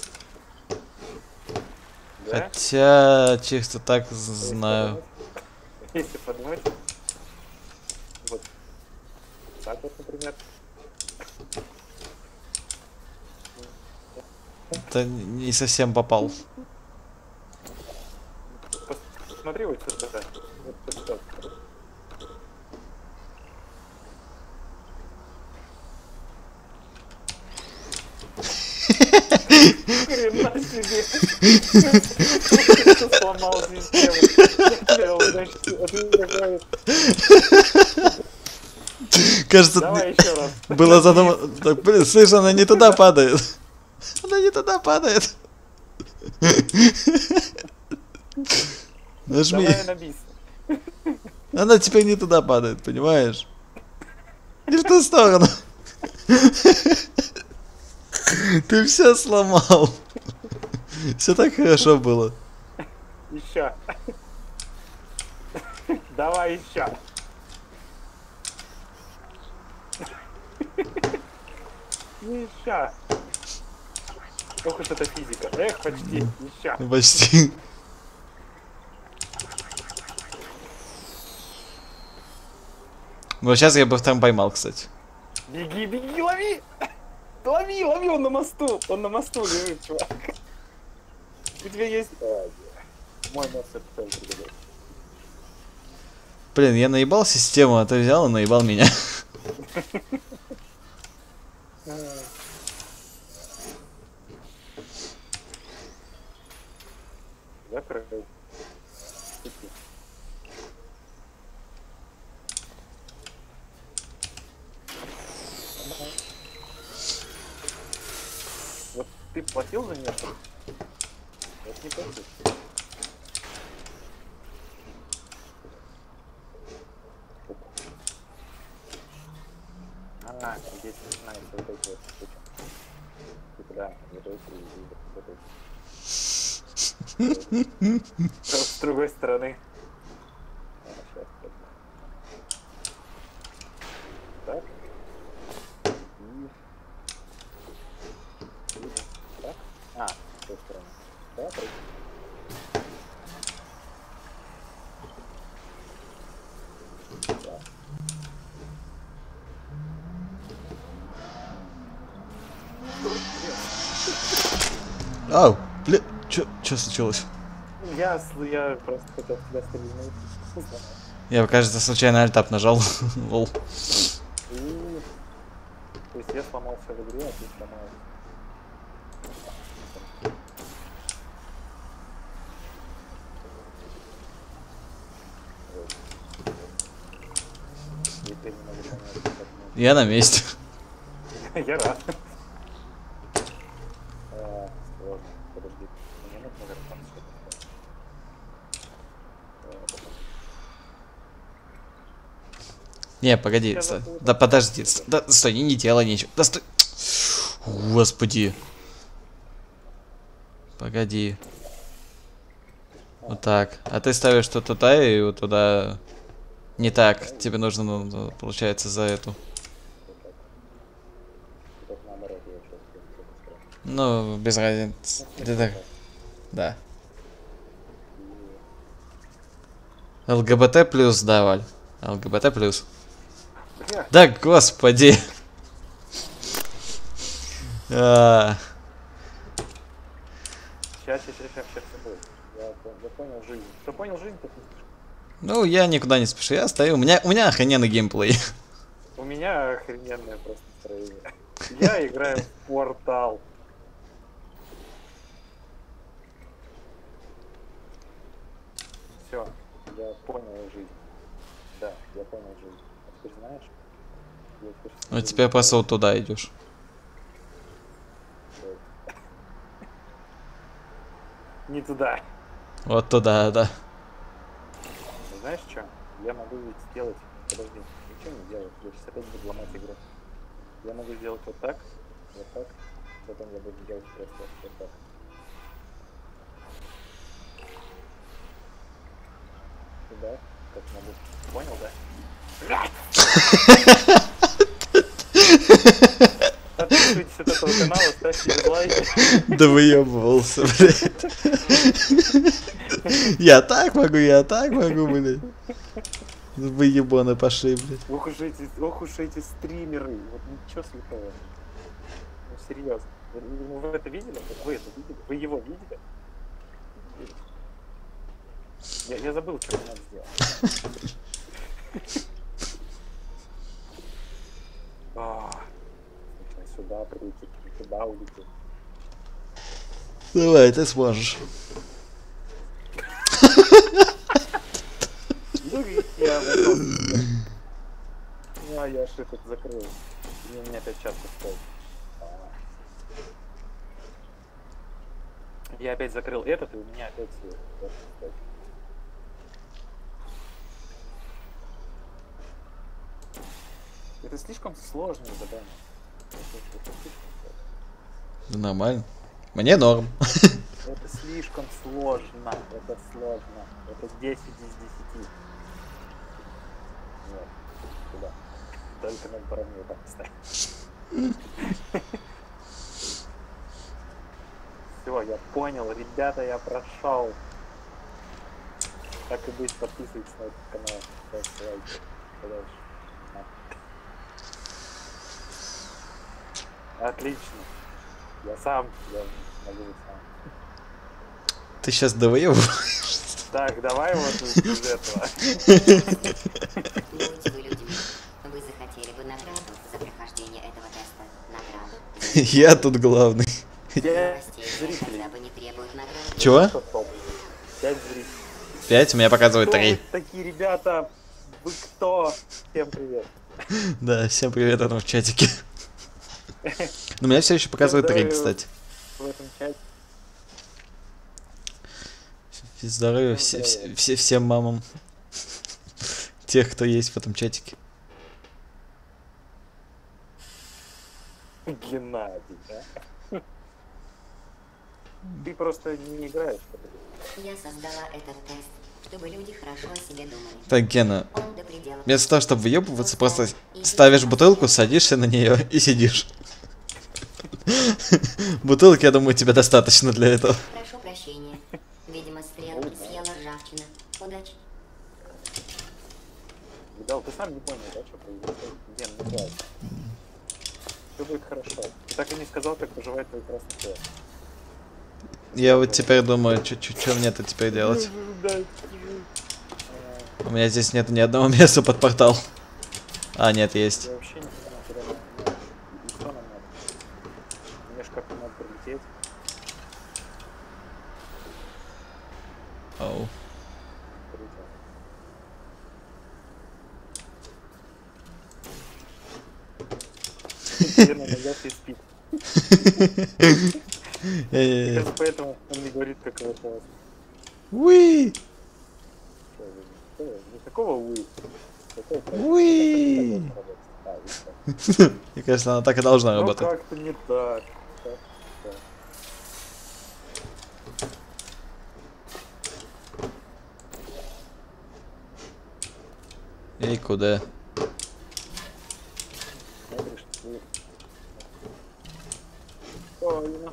Да? Хотя, чисто так знаю. Если подумать. Вот. Так вот, например. Это не совсем попал. Посмотри вот сюда. Вот сюда. Хрена себе! Ты сломал систему. Я тебя Кажется, Давай еще раз. было задумано... Так, блин, слышь, она не туда падает. Она не туда падает. Нажми. Давай на бис. Она теперь не туда падает, понимаешь? Не в ту сторону. Ты все сломал. Все так хорошо было. Еще. Давай еще. Еще. Ох уж это физика. Эх, почти. Еще. Почти. Вот сейчас я бы там поймал, кстати. Беги, беги, лови! Лови, лови, он на мосту. Он на мосту лежит, чувак. У тебя есть... Ой, мой мост это тоже пригодится. Блин, я наебал систему, а ты взял и наебал меня. Закрыл. Вот ты платил за нее? Вот не платил. А, здесь начинается вот эти вот штуки. Типа, да, вот эти и вот эти. С другой стороны. А, сейчас, так. И... и... Так. А, с той стороны. Так. Так. Ау, бля, чё, чё случилось? Я, с- я просто хотел тебя стрельнуть. Я, кажется, случайно альтап нажал. Лол. И... То есть я сломался в игре, а ты сломался. И ты не могу понять, как мы- Я на месте. Я рад. А, ладно, подожди. Мне нужно, наверное, там что-то. А, потом. Не, погоди, Я стой. забыл. Да подожди, стой, да, стой, не, не делай ничего. Да стой. Господи. Погоди. Вот так. А ты ставишь что туда и вот туда. Не так. Тебе нужно, ну, получается, за эту. Вот наоборот, я сейчас что-то скажу. Ну, без разницы. Да, да. Да. ЛГБТ плюс, да, Валь. ЛГБТ плюс. Бля, Да, господи. А, Сейчас, сейчас, сейчас, сейчас все будет. Я, пон- я понял жизнь. Кто понял жизнь, тот не спешит. Ну, я никуда не спешу, я стою. У меня, у меня охрененный геймплей. У меня охрененное просто настроение. Я играю в портал. Все, я понял жизнь. Да, я понял жизнь. А теперь знаешь? Я теперь Ну, смотрю, теперь просто вот туда идешь. что- Не туда. Вот туда, да. Знаешь что? Я могу ведь сделать... Подожди, ничего не делать. Я сейчас опять буду ломать игру. Я могу сделать вот так, вот так. Потом я буду делать просто вот так. да? Как могу. Понял, да? Подписывайтесь от этого канала, ставьте лайки. Да выебывался, блядь. Я так могу, я так могу, блядь. Выебаны пошли, блядь. Ох уж эти, ох уж эти стримеры. Вот ничего святого. Ну серьезно. Вы, вы это видели? Вы это видели? Вы его видели? Я, я забыл, что мне надо сделать. А, сюда прилетит, сюда улетит. Давай, ты сможешь. Ну и я вошел. Ну а я ж этот закрыл. И у меня опять часто стоит. Я опять закрыл этот, и у меня опять стоит. Это слишком сложное задание. Это, это слишком сложно. Ну, нормально. Мне норм. Это слишком сложно. Это сложно. Это десять из десяти. Нет. Туда. Только надо параметры так поставить. Все, я понял. Ребята, я прошел. Так и быть, подписывайтесь на этот канал. Ставьте лайки. Дальше. Отлично. Я сам, я могу быть сам. Ты сейчас довоевываешь. Так, давай вот из этого. Будьте вы людьми. Вы захотели бы награду за прохождение этого теста. Награду. Я тут главный. Пять Растения зрителей. хотя бы не требуют награды. Чего? Пять зрителей. Пять? У меня показывает Кто три. вы такие ребята? Вы кто? Всем привет. Да, всем привет, там в чатике. Но у меня все еще показывает три, кстати. В этом чате. Здоровья все, все, все, всем мамам. Тех, кто есть в этом чатике. Геннадий, да? Ты просто не играешь. Я создала этот тест, чтобы люди хорошо о себе думали. Так, Гена, Он до предела. вместо того, чтобы выебываться, просто ставишь бутылку, садишься на нее и сидишь. Бутылки, я думаю, тебе достаточно для этого. Прошу прощения. Видимо, стрелки съела ржавчина. Удачи. Видал, ты сам не понял, да, что произошло? Ген, не играй. Все будет хорошо. Ты так и не сказал, как поживает твой красный цвет. Я вот теперь думаю, что мне-то теперь делать. У меня здесь нет ни одного места под портал. А, нет, есть. Я вообще не знаю, куда нам надо. И что нам надо? Мне ж как-то надо прилететь. Оу. Наверное, найдёт и спит. Э-э-э. Кажется, поэтому он не говорит, как его зовут. Уи! Никакого уи. Уи! Мне кажется, она так и должна Ну работать. как-то не так. Так, так. И куда? Смотришь, ты- Правильно.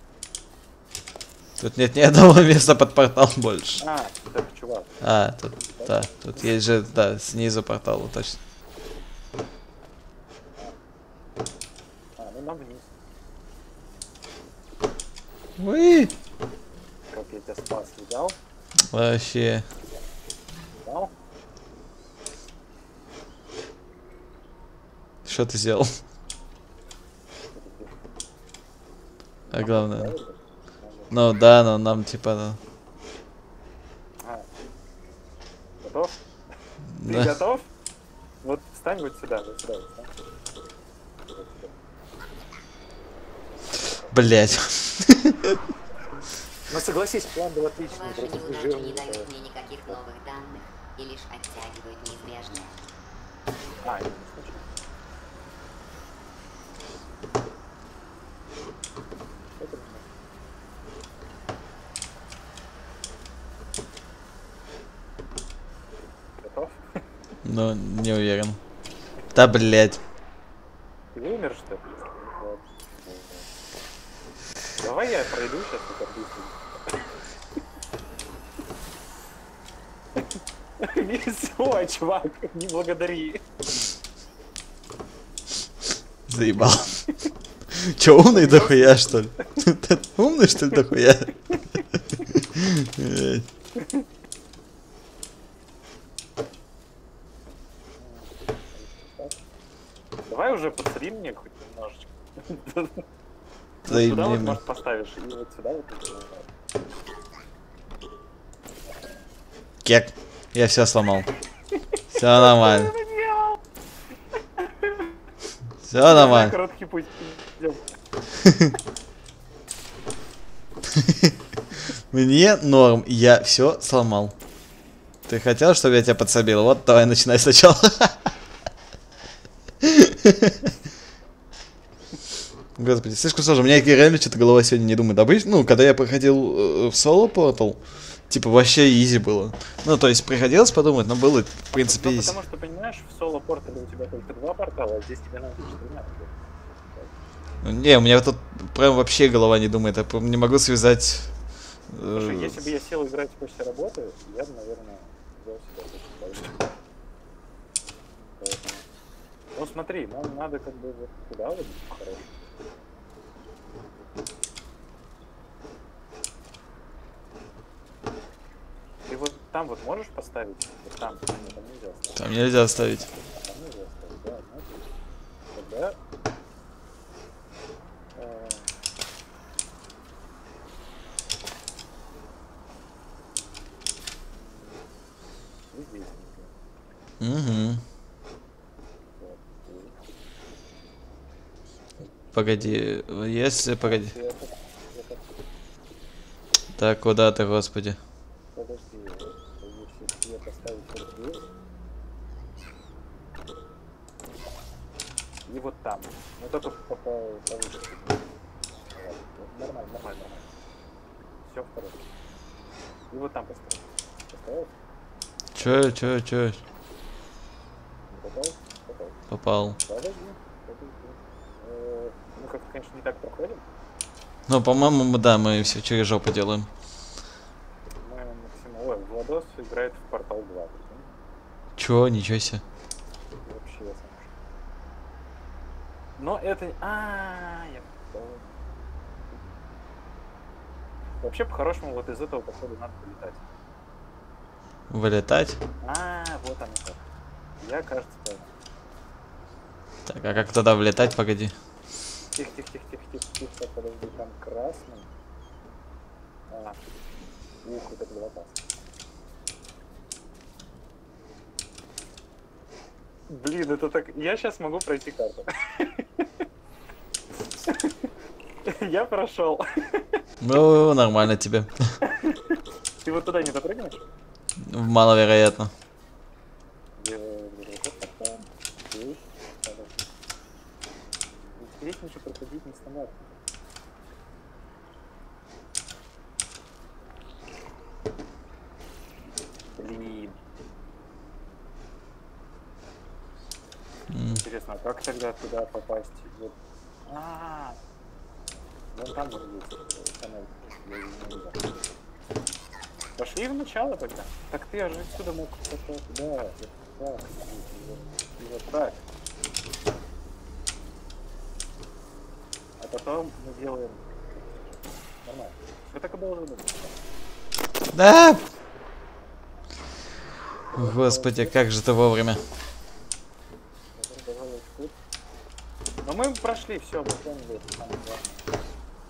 Тут нет ни одного места под портал больше. А, так, чувак. А, тут, да, тут есть же, да, снизу портала, точно. А, ну нам вниз. Уи! Как я тебя спас, видал? Вообще. Видал? Что ты сделал? А главное. Ну да, но нам типа, да. А. Готов? Ты Да. готов? Вот встань вот сюда, вот сюда, вот встань. Вот сюда. Блять. Ну согласись, план был отличный. Ваши просто неудачи жирный, не дают э, мне никаких новых данных и лишь оттягивают неизбежное. А, это не случайно. Это не- Ну, не уверен. Да, блядь. Ты умер, что ли? Вот. Давай я пройду сейчас это быстро. Все, чувак, не благодари. Заебал. Че, умный дохуя, что ли? Ты умный, что ли, дохуя? Давай уже подсри мне хоть немножечко. Заебни Сюда вот, мне. может, поставишь, и вот сюда вот. Кек. Я все сломал. Все нормально. Все нормально. Короткий путь. Идем. Мне норм, я все сломал. Ты хотел, чтобы я тебя подсобил? Вот, давай начинай сначала. Господи, слишком сложно. У меня реально что-то голова сегодня не думает. Обычно, ну, когда я проходил э, в соло портал, типа вообще изи было. Ну, то есть приходилось подумать, но было, в принципе, Ну, изи. потому что, понимаешь, в соло портале у тебя только два портала, а здесь тебе надо четырнадцать. Не, у меня тут прям вообще голова не думает. Я прям не могу связать. э, Слушай, если бы я сел играть после работы, я бы, наверное, взял себя очень дальше. Поэтому... Ну смотри, нам надо как бы вот туда вот хорошо. Ты вот там вот можешь поставить? Вот там, нет, там нельзя ставить. Там нельзя ставить. Там нельзя ставить, да, значит, тогда... э, и здесь нельзя. Угу. Вот. Погоди, если, погоди. И это- это- Так, куда ты, господи? Подожди, вот, если я поставить вот здесь и вот там, ну только попал повыше. Нормально, нормально, нормально. Все в порядке. И вот там поставил. Поставил? Чё, чё, чё? Попал? Попал. Попал. Подожди, подожди. Э, Мы как-то, конечно, не так проходим. Ну, по-моему, мы, да, мы все через жопу делаем. Мы максимум... Ой, Владос играет в Портал два. Прикинь? Чё, ничего себе. Вообще я сам. Но это... А, я понял. Вообще, по-хорошему, вот из этого походу надо вылетать. Вылетать? А, вот оно как. Я, кажется, понял. Так, а как тогда влетать, погоди? Тихо, тихо, тихо, тихо, тихо, тихо, так, подожди, там красный. А, ух, вот это было опасно. Блин, это так... Я сейчас могу пройти карту. Я прошел. Ну, нормально тебе. Ты вот туда не допрыгнешь? Маловероятно. Здесь нужно проходить нестандартно. Блин. М. Интересно, а как тогда туда попасть? Вот. А, вон там может быть тоннель. Я его не видел. Пошли в начало тогда. Так ты же отсюда мог попасть. Да, вот так. И вот, и вот так. А потом мы делаем... Нормально. Все так и должно быть. Да! Господи, как же ты вовремя. Но мы прошли, все, мы поняли, это самое главное.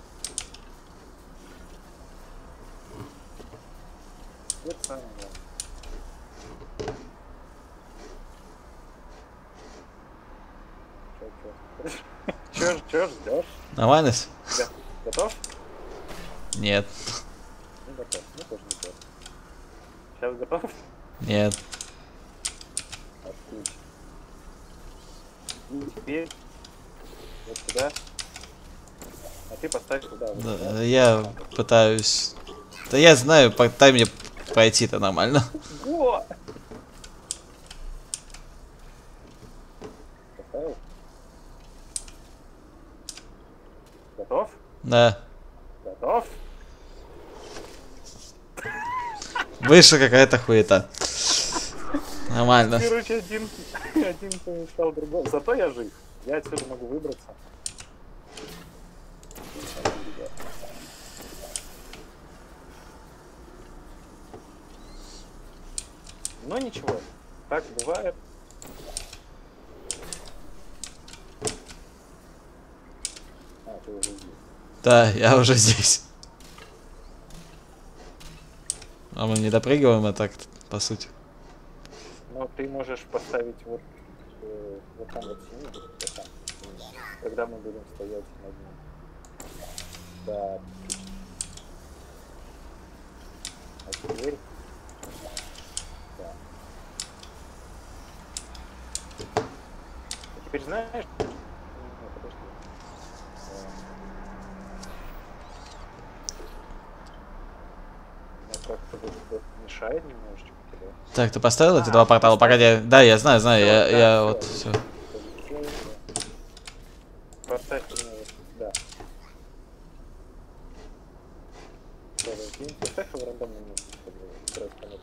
Это самое главное. Чё, чё? Чё ждёшь? Нормально? Да. Готов? Нет. Не готов, ну тоже не готов. Сейчас готов? Нет. Отлично. И теперь вот сюда. А ты поставь туда. Вот Да, сюда. я пытаюсь... Да я знаю, дай мне пройти-то нормально. Во! Да. Готов? Вышла какая-то хуета. Нормально. Короче, один, один помешал другому. Зато я жив. Я отсюда могу выбраться. Но ничего. Так бывает. А, ты уже здесь. Да, я уже здесь. А мы не допрыгиваем, а так, по сути. Но ты можешь поставить вот, э, вот там вот синий, вот там, когда мы будем стоять над ним. Да. А теперь... Да. А теперь знаешь... Ну, подожди. Ну, как-то вот, вот мешает немножечко. Так, ты поставил эти А, два портала? Погоди. Да, я знаю, знаю, я, Да, я всё. вот все. Поставь мне, да. Поставь его в рандомное место, чтобы убрать конец.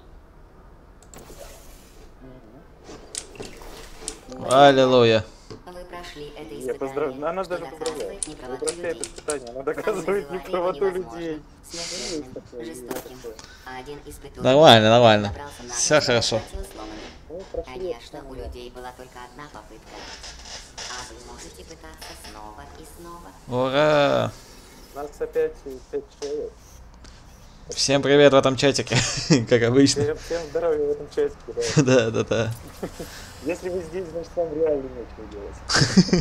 Аллилуйя. Вы прошли это Я испытание, поздравляю. Она что даже доказывает поздравляет. Вы неправоту прошли это людей. испытание, она Оно доказывает называли неправоту невозможным, людей. смертельным, такое, есть жестоким. такое. А один из притворных Нормально, нормально. добрался на Всё гору и хорошо. схватил сломанным. Мы прошли это Конечно, у самое. людей была только одна попытка. А вы можете пытаться снова и снова. Ура! Нас опять пять человек. Всем привет в этом чатике, как обычно. Всем, всем здоровья в этом чатике, да. Да, да, да. Если вы здесь, значит вам реально нечего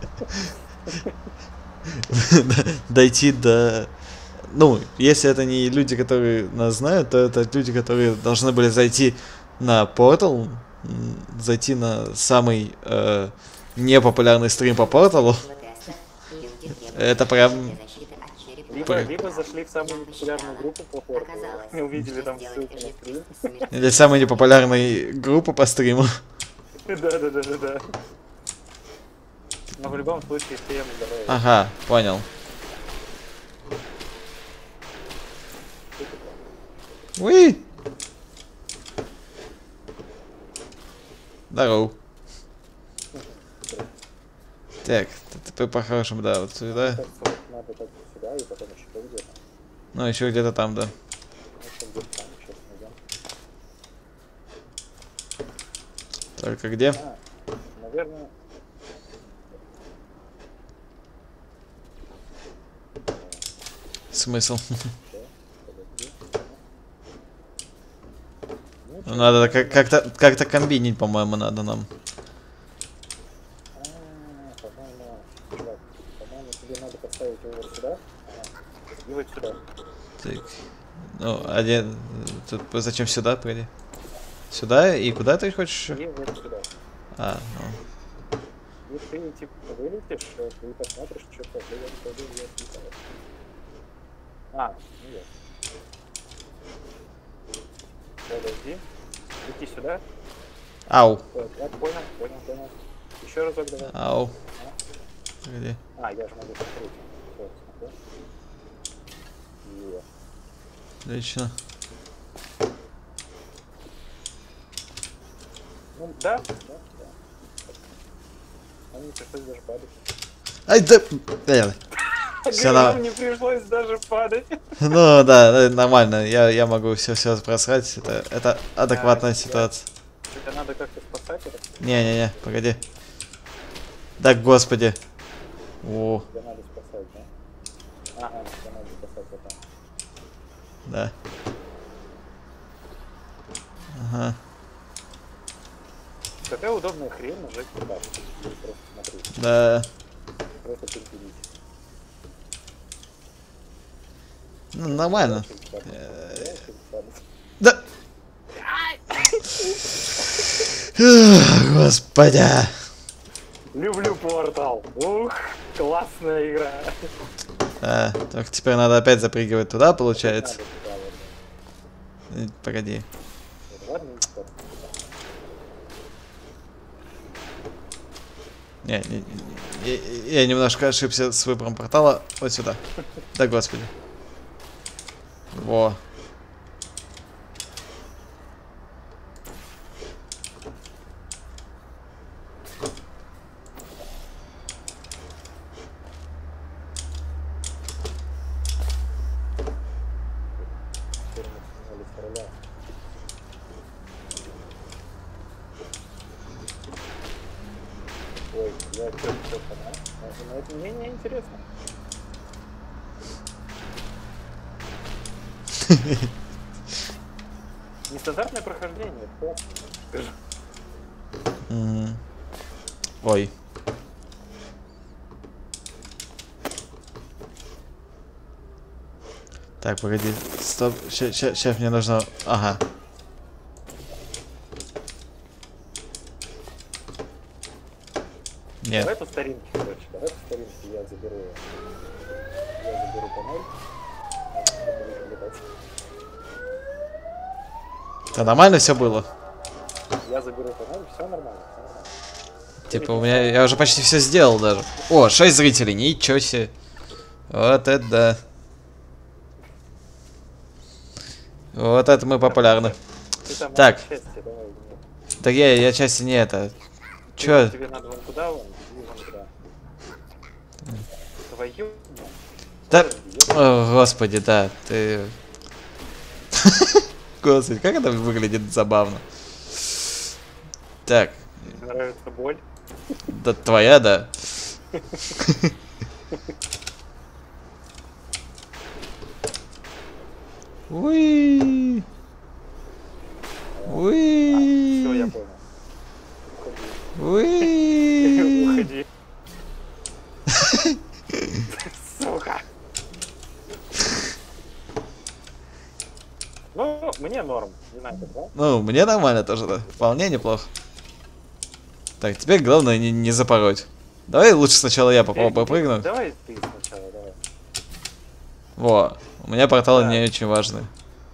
делать. Дойти до... Ну, если это не люди, которые нас знают, то это люди, которые должны были зайти на портал, м, зайти на самый э, непопулярный стрим по порталу. Это прям... Либо, либо зашли в самую популярную группу по порталу, не увидели там ссылку на стрим. Или самая непопулярная группа по стриму. Да, да, да, да, да. Но в любом случае всем здоровья. Ага, понял. Уи! Здорово. Так, ты по-хорошему, да, вот сюда. Кажется, вот надо так сюда и потом еще где-то. Ну, еще где-то там, да. Еще где-то там, сейчас найдем. Только где? А, наверное... Смысл? Подожди. Ну, надо как- как-то как-то комбинить, по-моему, надо нам. А, по-моему, чувак, по-моему, тебе надо поставить его вот сюда. Ага. И вот сюда. Так. Ну, один... Тут зачем сюда, погоди? Сюда? И куда ты хочешь? И вот сюда. А, ну. И ты, типа, вылетишь, и посмотришь, что то я не пойду, я отлетаю. А, ну я. Подожди. Иди сюда. Ау. Вот, я понял, понял, понял. Еще разок давай. Ау. Погоди. А, я же могу посмотреть. Вот, смотри. Е. Отлично. Ну, да, да, да. Нам не пришлось даже падать. Ай, да... Блин. Всё Нам на- не пришлось даже падать. Ну да, нормально. Я, я могу все все просрать. Это, это адекватная А, ситуация. Это надо как-то спасать это. Не-не-не, погоди. Да господи. О, Тебя надо спасать, да? Ага, тебя надо спасать вот там. да. Ага. Какая удобная хрень нажать вот так. И просто смотреть. Да. Просто перепилить. Ну, нормально. Очень падать. Э, Очень падать. Да. Эх, господи. Люблю портал. Ух, классная игра. А, только теперь надо опять запрыгивать туда, получается. Надо туда, вот, Э, Погоди. вот. Ладно, и стоп. Не, не, не, я, я немножко ошибся с выбором портала. Вот сюда. Да господи. Во. Ой, я что-то понял. Но это мне не интересно. Нестандартное прохождение, классно, скажу. Мгм. Ой. Так, погоди. Стоп. Сейчас мне нужно... Ага. Нет. Давай по старинке, короче. Давай по старинке я заберу. Я заберу панель. Да нормально все было? Я заберу панель, все нормально, все нормально. Типа у меня... Я уже почти все сделал даже. О, шесть зрителей, ничего себе. Вот это да. Вот это мы популярны. Ты там Так. счастье, давай, нет. Так я, я части не это. Чё? Тебе надо вон туда, вон, и вон туда. Твою... Да... О, господи, да, ты... Господи, как это выглядит забавно. Так. Мне нравится боль. Да твоя, да. Уи. Уи. Все, я понял. Уи. Уходи. Сука. Ну, мне норм, не знаю, как, да? Ну, мне нормально тоже, да. Вполне неплохо. Так, теперь главное не, не запороть. Давай лучше сначала я попробую прыгнуть. Давай ты сначала, давай. Во, у меня порталы Да. не очень важны.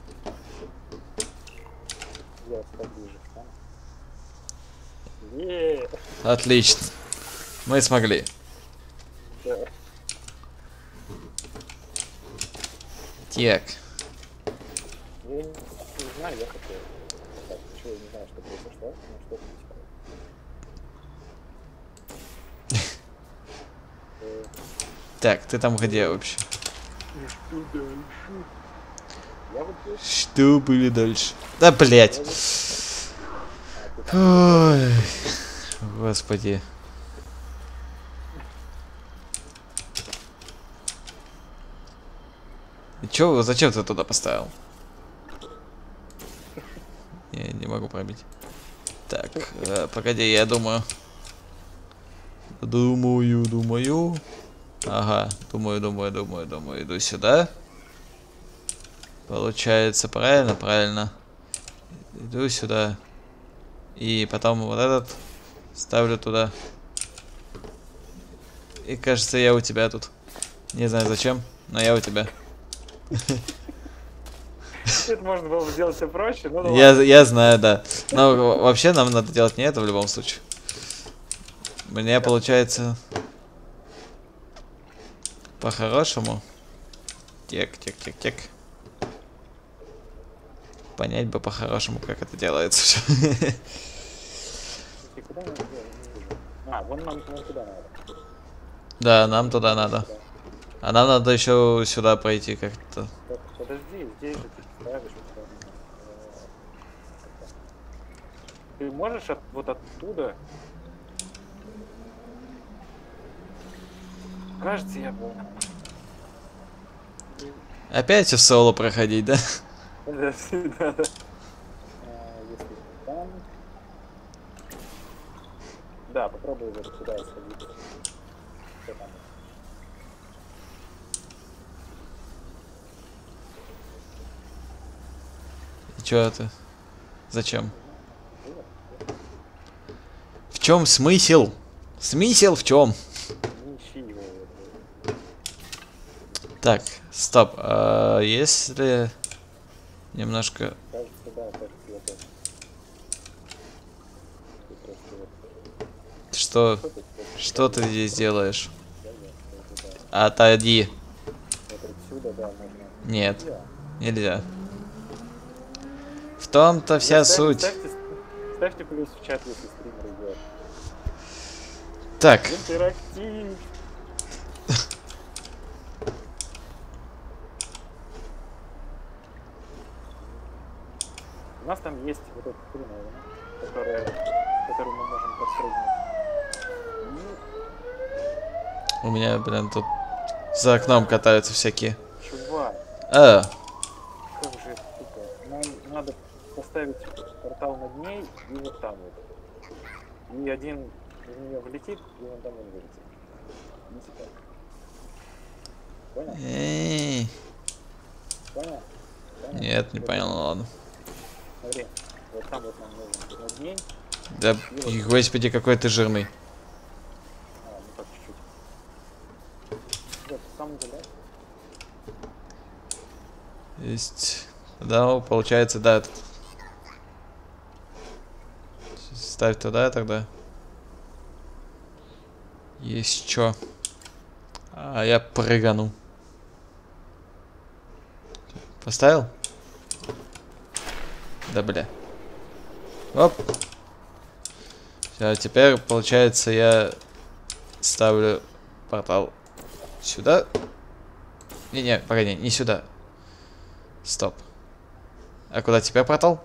Я поближе встану. Еее. Отлично. Мы смогли. Да. Так. Я не, не знаю, я хотел. Так, ничего, я не знаю, что произошло, но что-то не сказал. Э, Так, ты там где вообще? Что дальше? Я вот здесь. Что были дальше? Да, блять. Ой. Господи. И чё, зачем ты туда поставил? Я не могу пробить. Так, э, погоди, я думаю. Думаю, думаю. Ага, думаю, думаю, думаю, думаю. Иду сюда. Получается, правильно, правильно. Иду сюда. И потом вот этот ставлю туда. И кажется, я у тебя тут. Не знаю зачем, но я у тебя. Это можно было сделать все проще, но Я, я знаю, да. Но в- вообще нам надо делать не это в любом случае. Мне получается по-хорошему. Тек, тек, тек, тек. Понять бы по-хорошему, как это делается все. Куда надо делать? Не вижу. А, вон нам вон туда надо. Да, нам туда надо. А нам надо еще сюда пройти как-то. Так, подожди, здесь же ты ставишь. Вот, э, ты можешь от, вот оттуда? Кажется, я понял. Опять в соло проходить, да? Да, да, да. А, если там... Да, попробуй вот сюда сходить. Что там? И чё это? Зачем? В чем смысл? Смысл в чем? Не ищи его. вот, Так, стоп. А если немножко... вот. Кажется, да, кажется, я тоже. Ты просто вот- Что? Что ты? Что ты здесь делаешь? Да, я, это, да. Отойди. Вот отсюда, да, можно. Нет, Нельзя. нельзя. В том-то вся Ставь- суть. Ставьте, ставьте плюс в чат, если стример идет. Так, Интерактив. У нас там есть вот эта хреновина, которая, которую мы можем подпрыгнуть. у меня, блин, тут за окном катаются всякие. И, чувак, А, как же это тупо. Нам надо поставить портал над ней и вот там вот. И один в нее влетит, и он там он вылетит. Видите как? Понял? эй, Понял? Понял? нет, не Вот понял, так. ладно. Смотри, вот там вот нам нужно над ней. Да, и, господи, какой ты жирный. А, ну так чуть-чуть. Вот, сам гуляй. Есть. Да, получается, да. Ставь туда тогда. Есть чё. А я прыгану. Поставил? Да бля. Оп. Все, теперь получается я ставлю портал сюда. Не-не, погоди, не сюда. Стоп. А куда теперь портал?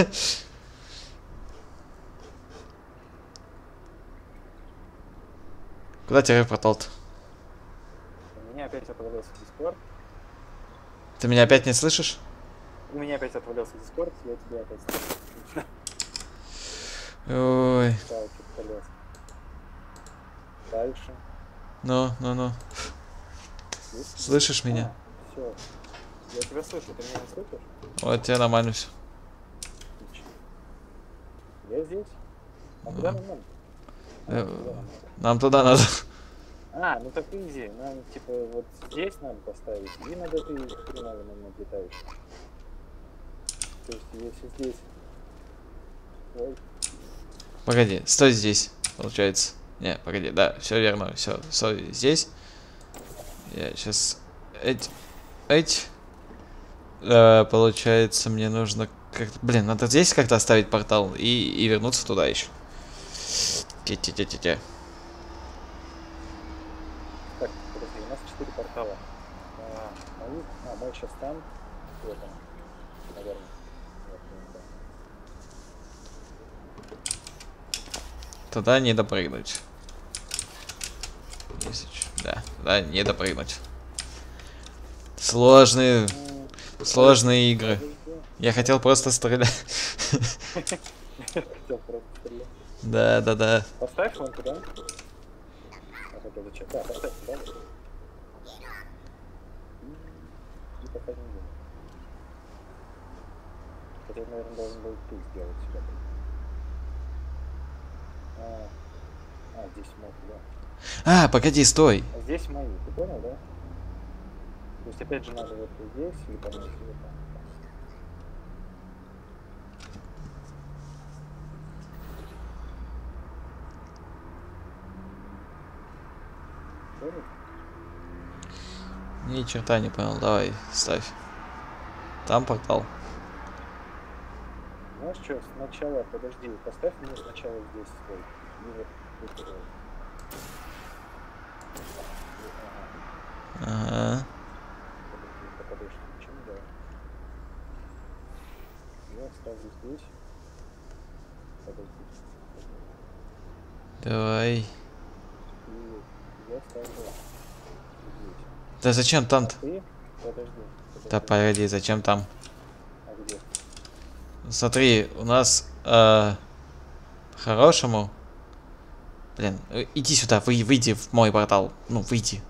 Куда теперь портал-то? У меня опять отвалился Discord. Ты меня опять не слышишь? У меня опять отвалился Discord, я тебе опять ставлю. Ой. Стал чуть полез. Дальше. Ну, ну, ну. Есть? Слышишь меня? Все. Я тебя слышу, ты меня не слышишь? Вот тебе нормально все. Отлично. Я здесь. А куда нам надо? А, Э, куда нам надо? Нам туда надо. А, ну так изи. Нам типа вот здесь надо поставить и над этой хреновиной над летающей. То есть если здесь. Ой. Погоди, стой здесь, получается. Не, погоди, да, все верно, все, стой здесь. Я сейчас. Эть. Эть. Э, получается, мне нужно как. Блин, надо здесь как-то оставить портал и, и вернуться туда еще. Те-те-те-те-те. Так, подожди, у нас четыре портала. А, мои, а, мой сейчас там. Вот он. Наверное. Вот, он, да. Туда не допрыгнуть. Если чё, да, туда не допрыгнуть. Сложные, М, сложные игры. подожди. Я хотел просто стрелять. Хотел просто стрелять. Да, да, да. Поставь вон туда. А это зачем? Да, поставь туда. И, и пока не видно. Хотя, наверное, должен был ты сделать сюда. А, а, здесь мог, да. А, погоди, стой. А здесь мои, ты понял, да? То есть опять же надо вот здесь и там, если вот там. Понял? Ни черта не понял. Давай, ставь. Там портал. Знаешь что, сначала, подожди, поставь мне сначала здесь стой. И вот тут вот. Ага. Ага. Подожди, попадешь. Почему да? Я ставлю здесь. Подожди. Давай. И я ставлю здесь. Да зачем там-то? Ты? Подожди. подожди. Да погоди, зачем там? А где? Смотри, у нас э, по-хорошему. Блин, э, иди сюда, вы, выйди в мой портал. Ну, выйди.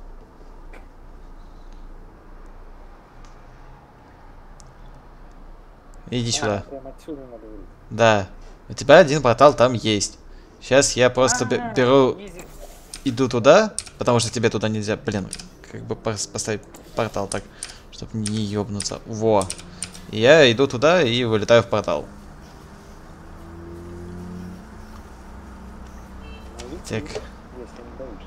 Иди А, сюда. прям отсюда надо выйти. Да. У тебя один портал там есть. Сейчас я просто бе- А, беру, изи. иду туда, потому что тебе туда нельзя, блин, как бы пос- поставить портал так, чтобы не ёбнуться. Во. И я иду туда и вылетаю в портал. Ну, видишь? Так. Если не боишься.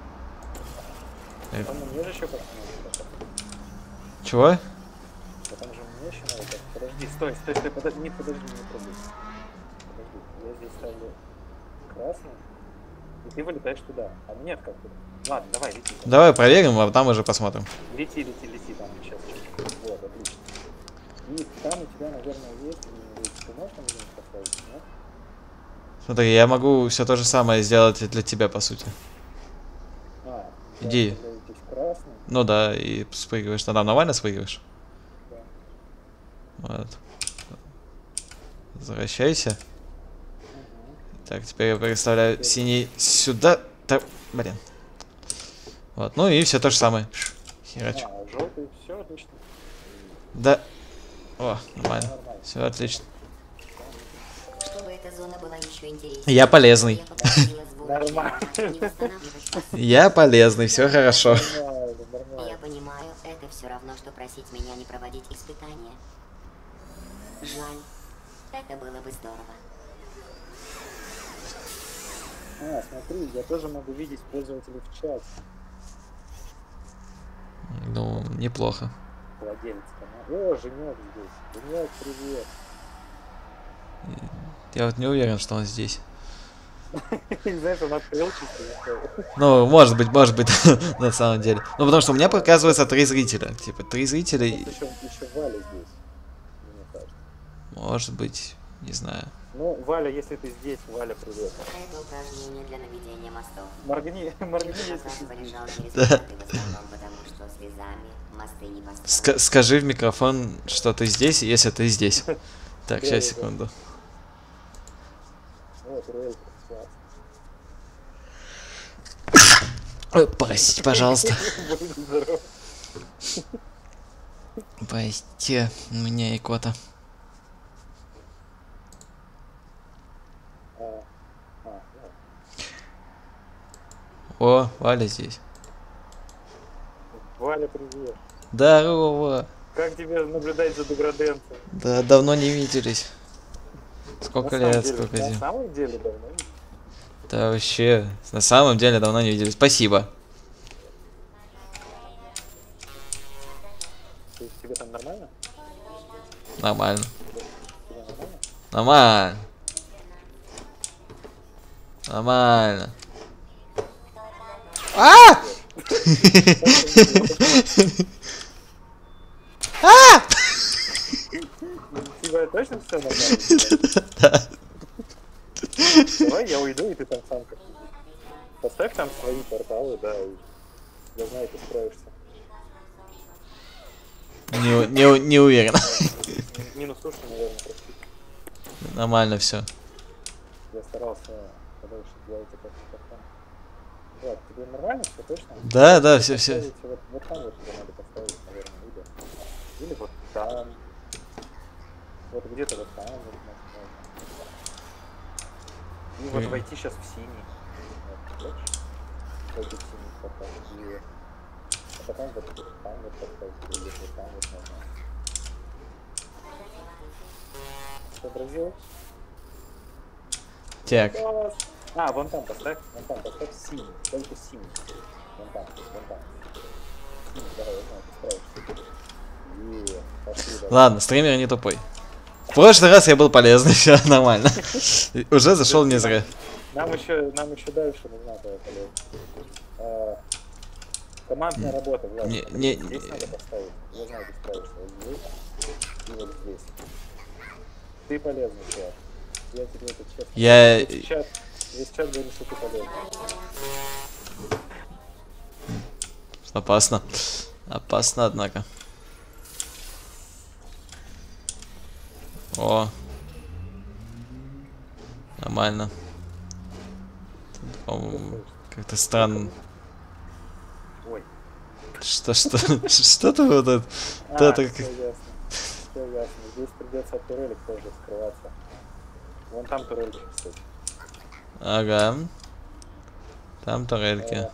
Э. Потом мне же еще посмотрим. Чего? Потом же мне еще надо так. Подожди, стой, стой, стой, подожди, не подожди, не пробуй. Подожди, я здесь ставлю красный, и ты вылетаешь туда. А нет, как туда. Ладно, давай, лети. Давай проверим, а там уже посмотрим. Лети, лети, лети, там сейчас чуть-чуть. Вот, отлично. И там у тебя, наверное, есть, ты можешь там что-нибудь поставить, нет? Смотри, я могу все то же самое сделать и для тебя, по сути. А, Иди. здесь красный. Ну да, и спрыгиваешь. Ты там нормально спрыгиваешь? Да. Вот. Возвращайся. Угу. Так, теперь я переставляю синий сюда. Так, блин. Вот, ну и все то же самое. Херачу. А, желтый, все отлично. Да. О, нормально. Нормально. Все отлично. Чтобы эта зона была еще интереснее. Я полезный. Я попросила сборщика Нормально. не восстанавливать посуду. Я полезный, все хорошо. Нормально, нормально. Я понимаю, это все равно, что просить меня не проводить испытания. Жаль. Это было бы здорово. А, смотри, я тоже могу видеть пользователей в чате. Ну, неплохо. Владелец канала. О, Женек здесь. Женек, привет. Я вот не уверен, что он здесь. Знаешь, он открыл чисто и всё. Ну, может быть, может быть, на самом деле. Ну, потому что у меня показывается три зрителя. Типа, три зрителя. и- Еще, еще Валя здесь. Мне кажется. Может быть, не знаю. Ну, Валя, если ты здесь, Валя, привет. Это упражнение для наведения мостов. Моргни, моргни, Я если пока ты здесь. решал результаты в основном, потому что слезами мосты не Ска- построить. скажи в микрофон, что ты здесь, если ты здесь. Так, Да, сейчас, да. секунду. Вот, Руэль, класс. Ой, простите, пожалуйста. Будь здоров. Простите, у меня икота. А, а, ну. О, Валя здесь. Валя, привет. Здорово. Как тебе наблюдать за деграденцией? Да, давно не виделись. Сколько На самом лет, деле- сколько На дней. самом деле давно. Да вообще, на самом деле давно не виделись. Спасибо. То есть тебе там нормально? Нормально. Тебе нормально? Нормально. Нормально. А! А! У тебя точно все нормально? Давай я уйду, и ты там сам как-нибудь. Поставь там свои порталы, да, и я знаю, ты справишься. Не, не, не уверен. Минус уши, наверное, прости. Нормально все. Я старался подальше делать это как там. Вот, тебе нормально все точно? Да, да, все, все. Поставить Вот, вот там вот тебе надо поставить, наверное, или, или вот там. Вот где-то вот там вот можно. И вот Мгм. войти сейчас в синий. Вот, хочешь? Войти в синий портал. И а потом вот там вот поставить, или вот там вот можно. Сообразил? Так. Класс. А, вон там поставь, вон там поставь синий, только синий. Вон там, вон там. Синий, давай, я знаю, ты справишься. И пошли, давай. Ладно, стример не тупой. В прошлый раз я был полезный, все нормально. Уже зашел не зря. Нам еще, нам еще дальше нужна твоя полезность. А, командная работа, Влад. Не- смотри, не- здесь надо поставить. Я знаю, ты справишься. Вот здесь и вот здесь. Ты полезный, чувак. Я тебе это честно. Я... Весь чат, весь чат говорит, что ты полезный. Опасно. Опасно, однако. О. Нормально. Тут, по-моему, как-то странно. Ой. Что, что, что-то вот это... А, Да, это все как- ясно. Все ясно. Здесь придется от турелек тоже скрываться. Вон там турельки, кстати. Ага. Там турельки. А,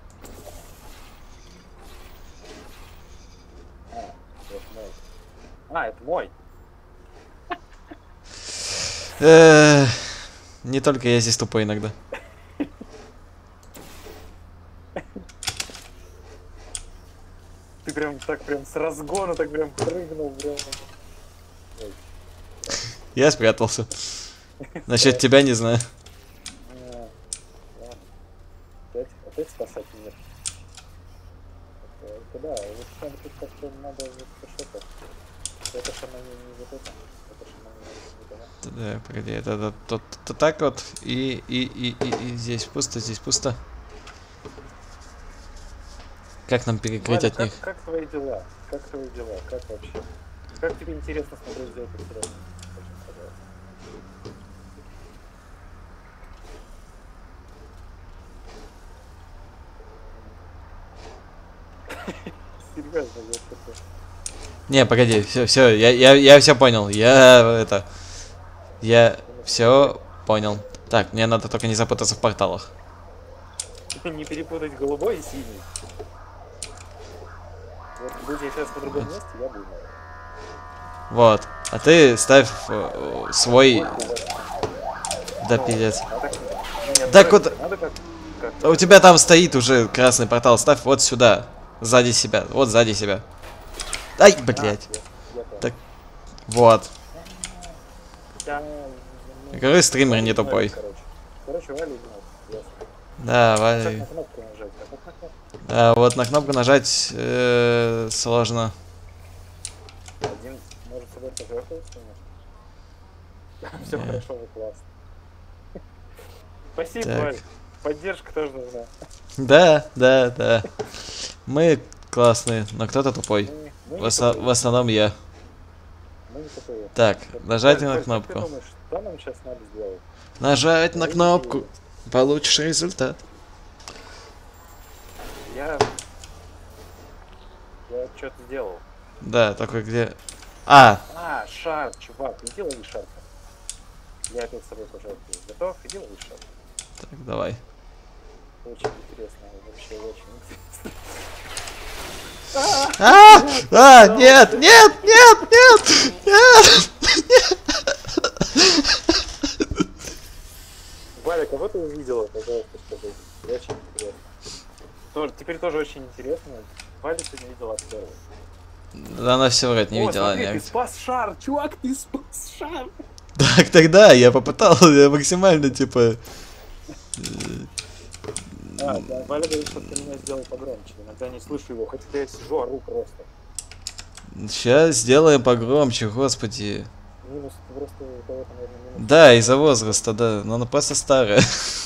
А, вот мой. А, это мой. Эх, не только я здесь тупой иногда. прям так прям с разгона так прям прыгнул, прям. Ой. Я спрятался. Насчет тебя не знаю. А, ладно. Опять, опять спасать мир. Это, это да, вот там тут как-то надо вот что-то. Это ж она не, не вот это. Это ж она не, не, не, Да, погоди, это, это, это, это так вот, и, и, и, и, и здесь пусто, здесь пусто. Как нам перекрыть Валя, от как, них? как твои дела? Как твои дела? Как вообще? Как тебе интересно смотреть за это все? Серьезно, я что-то... Не, погоди, все, все, я, я, я все понял. Я это. Я все понял. Так, мне надо только не запутаться в порталах. Не перепутать голубой и синий. Вот будь я сейчас на другом месте, я бы. Вот. А ты ставь э, свой. Да пиздец. А так, нет, Так вот, надо как, как? у тебя там стоит уже красный портал. Ставь вот сюда. Сзади себя. Вот сзади себя. Ай, блять. А, я, я Так. Вот. я, Говорю, стример не Валя тупой. игнорит, Короче, короче Валя игнорит, ясно. Да, Как Валя. на кнопку нажать? А как на кнопку? Да, вот на кнопку нажать э, сложно. Один может собой пожертвовать, все Не. хорошо, вы классно. Спасибо, Так. Валь. Поддержка тоже нужна. Да, да, да. Мы классные, но кто-то тупой. Мы, мы В, не оса- тупые, в основном я. мы не тупые. Так, нажатие Валь, на Валь, как кнопку. Ты думаешь, что нам сейчас надо сделать? Нажать на Ой, кнопку. Получишь результат. Я... Я что-то сделал. Да, такой где... А, А, шар, чувак, иди лови шар. Я опять с собой пожертвую. Готов? Иди лови шар. так, давай. Очень интересно, вообще очень интересно. А, а, нет, нет, нет, нет, нет. Валя, кого ты увидела, пожалуйста, скажи. Очень интересно. Тоже, теперь тоже очень интересно. Валя сегодня видела актера. Да она все врать не О, видела. смотри, ты Нет. спас шар, чувак, ты спас шар. Так, тогда я попытался, я максимально, типа... А, да, Валя говорит, что ты меня сделал погромче. Иногда не слышу его, хотя я сижу, ору просто. Сейчас сделаем погромче, господи. Минус, ты просто у кого-то, наверное, минус. Да, из-за возраста, да, но она просто старая.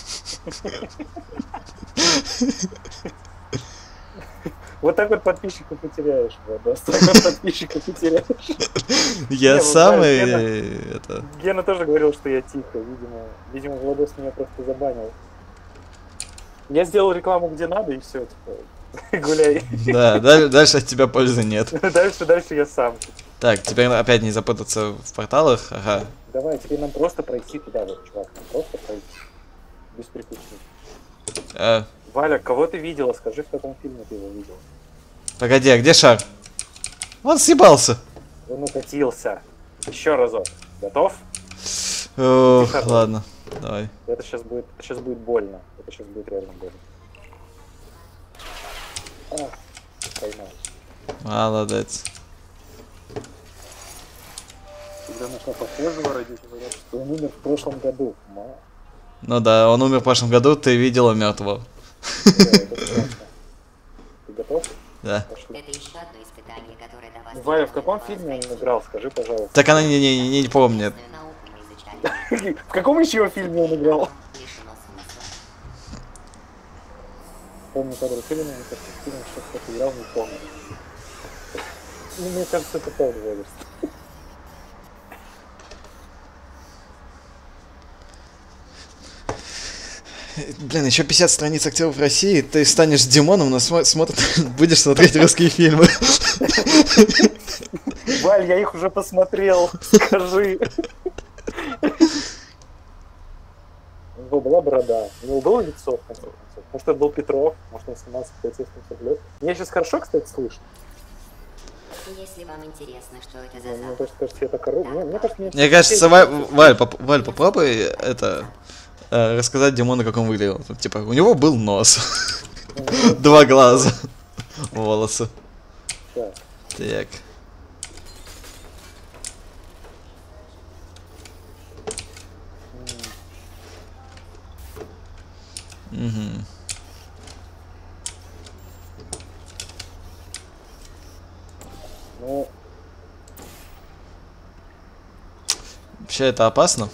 Вот так вот подписчика потеряешь, вот, да, так вот подписчика потеряешь. Я Не, ну, самый... да, э, это... Гена тоже говорил, что я тихо, видимо, видимо, Владос меня просто забанил. Я сделал рекламу где надо и все, типа, гуляй. Да, даль- дальше от тебя пользы нет. Дальше, дальше я сам. Так, теперь опять не запутаться в порталах. Ага. Давай, теперь нам просто пройти туда, вот, чувак, нам просто пройти. Без приключений. Э, Валя, кого ты видела? Скажи, в каком фильме ты его видела. погоди, а где шар? Он съебался. Он укатился. Еще разок. Готов? Ох, Тихо. ладно, давай. Это сейчас будет, это сейчас будет больно. Это сейчас будет реально больно. А, поймал. Молодец. Когда нашла похожего, родители говорят, что он умер в прошлом году. Ма. Ну да, он умер в прошлом году, ты видела мертвого. Да, это страшно. Ты готов? Да. Пошли. Это еще одно испытание, которое до вас... Валя, в каком фильме он играл? Скажи, пожалуйста. Так она не, не, не, не помнит. Науку мы изучали. В каком еще фильме он играл? Лишено смысла. Помню кадры фильма, мне кажется, фильм сейчас кто-то играл, не помню. Ну, мне кажется, это тот возраст. Блин, еще пятьдесят страниц актеров в России, ты станешь Димоном, но смо- смотр- будешь смотреть русские фильмы. Валь, я их уже посмотрел, скажи. У него была борода, у него было лицо, в конце концов. Может, это был Петров, может, он снимался в полицейском с рублев. Меня сейчас хорошо, кстати, слышно. Если вам интересно, что это за Мне запах, кажется, кажется, я так ору. Мне, мне кажется, мне Мне кажется, Валь, Валь, поп- Валь, попробуй это э, рассказать Димону, как он выглядел. Ну, типа, у него был нос, два глаза, волосы. Так. Так. Угу. Ну, Вообще это опасно.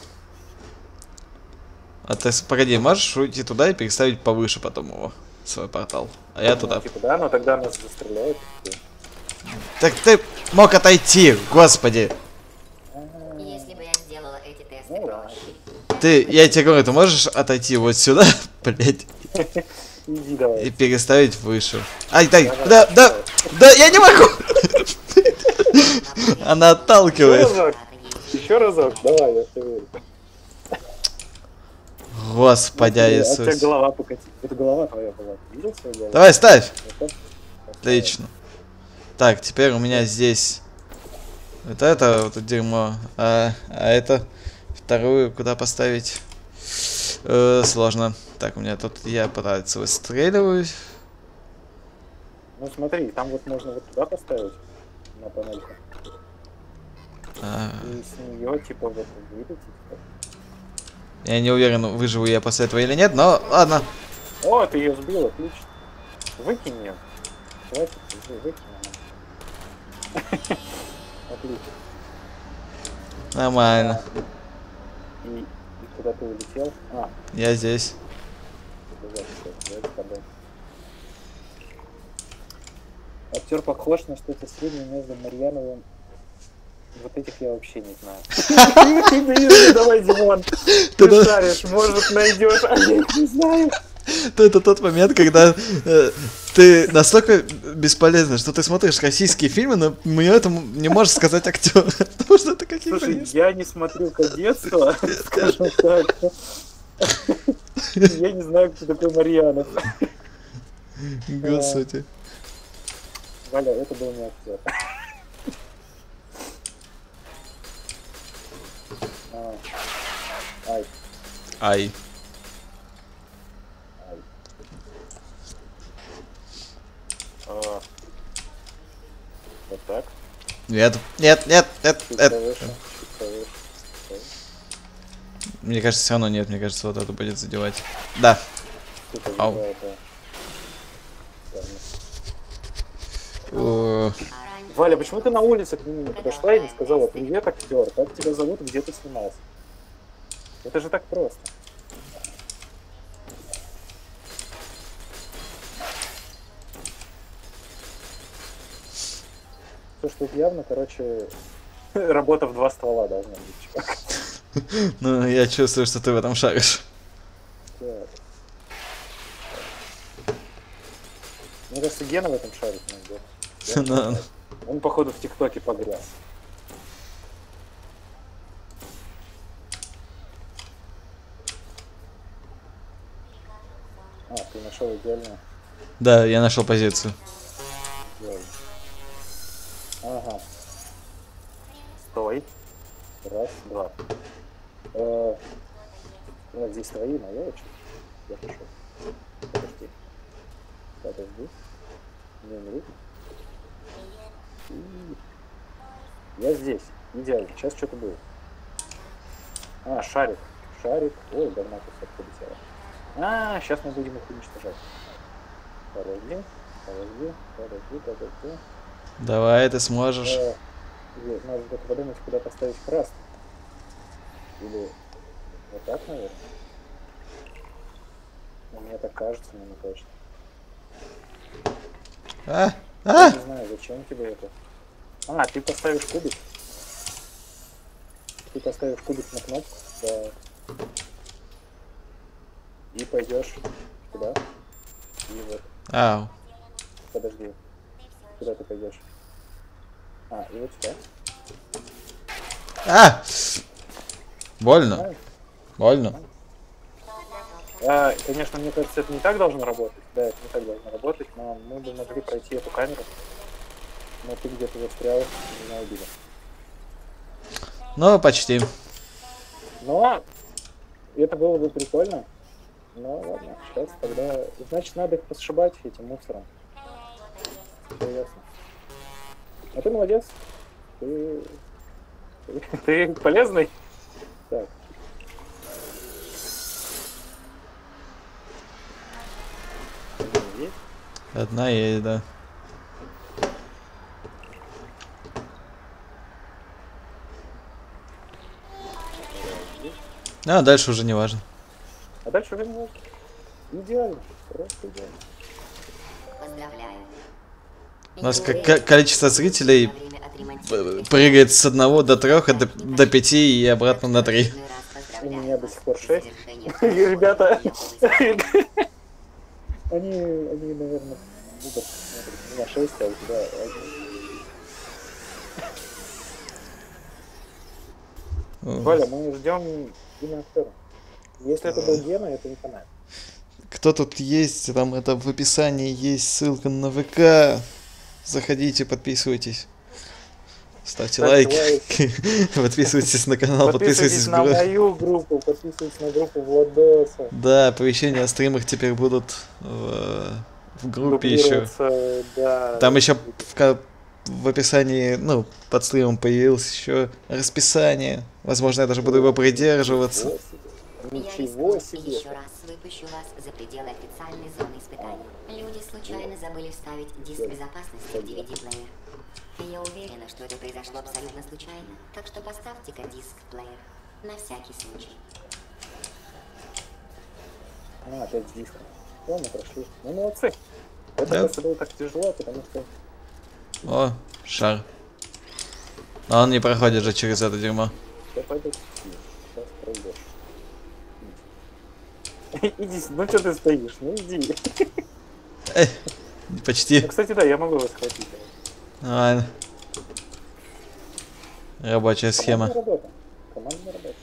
А ты, погоди, можешь уйти туда и переставить повыше потом его, свой портал? А я ну, туда. типа, да, но тогда нас застреляют. Так ты мог отойти, господи. Если бы я сделала эти тесты Ну да. проще. Ты, я тебе говорю, ты можешь отойти вот сюда, блять, Иди давай. и переставить выше. Ай, дай, да, да, да, я не могу. Она Еще отталкивает. разок. Еще разок. Давай, я тебе верю. Господи, А у тебя Иисус. голова покатилась. Это голова твоя была. Видел свою голову? Давай, ставь. Вот так. Отлично. Так, теперь у меня здесь вот это вот это дерьмо, а, а это вторую куда поставить? Э, сложно. Так, у меня тут я пытаюсь выстреливаю. Ну смотри, там вот можно вот туда поставить на панельку. А, И с нее типа вот вылететь. я не уверен, выживу я после этого или нет, но ладно. О, ты ее сбил, отлично. Выкинь ее. Хватит, уже выкинь ее. Отлично. Нормально. И, и куда ты улетел? А, Я здесь. показать, что это с тобой. Актер похож на что-то среднее между Марьяновым. Вот этих я вообще не знаю. Давай, Димон, ты шаришь, может найдешь, а я их не знаю. То это тот момент, когда э, ты настолько бесполезный, что ты смотришь российские фильмы, но мне этому не можешь сказать актер. Потому что это какие-то... Слушай, я не смотрю кадетство, скажем так. Я не знаю, кто такой Марьянов. Господи. Валя, это был не актер. А, Ай, Ай. ай. А, Вот так. Нет, нет, нет, нет, Чуть нет. повыше, чуть повыше. Мне кажется, все равно нет, мне кажется, вот это будет задевать. Да. Что-то Ау. вызывает, да. О, Валя, почему ты на улице к нему не подошла и не сказала: привет, актер, как тебя зовут, где ты снимался? Это же так просто. Слушай, тут явно, короче, работа в два ствола должна быть, чувак. ну, я чувствую, что ты в этом шаришь. Так. Мне кажется, Гена в этом шарит иногда. Ну, Он, походу, в ТикТоке погряз. А, ты нашел идеально. да, я нашел позицию. идеально. Ага. Стой. Раз, два. Э, вот здесь твои, мои очи. Я пошел. Подожди. Подожди. Не умри. И- Я здесь. Идеально. Сейчас что-то будет. А, шарик. Шарик. Ой, говна кусок полетело. А, сейчас мы будем их уничтожать. Подожди. Подожди. Подожди. Подожди. Давай, ты сможешь. Э, и надо только подумать, куда поставить красный. Или вот так, наверное. Ну, мне так кажется, но не точно. А, Я а, не знаю, зачем тебе это. А, ты поставишь кубик. Ты поставишь кубик на кнопку, да. И пойдешь туда. И вот. ау. Подожди. Куда ты пойдешь? А, и вот сюда. А! Больно, Понимаешь? больно. А, конечно, мне кажется, это не так должно работать. Да, это не так должно работать, но мы бы могли пройти эту камеру. Но ты где-то застрял, и меня убили. Ну, почти. Но это было бы прикольно. Ну ладно, сейчас тогда... Значит, надо их посшибать этим мусором. Все ясно. А ты молодец. Ты, ты, ты полезный. Так. Одна есть, да. А дальше уже не важно. А дальше уже не важно. Идеально. Просто идеально. Поздравляю. У нас как количество зрителей прыгает с одного до трех, до, до пяти и обратно на три. У меня до сих пор шесть. Ребята, они, они, наверное, будут на шесть, а у тебя один. Валя, мы ждем имя актера. Если это был Гена, это не канал. Кто тут есть? Там это в описании есть ссылка на ВК. Заходите, подписывайтесь. Ставьте лайки. Подписывайтесь на канал, подписывайтесь на мою группу, подписывайтесь на группу Владоса. Да, оповещения о стримах теперь будут в, в группе еще. Да. Там еще в, в описании, ну, под стримом появилось еще расписание. Возможно, я даже буду его придерживаться. Ничего себе. Еще раз выпущу вас за пределы официальной зоны испытаний. Люди случайно забыли вставить диск безопасности в ди ви ди-плеер. Я уверена, что это произошло абсолютно случайно, так что поставьте-ка диск в плеер. На всякий случай. А, опять с диском. О, мы прошли. Ну, молодцы. Это да. Просто было так тяжело, потому что... О, шар. Но он не проходит же через это дерьмо. Сейчас пойдет. Сейчас пройдешь. Иди, ну что ты стоишь? Ну иди. Эй, почти. Ну, кстати, да, я могу вас схватить. Нормально. Рабочая схема. Командная работа. Командная работа.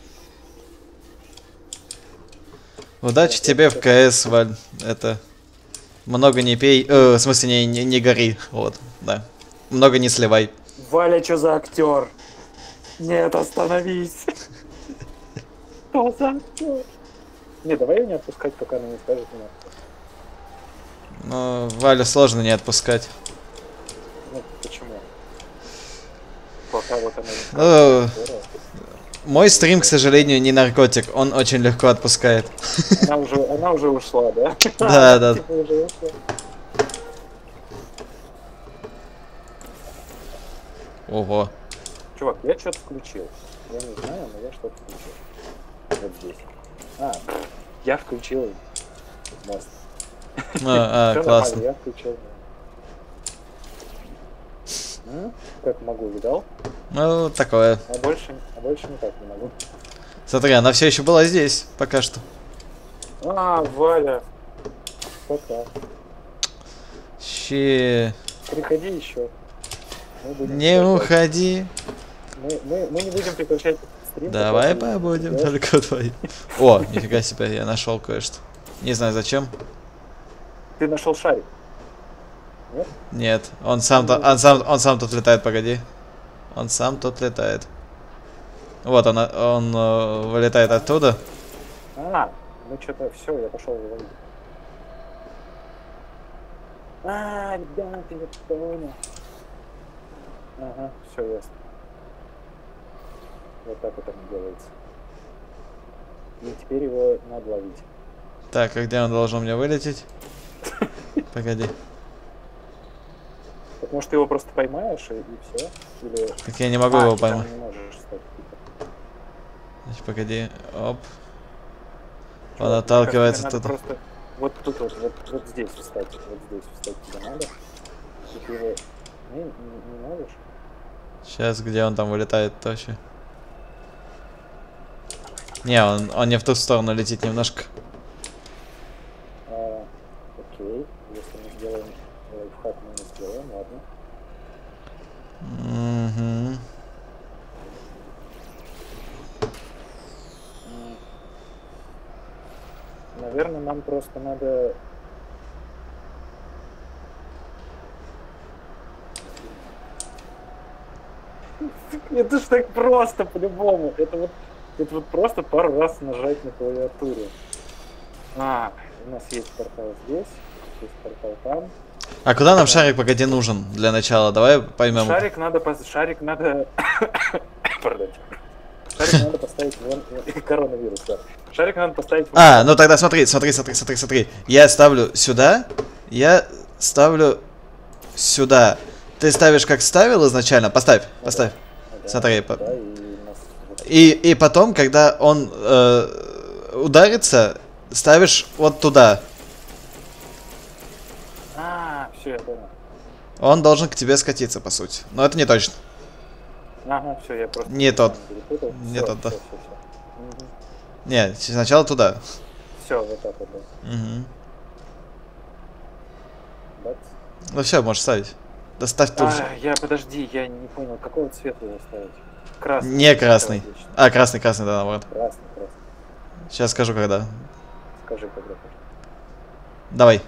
Удачи тебе в КС, Валь. Это... Много не пей. Э, в смысле, не, не, не гори. Вот, да. Много не сливай. Валя, что за актер? Нет, остановись. Что за актер? Не, давай ее не отпускать, пока она не скажет мне. Ну, Валю сложно не отпускать. Ну, почему? Пока вот она не скажет. Ну, мой стрим, к сожалению, не наркотик. Он очень легко отпускает. Она уже, она уже ушла, да? Да, да. Типа уже ушла. Ого. Чувак, я что-то включил. Я не знаю, но я что-то включил. Вот здесь. А, я включил мост. А, а классно. Я включил. Ну, как могу, видал? Ну, такое. А больше, а больше никак не могу. Смотри, она все еще была здесь, пока что. А, Валя. Пока. Че. Приходи еще. Не уходи. Мы, мы, мы не будем прекращать стрим. Давай побудем только твои. О, нифига себе, я нашел кое-что. Не знаю зачем. Ты нашел шарик? Нет? Нет, он сам, то, он сам, он сам тут летает, погоди. Он сам тут летает. Вот он, он э, вылетает оттуда. А, ну что-то все, я пошел выводить. А, да, ты не понял. Ага, все ясно. Вот так вот оно делается. И теперь его надо ловить. Так, а где он должен мне вылететь? Погоди. Так может ты его просто поймаешь и, и все? Или... Так я не могу а, его поймать. Не можешь стать. Значит, погоди. Оп. Чего, он отталкивается туда. Просто вот тут вот, вот, вот здесь встать. Вот здесь встать тебе надо. И ты его не, не, не можешь. Сейчас, где он там вылетает точно? Не, он, он не в ту сторону летит немножко. А, окей, если мы сделаем лайфхак, мы не сделаем, ладно. Угу. Наверное, нам просто надо... Это ж так просто, по-любому. Это вот, это вот просто пару раз нажать на клавиатуре. А, у нас есть портал здесь, есть портал там. А куда нам шарик, погоди, нужен для начала? Давай поймем. Шарик надо... пос- Шарик надо... Пардон. Шарик надо поставить вон... Коронавирус, да. Шарик надо поставить... вон- А, ну тогда смотри, смотри, смотри, смотри, смотри. Я ставлю сюда, я ставлю сюда. Ты ставишь, как ставил изначально? Поставь, поставь. Ага, Смотри, по- да, и у нас вот- И, и потом, когда он э, ударится, ставишь вот туда. А, все, я понял. Он должен к тебе скатиться, по сути. Но это не точно. Ага, все, я просто... Не тот. перепутал. Не Всё, тот, да. всё, всё, всё. Мгм. Не, сначала туда. Все, вот так вот. Да. Угу. Бац. Ну все, можешь ставить. Да ставь тут же. А, я, подожди, я не понял, какого цвета его ставить? Красный. Не красный. Всё, отлично. А, красный, красный, да, наоборот. Красный, красный. Сейчас скажу, когда. Скажи, когда. Давай.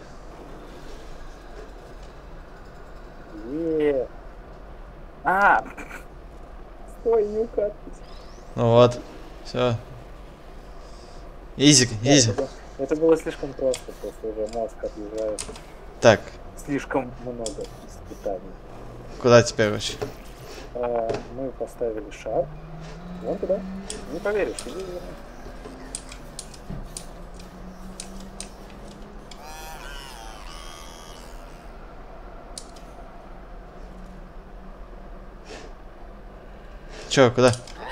Е. А! Стой, не укатывайся. Ну вот. Все. Изи, Да, изи. Это, было- это было слишком просто, просто уже мозг отъезжает. Так, Слишком много испытаний. куда теперь вообще? А, мы поставили шар. Вон туда. Не поверишь, иди верни. Че, куда?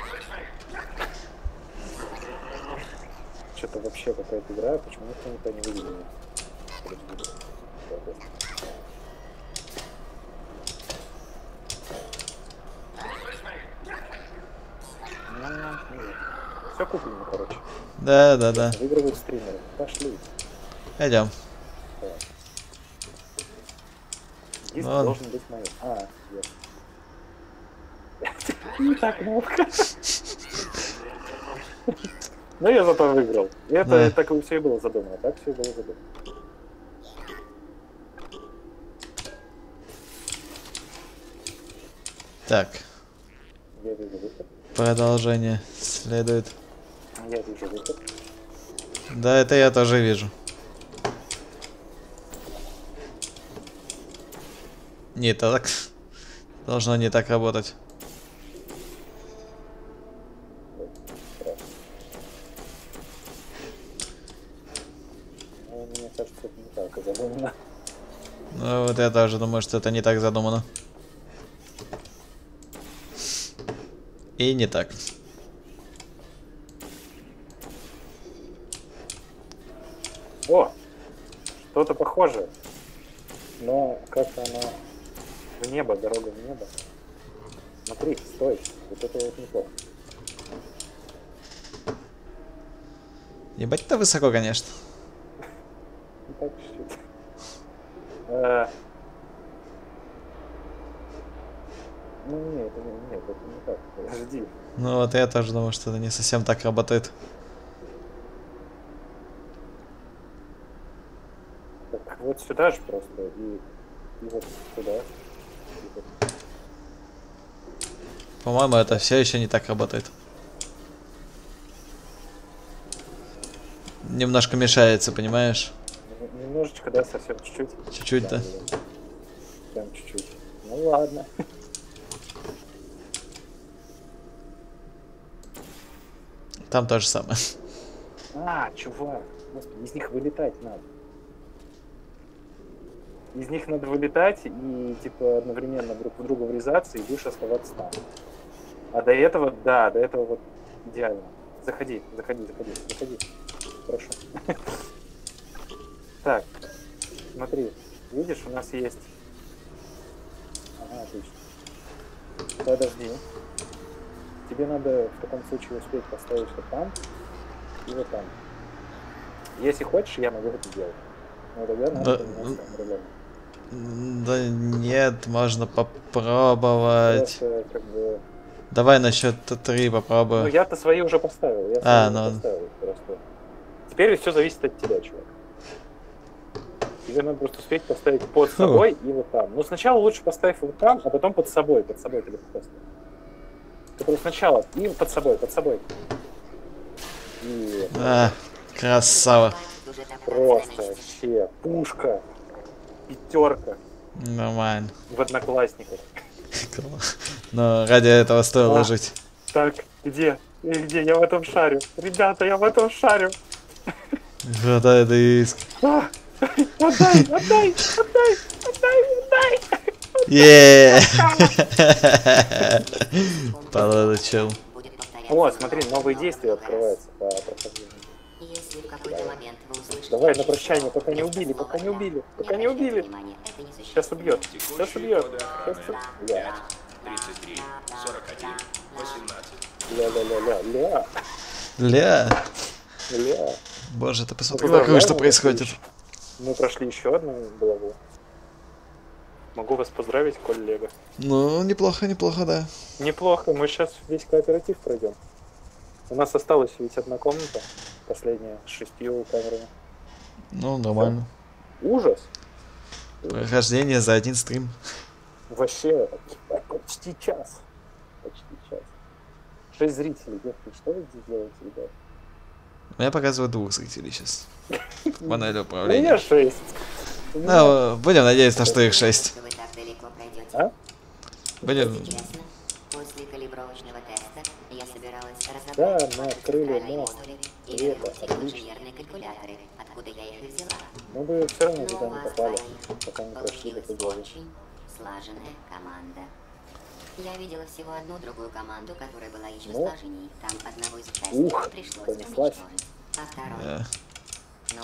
Что-то вообще какая-то игра, почему никто никто не видел. Все куплено, короче. Да, да, да. Выигрывают стримеры. Пошли. Пойдем. Диск Ладно. должен быть моим. А, ясно. Не так кнопка. Ну я зато выиграл. И это Да. так все и было задумано. Так все и было задумано. Так, Я вижу выход. продолжение следует. Я вижу выход. Да, это я тоже вижу. Не так. Должно не так работать. Ну, мне кажется, это не так задумано. Ну вот я тоже думаю, что это не так задумано. И не так. О! Что-то похожее. Но как-то оно в небо, дорога в небо. Смотри, стой. Вот это вот неплохо. Ебать, это высоко, конечно. Не так чуть-чуть. Э, Ну нет, это не, нет, это не так. Подожди. Ну вот я тоже думаю, что это не совсем так работает. Так, вот сюда же просто и, и вот сюда. И вот. По-моему, это все еще не так работает. Немножко мешается, понимаешь? Н- Немножечко, да, совсем чуть-чуть. Чуть-чуть, да. да. Прям чуть-чуть. Ну ладно. Там то же самое. А, чувак. Господи, из них вылетать надо. Из них надо вылетать и типа одновременно друг в друга врезаться и будешь оставаться там. А до этого, да, до этого вот идеально. Заходи, заходи, заходи, заходи. Прошу. Так, смотри, видишь, у нас есть... Ага, отлично. Подожди. Тебе надо в таком случае успеть поставить вот там и вот там. Если хочешь, я могу это сделать. Но тогда надо Да, поменяться ролями. Да нет, можно попробовать. Просто как бы... Давай на счет три Ну, попробую. я-то свои уже поставил. Я свои А, уже ну. поставил просто. Теперь все зависит от тебя, чувак. Тебе надо просто успеть поставить под Фу. собой и вот там. Ну, сначала лучше поставь вот там, а потом под собой. Под собой ты просто. Ты просто сначала и под собой, под собой. И А, красава. Хватит уже добраться просто на место. вообще пушка. Пятерка Нормально. в Одноклассниках. Но ради этого стоило А. жить. Так, где? И где? Я в этом шарю. Ребята, я в этом шарю. Отдай диск. А, отдай, отдай, отдай, отдай, отдай. Еее. Получил. Будет повторяться О, много, смотри, новые много, действия много раз. открываются по прохождению. Если в какой-то момент вы услышите Давай, на чьи-то прощание, слова пока не вместо убили, слова пока не «да», убили, не пока не обращайте убили. внимания, это не Сейчас существенно. убьет. Сейчас убьет. Сейчас убьет. тридцать три, сорок один, восемнадцать. Ля-ля-ля-ля-ля. Ля. Ля. Боже, ты посмотри Ну, вокруг, что поздравляем, происходит. Мы прошли еще одну главу. Могу вас поздравить, коллега. Ну, неплохо, неплохо, да. Неплохо, мы сейчас весь кооператив пройдем. У нас осталась ведь одна комната, последняя, с шестью камерами. Ну, нормально. Ужас! Прохождение за один стрим. Вообще, почти час. Почти час. Шесть зрителей. Девки, что вы здесь делаете, ребят? Я показываю двух зрителей сейчас. Панель У меня управления. шесть. У меня- Ну, будем надеяться, что их шесть. Что вы так далеко пройдете. А? Будем... Если честно, после калибровочного теста я собиралась Да, разобрать мы ваши открыли центральные мост. модули и Это вернуть их в отлично. инженерные калькуляторы, откуда я их и взяла. Мы бы все равно Но туда у не вас попали, двоих пока не прошли до получилась главы. очень слаженная команда. Я видела всего одну другую команду, которая была еще Ну. сложнее. Там одного из участников Ух, пришлось понеслась. уничтожить. А второй, э, ну...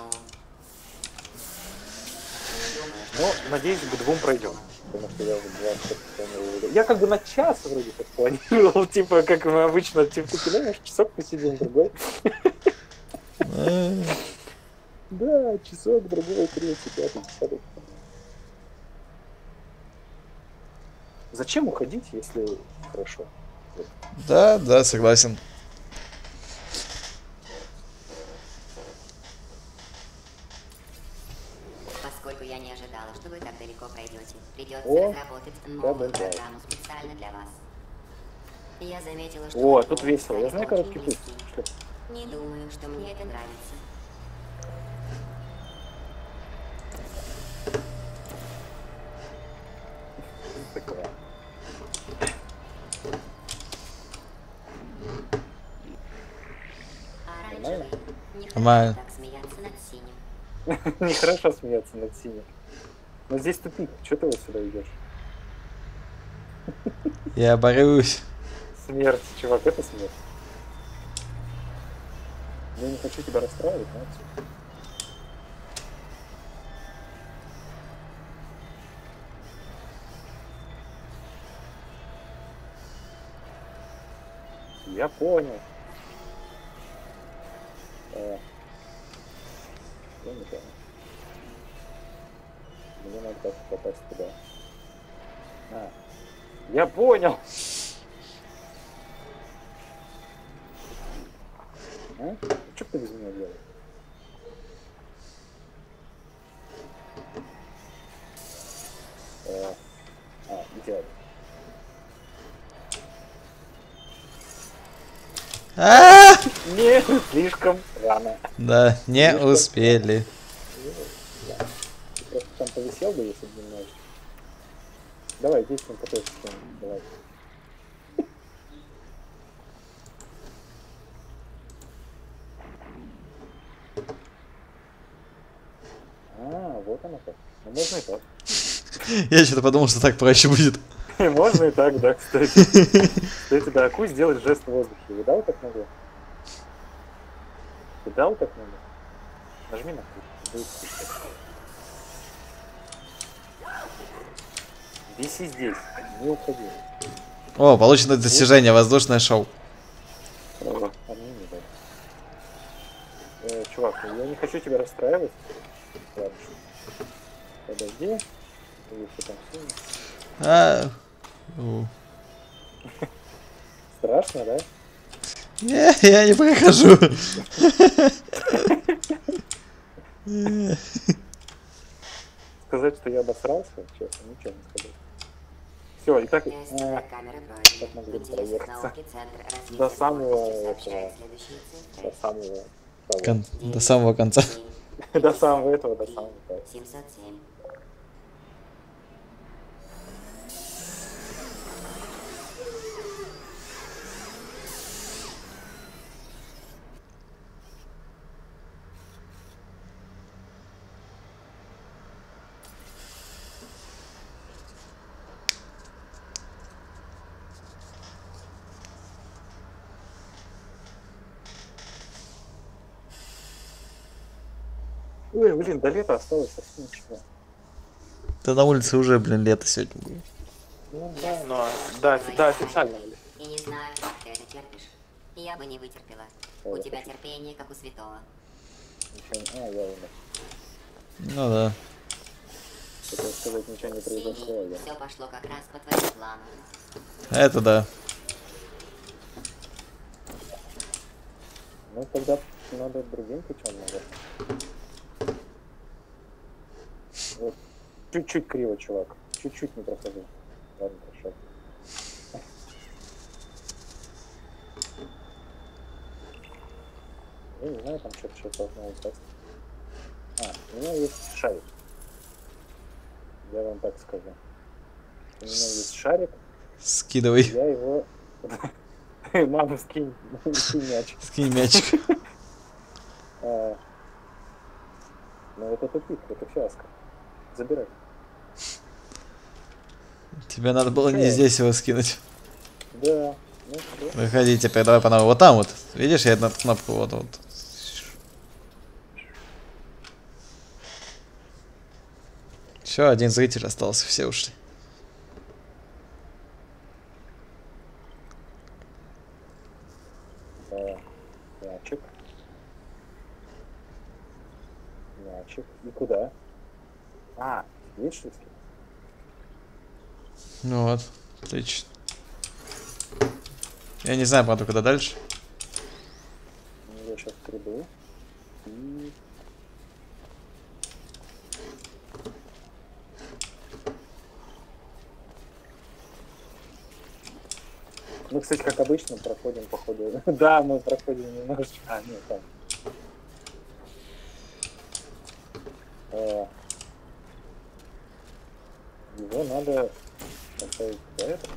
Не думаю, что Ну, надеюсь, к двум пройдем. Потому что я уже двадцать планировал. Я как бы на час вроде как планировал, типа, как мы обычно, типа, ты понимаешь, часок посидим, другой. э, Да, часок, другой, третий, пятый, десятый. Зачем уходить, если хорошо? Да, да, согласен. Поскольку я не ожидала, что вы так далеко пройдете, придется О, разработать новую да-да-да. программу специально для вас. Я заметила, что... О, вы тут двое весело. Я стали знаю очень короткий путь. близки. Что? Не думаю, что мне это нравится. Такое. Оранжевый. Нехорошо Нормально. так смеяться над синим. Нехорошо смеяться над синим. Но здесь тупик. Чего ты вот сюда идешь? Я борюсь. Смерть, чувак, это смерть. Я не хочу тебя расстраивать, знаете. Я понял. Э, Я не понял. Мне надо как-то попасть туда. А, я понял! А? Что ты без меня делаешь? Э, А, идеально. А, Не, слишком рано. да, не успели. Ты просто там повисел бы, если бы немножечко. Давай, действуем по той системе. Давай. А, вот оно как. Ну, можно и так. Я что-то подумал, что так проще будет. Можно и так, да, кстати. Кстати, да, Акуй сделать жест в воздухе. Видал, как надо? Видал, как надо? Нажми на Акуй. Виси здесь, не уходи. О, получено достижение, воздушное шоу. А мне не дали. Э, чувак, я не хочу тебя расстраивать. Ладно. Подожди. Если там всё. А, у. Страшно, да? Не, я не прохожу. Сказать, что я обосрался, честно, ничего не сказать. Все, и так, Тестовая а, камера как пройдена. могли В интересах проехаться науки Центр развития до самого спорта сообщает этого. следующие до цифры. самого того. Кон- До самого конца. До самого этого, до самого того. семьсот семь. Ой, блин, до лета осталось совсем ничего. Да на улице уже, блин, лето сегодня было. Ну да, но да, да, официально. Блин. И не знаю, как ты это терпишь. Я бы не вытерпела. У тебя терпение, как у святого. Ничего не... А, я умер. Ну да. Хотел сказать, ничего не произошло. Я... Все пошло как раз по твоему плану. Это да. Ну тогда надо другим путем, наверное. Вот. Чуть-чуть криво, чувак. Чуть-чуть не прохожу. Ладно, хорошо. Я не знаю, там что-то сейчас должно упасть. А, у меня есть шарик. Я вам так скажу. У меня есть шарик. Скидывай. Я его... Мама, скинь, скинь мяч. Скинь мячик. А, ну это тупик, это фиаско. Забирай. Тебе надо было не здесь его скинуть. Да. Ну, что? Выходи теперь, давай по новой. Вот там вот. Видишь, я одну кнопку вот вот. Все, один зритель остался, все ушли. Да. Мячик. Мячик. И куда? А, видишь шутки? Ну вот, отлично. Я не знаю, правда, куда дальше. Я сейчас приду. И... Мы, кстати, как обычно, проходим по ходу. Да, мы проходим немножечко. А, нет, там. А, его надо поставить до этого.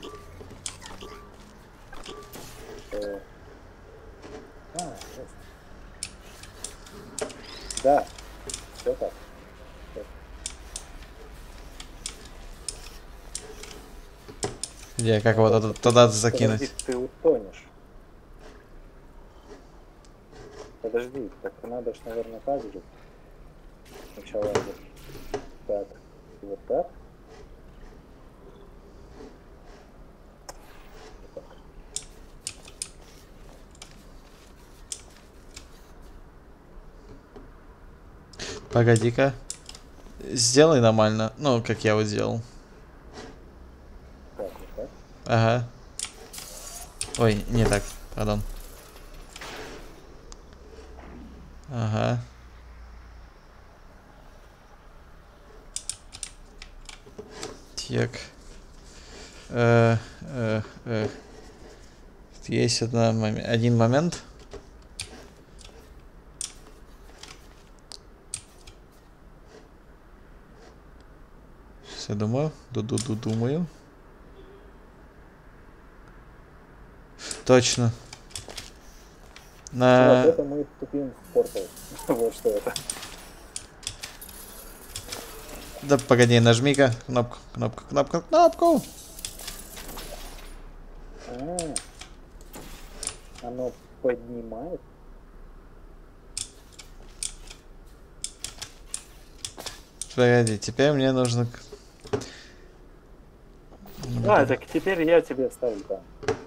А, а, да, все так. Где, как его туда, туда закинуть? Подожди, ты утонешь. Подожди, так надо ж, наверное, так же. Сначала вот так, вот так. Вот так. Погоди-ка. Сделай нормально. Ну, как я вот сделал. Так, вот так. Ага. Ой, не так, пардон. Ага. Так. Э, э, э. Есть одна моме- один момент. Сейчас я думаю. Ду-ду-ду думаю. Точно. Вот На... это мы вступим в портал. Вот что это. Да погоди, нажми-ка кнопку, кнопку, кнопку, кнопку. А, оно поднимает. Погоди, теперь мне нужно... А, так теперь я тебе ставлю там.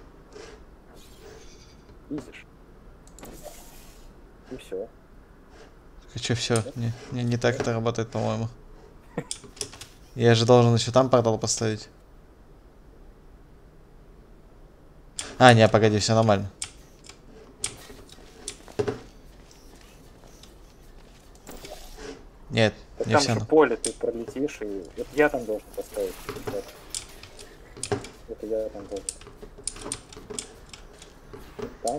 Видишь? И все. Что, все? Не, не, не так это работает, по-моему. Я же должен еще там портал поставить. А, не, погоди, все нормально. Нет, Так не там все. же поле ты пролетишь, и вот я там должен поставить. Вот. Это я там должен. Вот там.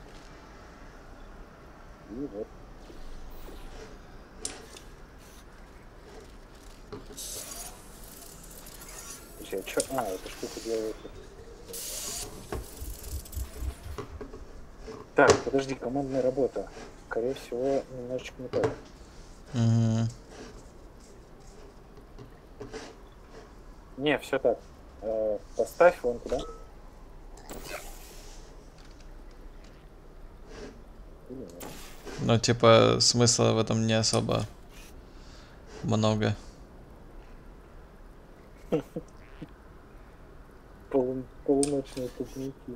И вот. Слушай, а чё? А, эта штука делает. Так, подожди, командная работа. Скорее всего, немножечко не так. Угу. Не, все так. Э, поставь вон туда. Или нет? Ну, типа, смысла в этом не особо. много. Полу- полуночные тупники.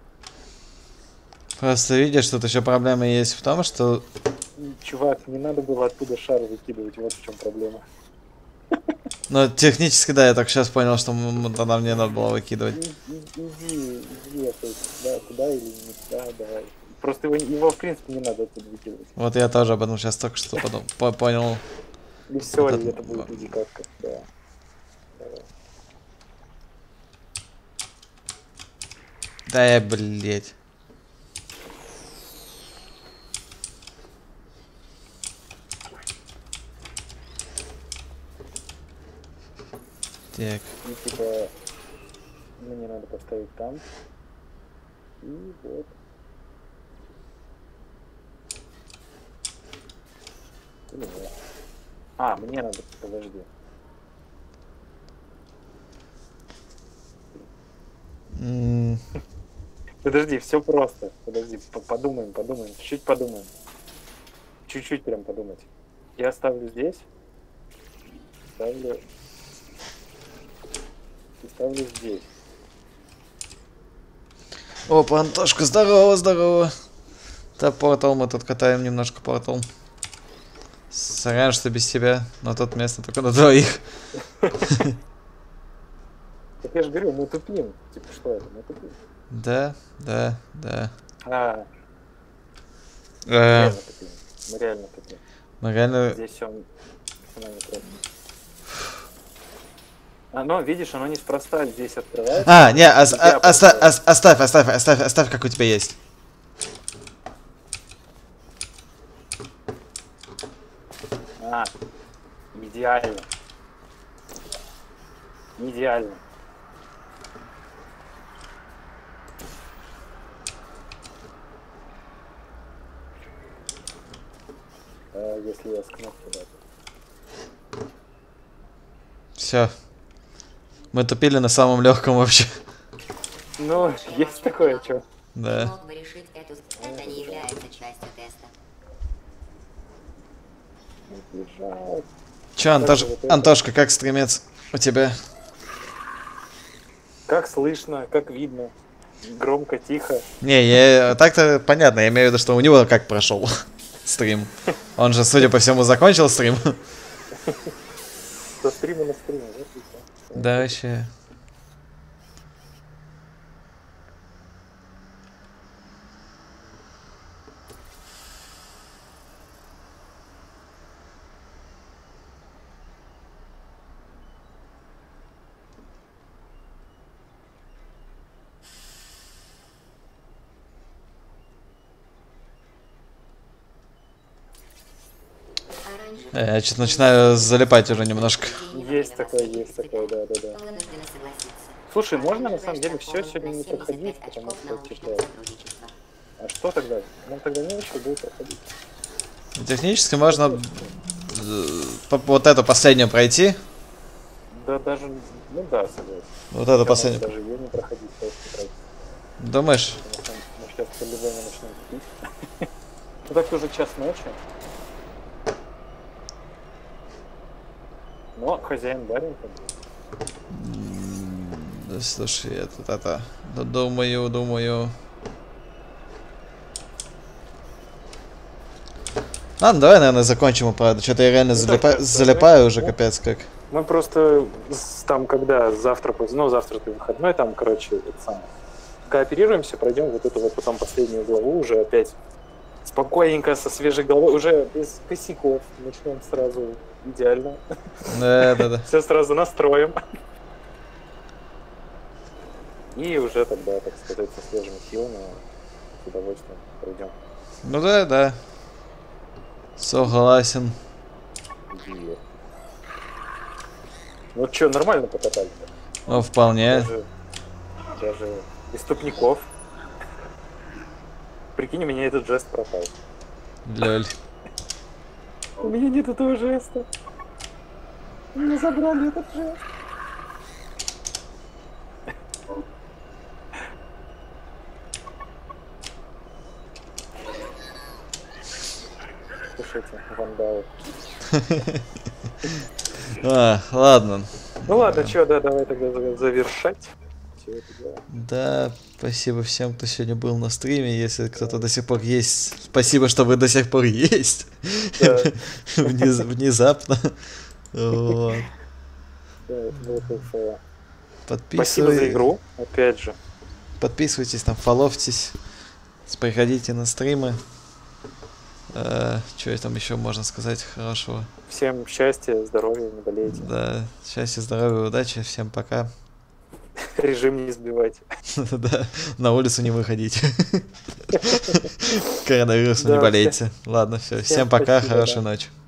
Просто видишь, тут еще проблема есть в том, что... Чувак, не надо было оттуда шар выкидывать, вот в чем проблема. Ну, технически, да, я так сейчас понял, что м- м- тогда мне надо было выкидывать. И- и- Иди, иди, то есть, да, туда или не туда, давай. Просто его, его в принципе не надо оттуда выкидывать. Вот я тоже об этом сейчас только что подум- по- понял. И все, Это- и это будет иди катка, да. Давай. Да я, блять. Так. И типа, мне надо поставить там. И вот. Или нет. А, мне надо, подожди. М, Подожди, все просто. Подожди, по- подумаем, подумаем, чуть-чуть подумаем. Чуть-чуть прям подумать. Я ставлю здесь. Ставлю. И ставлю здесь. Опа, Антошка, здорово, здорово. Да, портал, мы тут катаем немножко портал. Сорян, что без тебя, но тут место только на двоих. Так я же говорю, мы тупим. Типа что это? Мы тупим. Да, да, да. А, Э, реально тупим. Мы реально тупим. мы реально... Здесь все не просто. Оно, видишь, оно неспроста здесь открывается. А, не, ос- Я о- оста- просто- ос- оставь, оставь, оставь, оставь, как у тебя есть. А, идеально. Идеально. А, если я с кнопки дать. Все. Мы тупили на самом легком вообще. Ну, есть такое, что. Да. Мог бы решить эту... Это не является частью теста. Бежать. Че, Антош... вот это? Антошка, как стримец у тебя? Как слышно, как видно. Громко, тихо. Не, я... так-то понятно, я имею в виду, что у него как прошел стрим. Он же, судя по всему, закончил стрим. Со стрима на стриме, вот и всё. Да, вообще. Э, Я что-то начинаю залипать уже немножко. Есть такое, есть такое, да, да, да. Вынуждена согласиться. Слушай, можно на самом деле все сегодня не проходить, потому что, типа, а что тогда? Нам тогда не еще будет проходить. Технически можно э, по- вот эту последнюю пройти. Да даже, ну да, согласен. Вот эту Можно последнюю. даже ее не проходить, просто тратить. Думаешь? Потому что мы сейчас по-любому начнем пить. Ну так уже час ночи. Но хозяин барин как бы. Да, слушай, я тут это... да думаю, думаю... Ладно, давай, наверное, закончим, правда. Что-то я реально Ну, залипа- так, так, залипаю давай. уже, капец как. Мы просто с- там, когда завтра, поз- ну завтра ты выходной, там, короче, это самое. Кооперируемся, пройдем вот эту вот потом последнюю главу уже опять спокойненько, со свежей головой, уже без косяков. Начнем сразу идеально. Да, да, да. Все сразу настроим. И уже тогда, так сказать, со свежими силами с удовольствием пройдем. Ну да, да. Согласен. Е. Ну что, нормально покатали? Ну, вполне. Даже, даже без тупников. Прикинь, у меня этот жест пропал. Лёль. У меня нет этого жеста. Мне забрали этот жест. Слушайте, вандалы. А, ладно. Ну ладно, что, да, давай тогда завершать. Чё это дело? Да, спасибо всем, кто сегодня был на стриме. Если кто-то до сих пор есть, спасибо, что вы до сих пор есть. Да. Вниз- Внезапно. Вот. Да, это было кайфово. Подписывай- Спасибо за игру, опять же. Подписывайтесь, там, фоловьтесь. Приходите на стримы. Что там еще можно сказать хорошего? Всем счастья, здоровья, не болейте. Да, счастья, здоровья, удачи. Всем пока. Режим не сбивайте. Да, на улицу не выходите. Коронавирусом не Да, болейте. Ладно, все. всем Всем пока, спасибо, хорошей да. ночи.